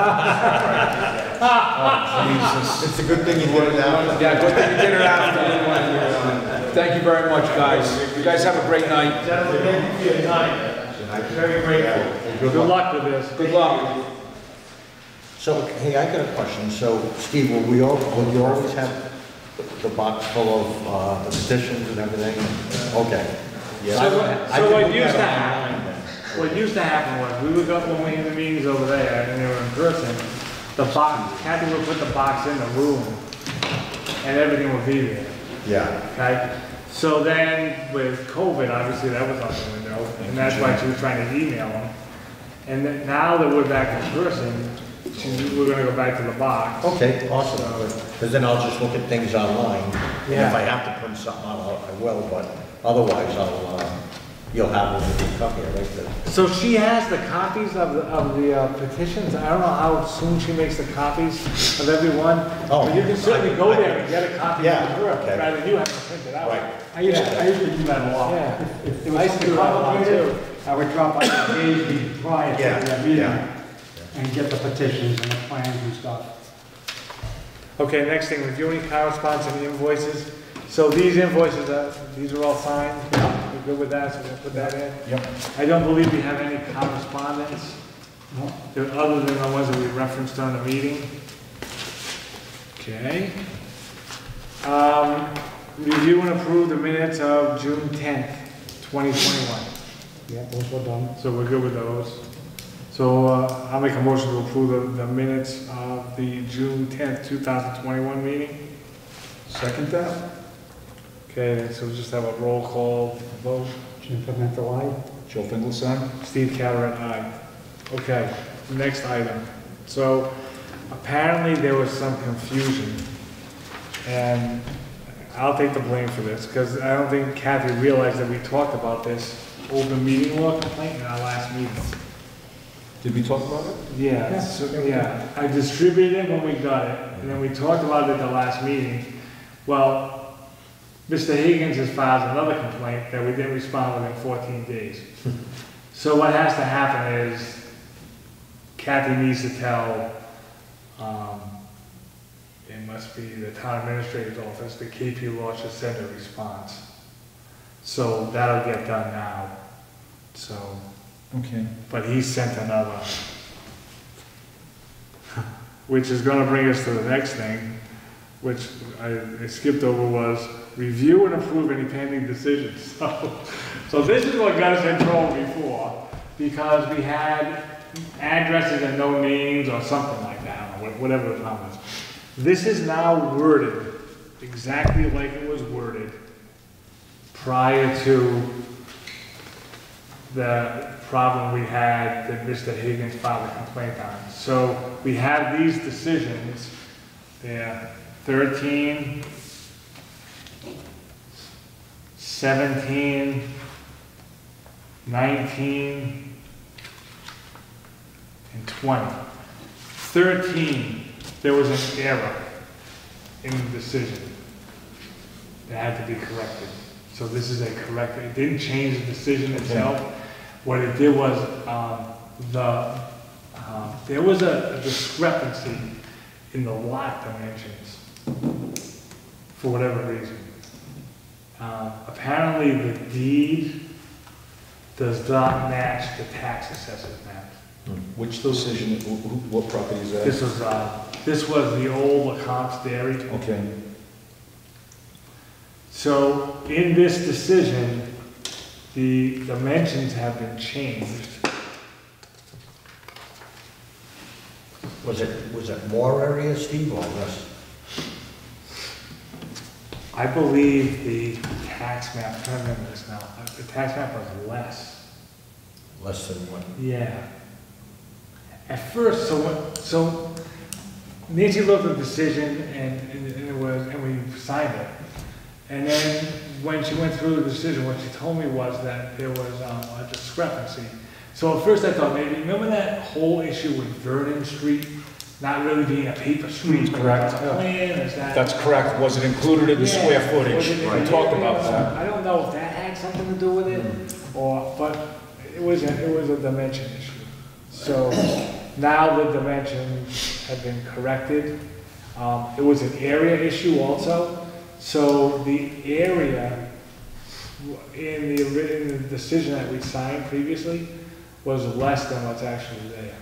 It's a good thing you did it now. Yeah, good thing you did it after. Thank you very much, guys. You guys have a great night. Gentlemen, thank you for your time. Very grateful. Good luck with this. Good luck. So, hey, I got a question. So, Steve, will you always have the box full of the petitions and everything? Okay. So what used to happen, was, we would go, when we had the meetings over there, and they were in person, the box, Kathy would put the box in the room, and everything would be there, Yeah. okay? So then, with COVID, obviously, that was out the window, and that's why she was trying to email them. And then, now that we're back in person, we're gonna go back to the box. Okay, awesome. Because then I'll just look at things online. And if Yeah. I have to print something out, I will, but otherwise you'll have a new copy, right? So she has the copies of the petitions. I don't know how soon she makes the copies of every one. Oh, But you can certainly go there and get a copy Yeah, from her, okay. rather than you have to print it out. Right. I usually do that a lot. Yeah. If there I was used to something do that a lot, complicated, too. I would drop by the days prior to Yeah, the meeting yeah. and get the petitions and the plans and stuff. Okay, next thing, reviewing correspondence and invoices. So these invoices, these are all signed? We're good with that, so we'll put that in? Yep. I don't believe we have any correspondence, No. other than the ones that we referenced on the meeting. Okay. Review and approve the minutes of June 10th, 2021. Yeah, those were done. So we're good with those. So So I'll make a motion to approve the minutes of the June 10th, 2021 meeting. Second that? Okay, so we'll just have a roll call vote. Jim Pimentel, aye. Joe Finkelstein? Steve Carteret, aye. Okay, next item. So apparently there was some confusion, and I'll take the blame for this, because I don't think Kathy realized that we talked about this open meeting law complaint in our last meeting. Did we talk about it? Yeah, yeah. I distributed it when we got it, and then we talked about it at the last meeting. Well, Mr. Higgins has filed another complaint that we didn't respond within 14 days. So what has to happen is Kathy needs to tell, it must be the town administrator's office, the KP Law should send a response. So that'll get done now. So, Okay. but he sent another, which is gonna bring us to the next thing, which I skipped over, was review and approve any pending decisions. So this is what got us in trouble before, because we had addresses and no names or something like that, or whatever the problem is. This is now worded exactly like it was worded prior to the problem we had that Mr. Higgins filed a complaint on. So we have these decisions, they're 13, 17, 19, and 20. 13, there was an error in the decision that had to be corrected. So this is a corrected, it didn't change the decision itself. What it did was, there was a discrepancy in the lot dimensions for whatever reason. Apparently the deed does not match the tax assessor's map. Which decision, what property is that? This was the old LaComp's Dairy. Okay. So in this decision, the dimensions have been changed. Was it more area, Steve, or less? I believe the tax map, I'm trying to remember this now, the tax map was less. Less than what? Yeah. At first, so Nancy looked at the decision and we signed it. And then when she went through the decision, what she told me was that there was a discrepancy. So at first I thought maybe, remember that whole issue with Vernon Street not really being a paper street? Correct. Plan, is that? That's correct. Was it included in the square footage? We talked about that. I don't know if that had something to do with it, but it was a dimension issue. So now the dimensions have been corrected. It was an area issue also. So the area in the decision that we signed previously was less than what's actually there.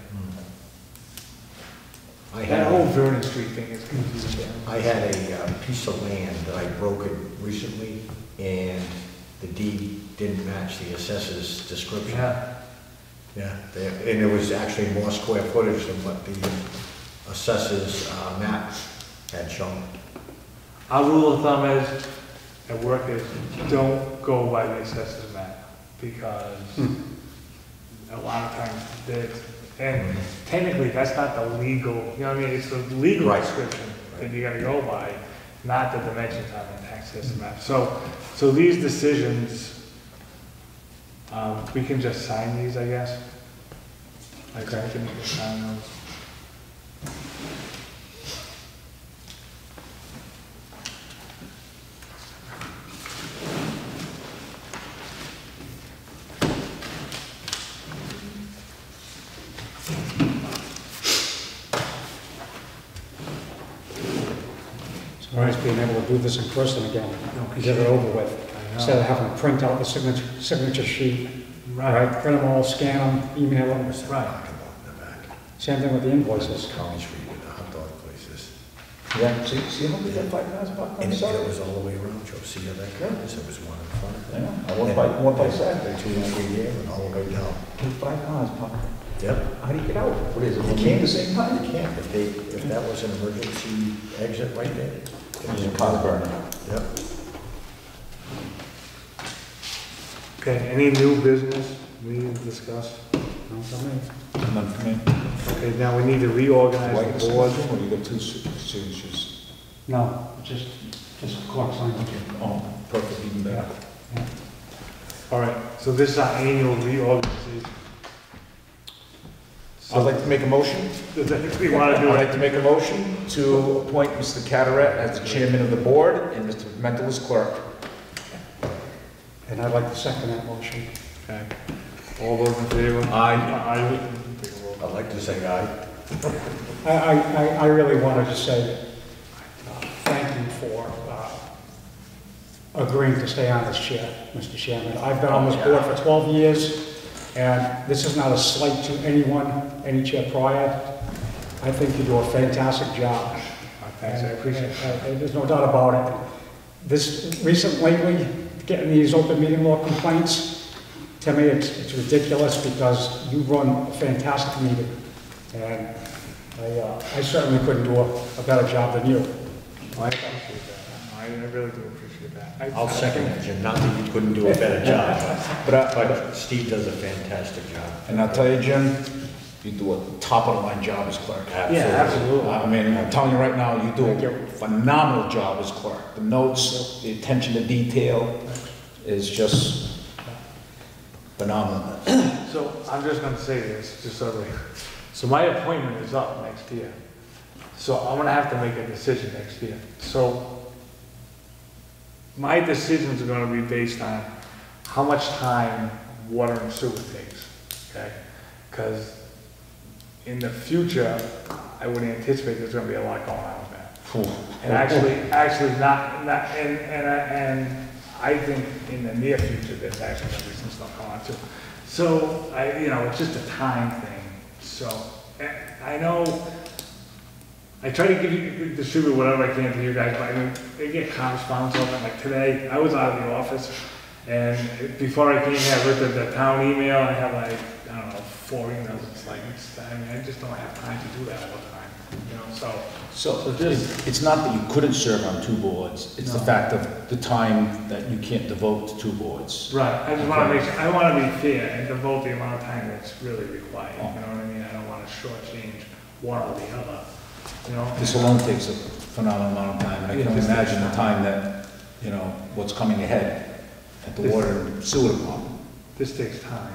That whole Vernon Street thing is confusing. I had a piece of land that I brokered recently, and the deed didn't match the assessor's description. Yeah. Yeah, and it was actually more square footage than what the assessor's map had shown. Our rule of thumb is, at work, is don't go by the assessor's map, because a lot of times, and technically that's not the legal, you know what I mean, it's the legal description that you gotta go by, not the dimensions on the tax assessor map. So these decisions, we can just sign these, I guess. I can sign those. It's nice being able to do this in person again, and get it over with, instead of having to print out the signature sheet. Right. Print them all, scan them, email them. Right. Same thing with the invoices. College Street with the hot dog places. Yeah, see how big that 5,000 bucks? And it was all the way around, Joe, see how that goes? There was one in front of it. Yeah, one by side. Two and three here, and all the way down. 5,000 bucks. Yep. How do you get out? What is it? You can't at the same time? You can't, if that was an emergency exit right there. There's a car burning. Yep. Okay, any new business we need to discuss? None for me. Okay, now we need to reorganize White the board. board, or you got two signatures? No, just clock sign. Oh, perfect, even better. All right, so this is our annual reorganization. I'd like to make a motion. Does anybody want to do I'd it? like to make a motion to appoint Mr. Carteret as the chairman of the board and Mr. Pimentel as clerk. And I'd like to second that motion. Okay. All those in favor? Aye. I'd like to say aye. I really wanted to say thank you for agreeing to stay on this chair, Mr. Chairman. I've been on this board for 12 years, and this is not a slight to anyone, any chair prior. I think you do a fantastic job. Thanks, I appreciate it. There's no doubt about it. This lately, getting these open meeting law complaints, to me, it's ridiculous because you run a fantastic meeting. And I certainly couldn't do a better job than you. I appreciate that. I really do appreciate that. I'll second that, Jim. Not that you couldn't do a better job, but Steve does a fantastic job. And I'll tell you, Jim, you do a top of the line job as clerk. Yeah, absolutely. I mean, I'm telling you right now, you do a phenomenal job as clerk. The notes, the attention to detail is just phenomenal. So I'm just going to say this, just so everybody. So my appointment is up next year. So I'm going to have to make a decision next year. So my decisions are going to be based on how much time water and sewer takes, okay? Because in the future, I would anticipate there's going to be a lot going on with that. And actually not, and I think in the near future, there's actually going to be some stuff going on too. So, it's just a time thing. So, I know, I try to distribute whatever I can to you guys, but I mean, they get correspondence on it. Like today, I was out of the office, and before I came here, I looked at the town email, I have like, I don't know, 4 emails. It's like, I just don't have time to do that all the time, So it's not that you couldn't serve on 2 boards, it's the fact of the time that you can't devote to 2 boards. Right, I just want to make sure, I want to be fair and devote the amount of time that's really required, you know what I mean? I don't want to shortchange one or the other, you know? This alone takes a phenomenal amount of time, and I can only imagine the time that, what's coming ahead at the water and sewer department. This takes time.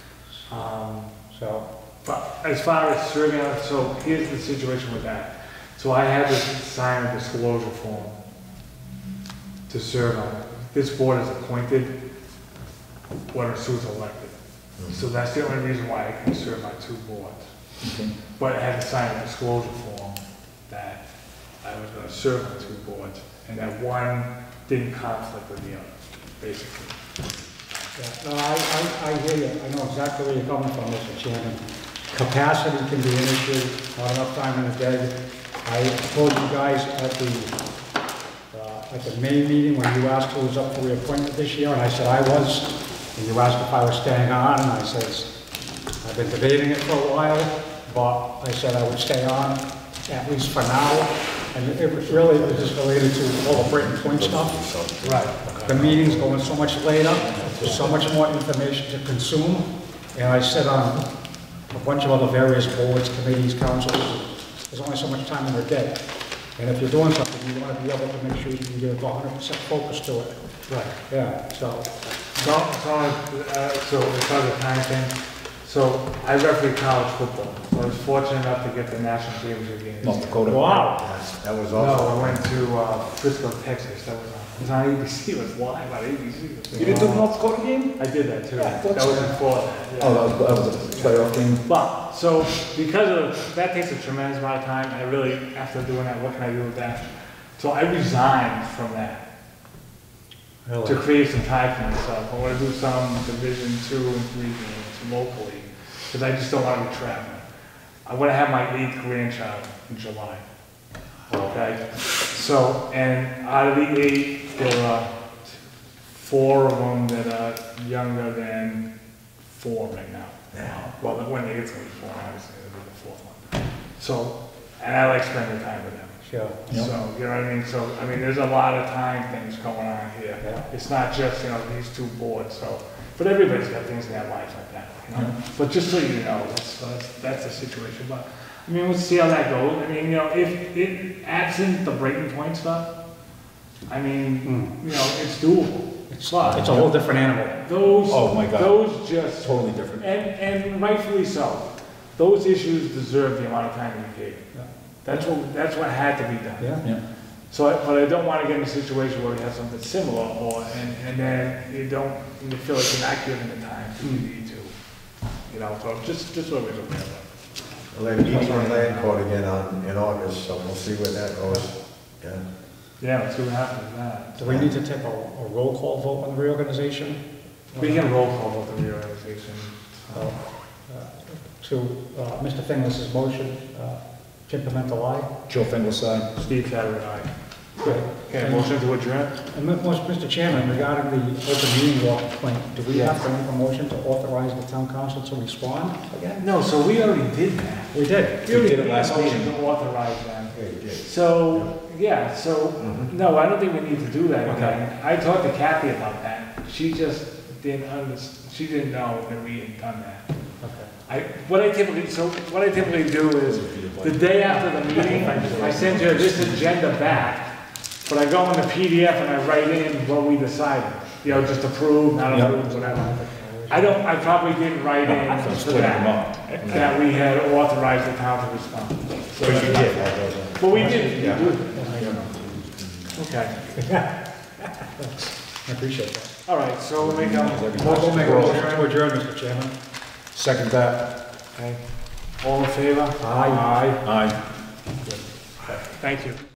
But as far as serving on, so here's the situation with that. So I had to sign a disclosure form to serve on it. This board is appointed, water and sewer's elected. So that's the only reason why I can serve on 2 boards. Okay. But I had to sign a disclosure form that I was gonna serve on 2 boards, and that one didn't conflict with the other, basically. Yeah, no, I hear you. I know exactly where you're coming from, Mr. Chairman. Capacity can be an issue, not enough time in the day. I told you guys at the May meeting when you asked who was up for reappointment this year, and I said I was, and you asked if I was staying on, and I says, I've been debating it for a while, but I said I would stay on, at least for now. And it was just related to all the Brighton Point stuff. Right. The meeting's going so much later, there's so much more information to consume, and I sit on a bunch of other various boards, committees, councils. There's only so much time in the day. And if you're doing something, you want to be able to make sure you can give 100% focus to it. Right. Yeah, so as far as the time thing, so I refereed college football. So I was fortunate enough to get the national championship game. North Dakota. Wow. That was awesome. No, I went to Frisco, Texas. That was on ABC. It was live on ABC. You did do the North Dakota game? I did that too. Yeah, that was before that. Yeah. Oh, that was a playoff game? But, so, because of, that takes a tremendous amount of time, I really, after doing that, what can I do with that? So I resigned from that. Really? To create some time for myself. I want to do some Division 2 and 3 games locally, because I just don't want to be traveling. I want to have my 8th grandchild in July. Okay? So, and out of the 8, there are 4 of them that are younger than 4 right now. Well, when they get to 24, obviously, it'll be the fourth one. So, and I like spending time with them. Sure. So, you know what I mean? So, I mean, there's a lot of time things going on here. Yeah. It's not just, you know, these two boards, so, but everybody's got things in their life like that, you know? But just so you know, that's the situation. But, I mean, we'll see how that goes. I mean, you know, if it absent the breaking point stuff, I mean, you know, it's doable. It's a whole different animal. Those, Oh my God. those just, Totally different. and rightfully so. Those issues deserve the amount of time we gave. That's what had to be done. Yeah. So, but I don't want to get in a situation where we have something similar, and then you feel like you're not giving the time that you need to. You know, so just so we're aware of it. Well, they're meeting on land court again in August, so we'll see where that goes. Yeah. Yeah, let's see what happens with that. Do we need to take a roll call vote on the reorganization? We can roll call about the reorganization. To Mr. Finglas's motion, Jim Pimento, aye. Joe Finglas, aye. Steve Carey, aye. Good. Okay, motion to adjourn? And Mr. Chairman, regarding the open meeting law complaint, do we have to make a motion to authorize the town council to respond again? No, so we already did that. We did. We already did it made a last motion meeting. to authorize them. Yeah, you did. So, no, I don't think we need to do that Okay. again. I talked to Kathy about that. She just didn't she didn't know that we had done that. Okay. What I typically do is, the day after the meeting, I send her this agenda back, but I go in the PDF and I write in what we decided. You know, just approve, not approve, whatever. I probably didn't write in for Split them up. that we had authorized the town to respond. So you did. Well, we did. Yeah. Okay. I appreciate that. All right, so we'll make We'll make a motion to adjourn, Mr. Chairman. Second that. Okay. All in favor? Aye. Aye. Thank you.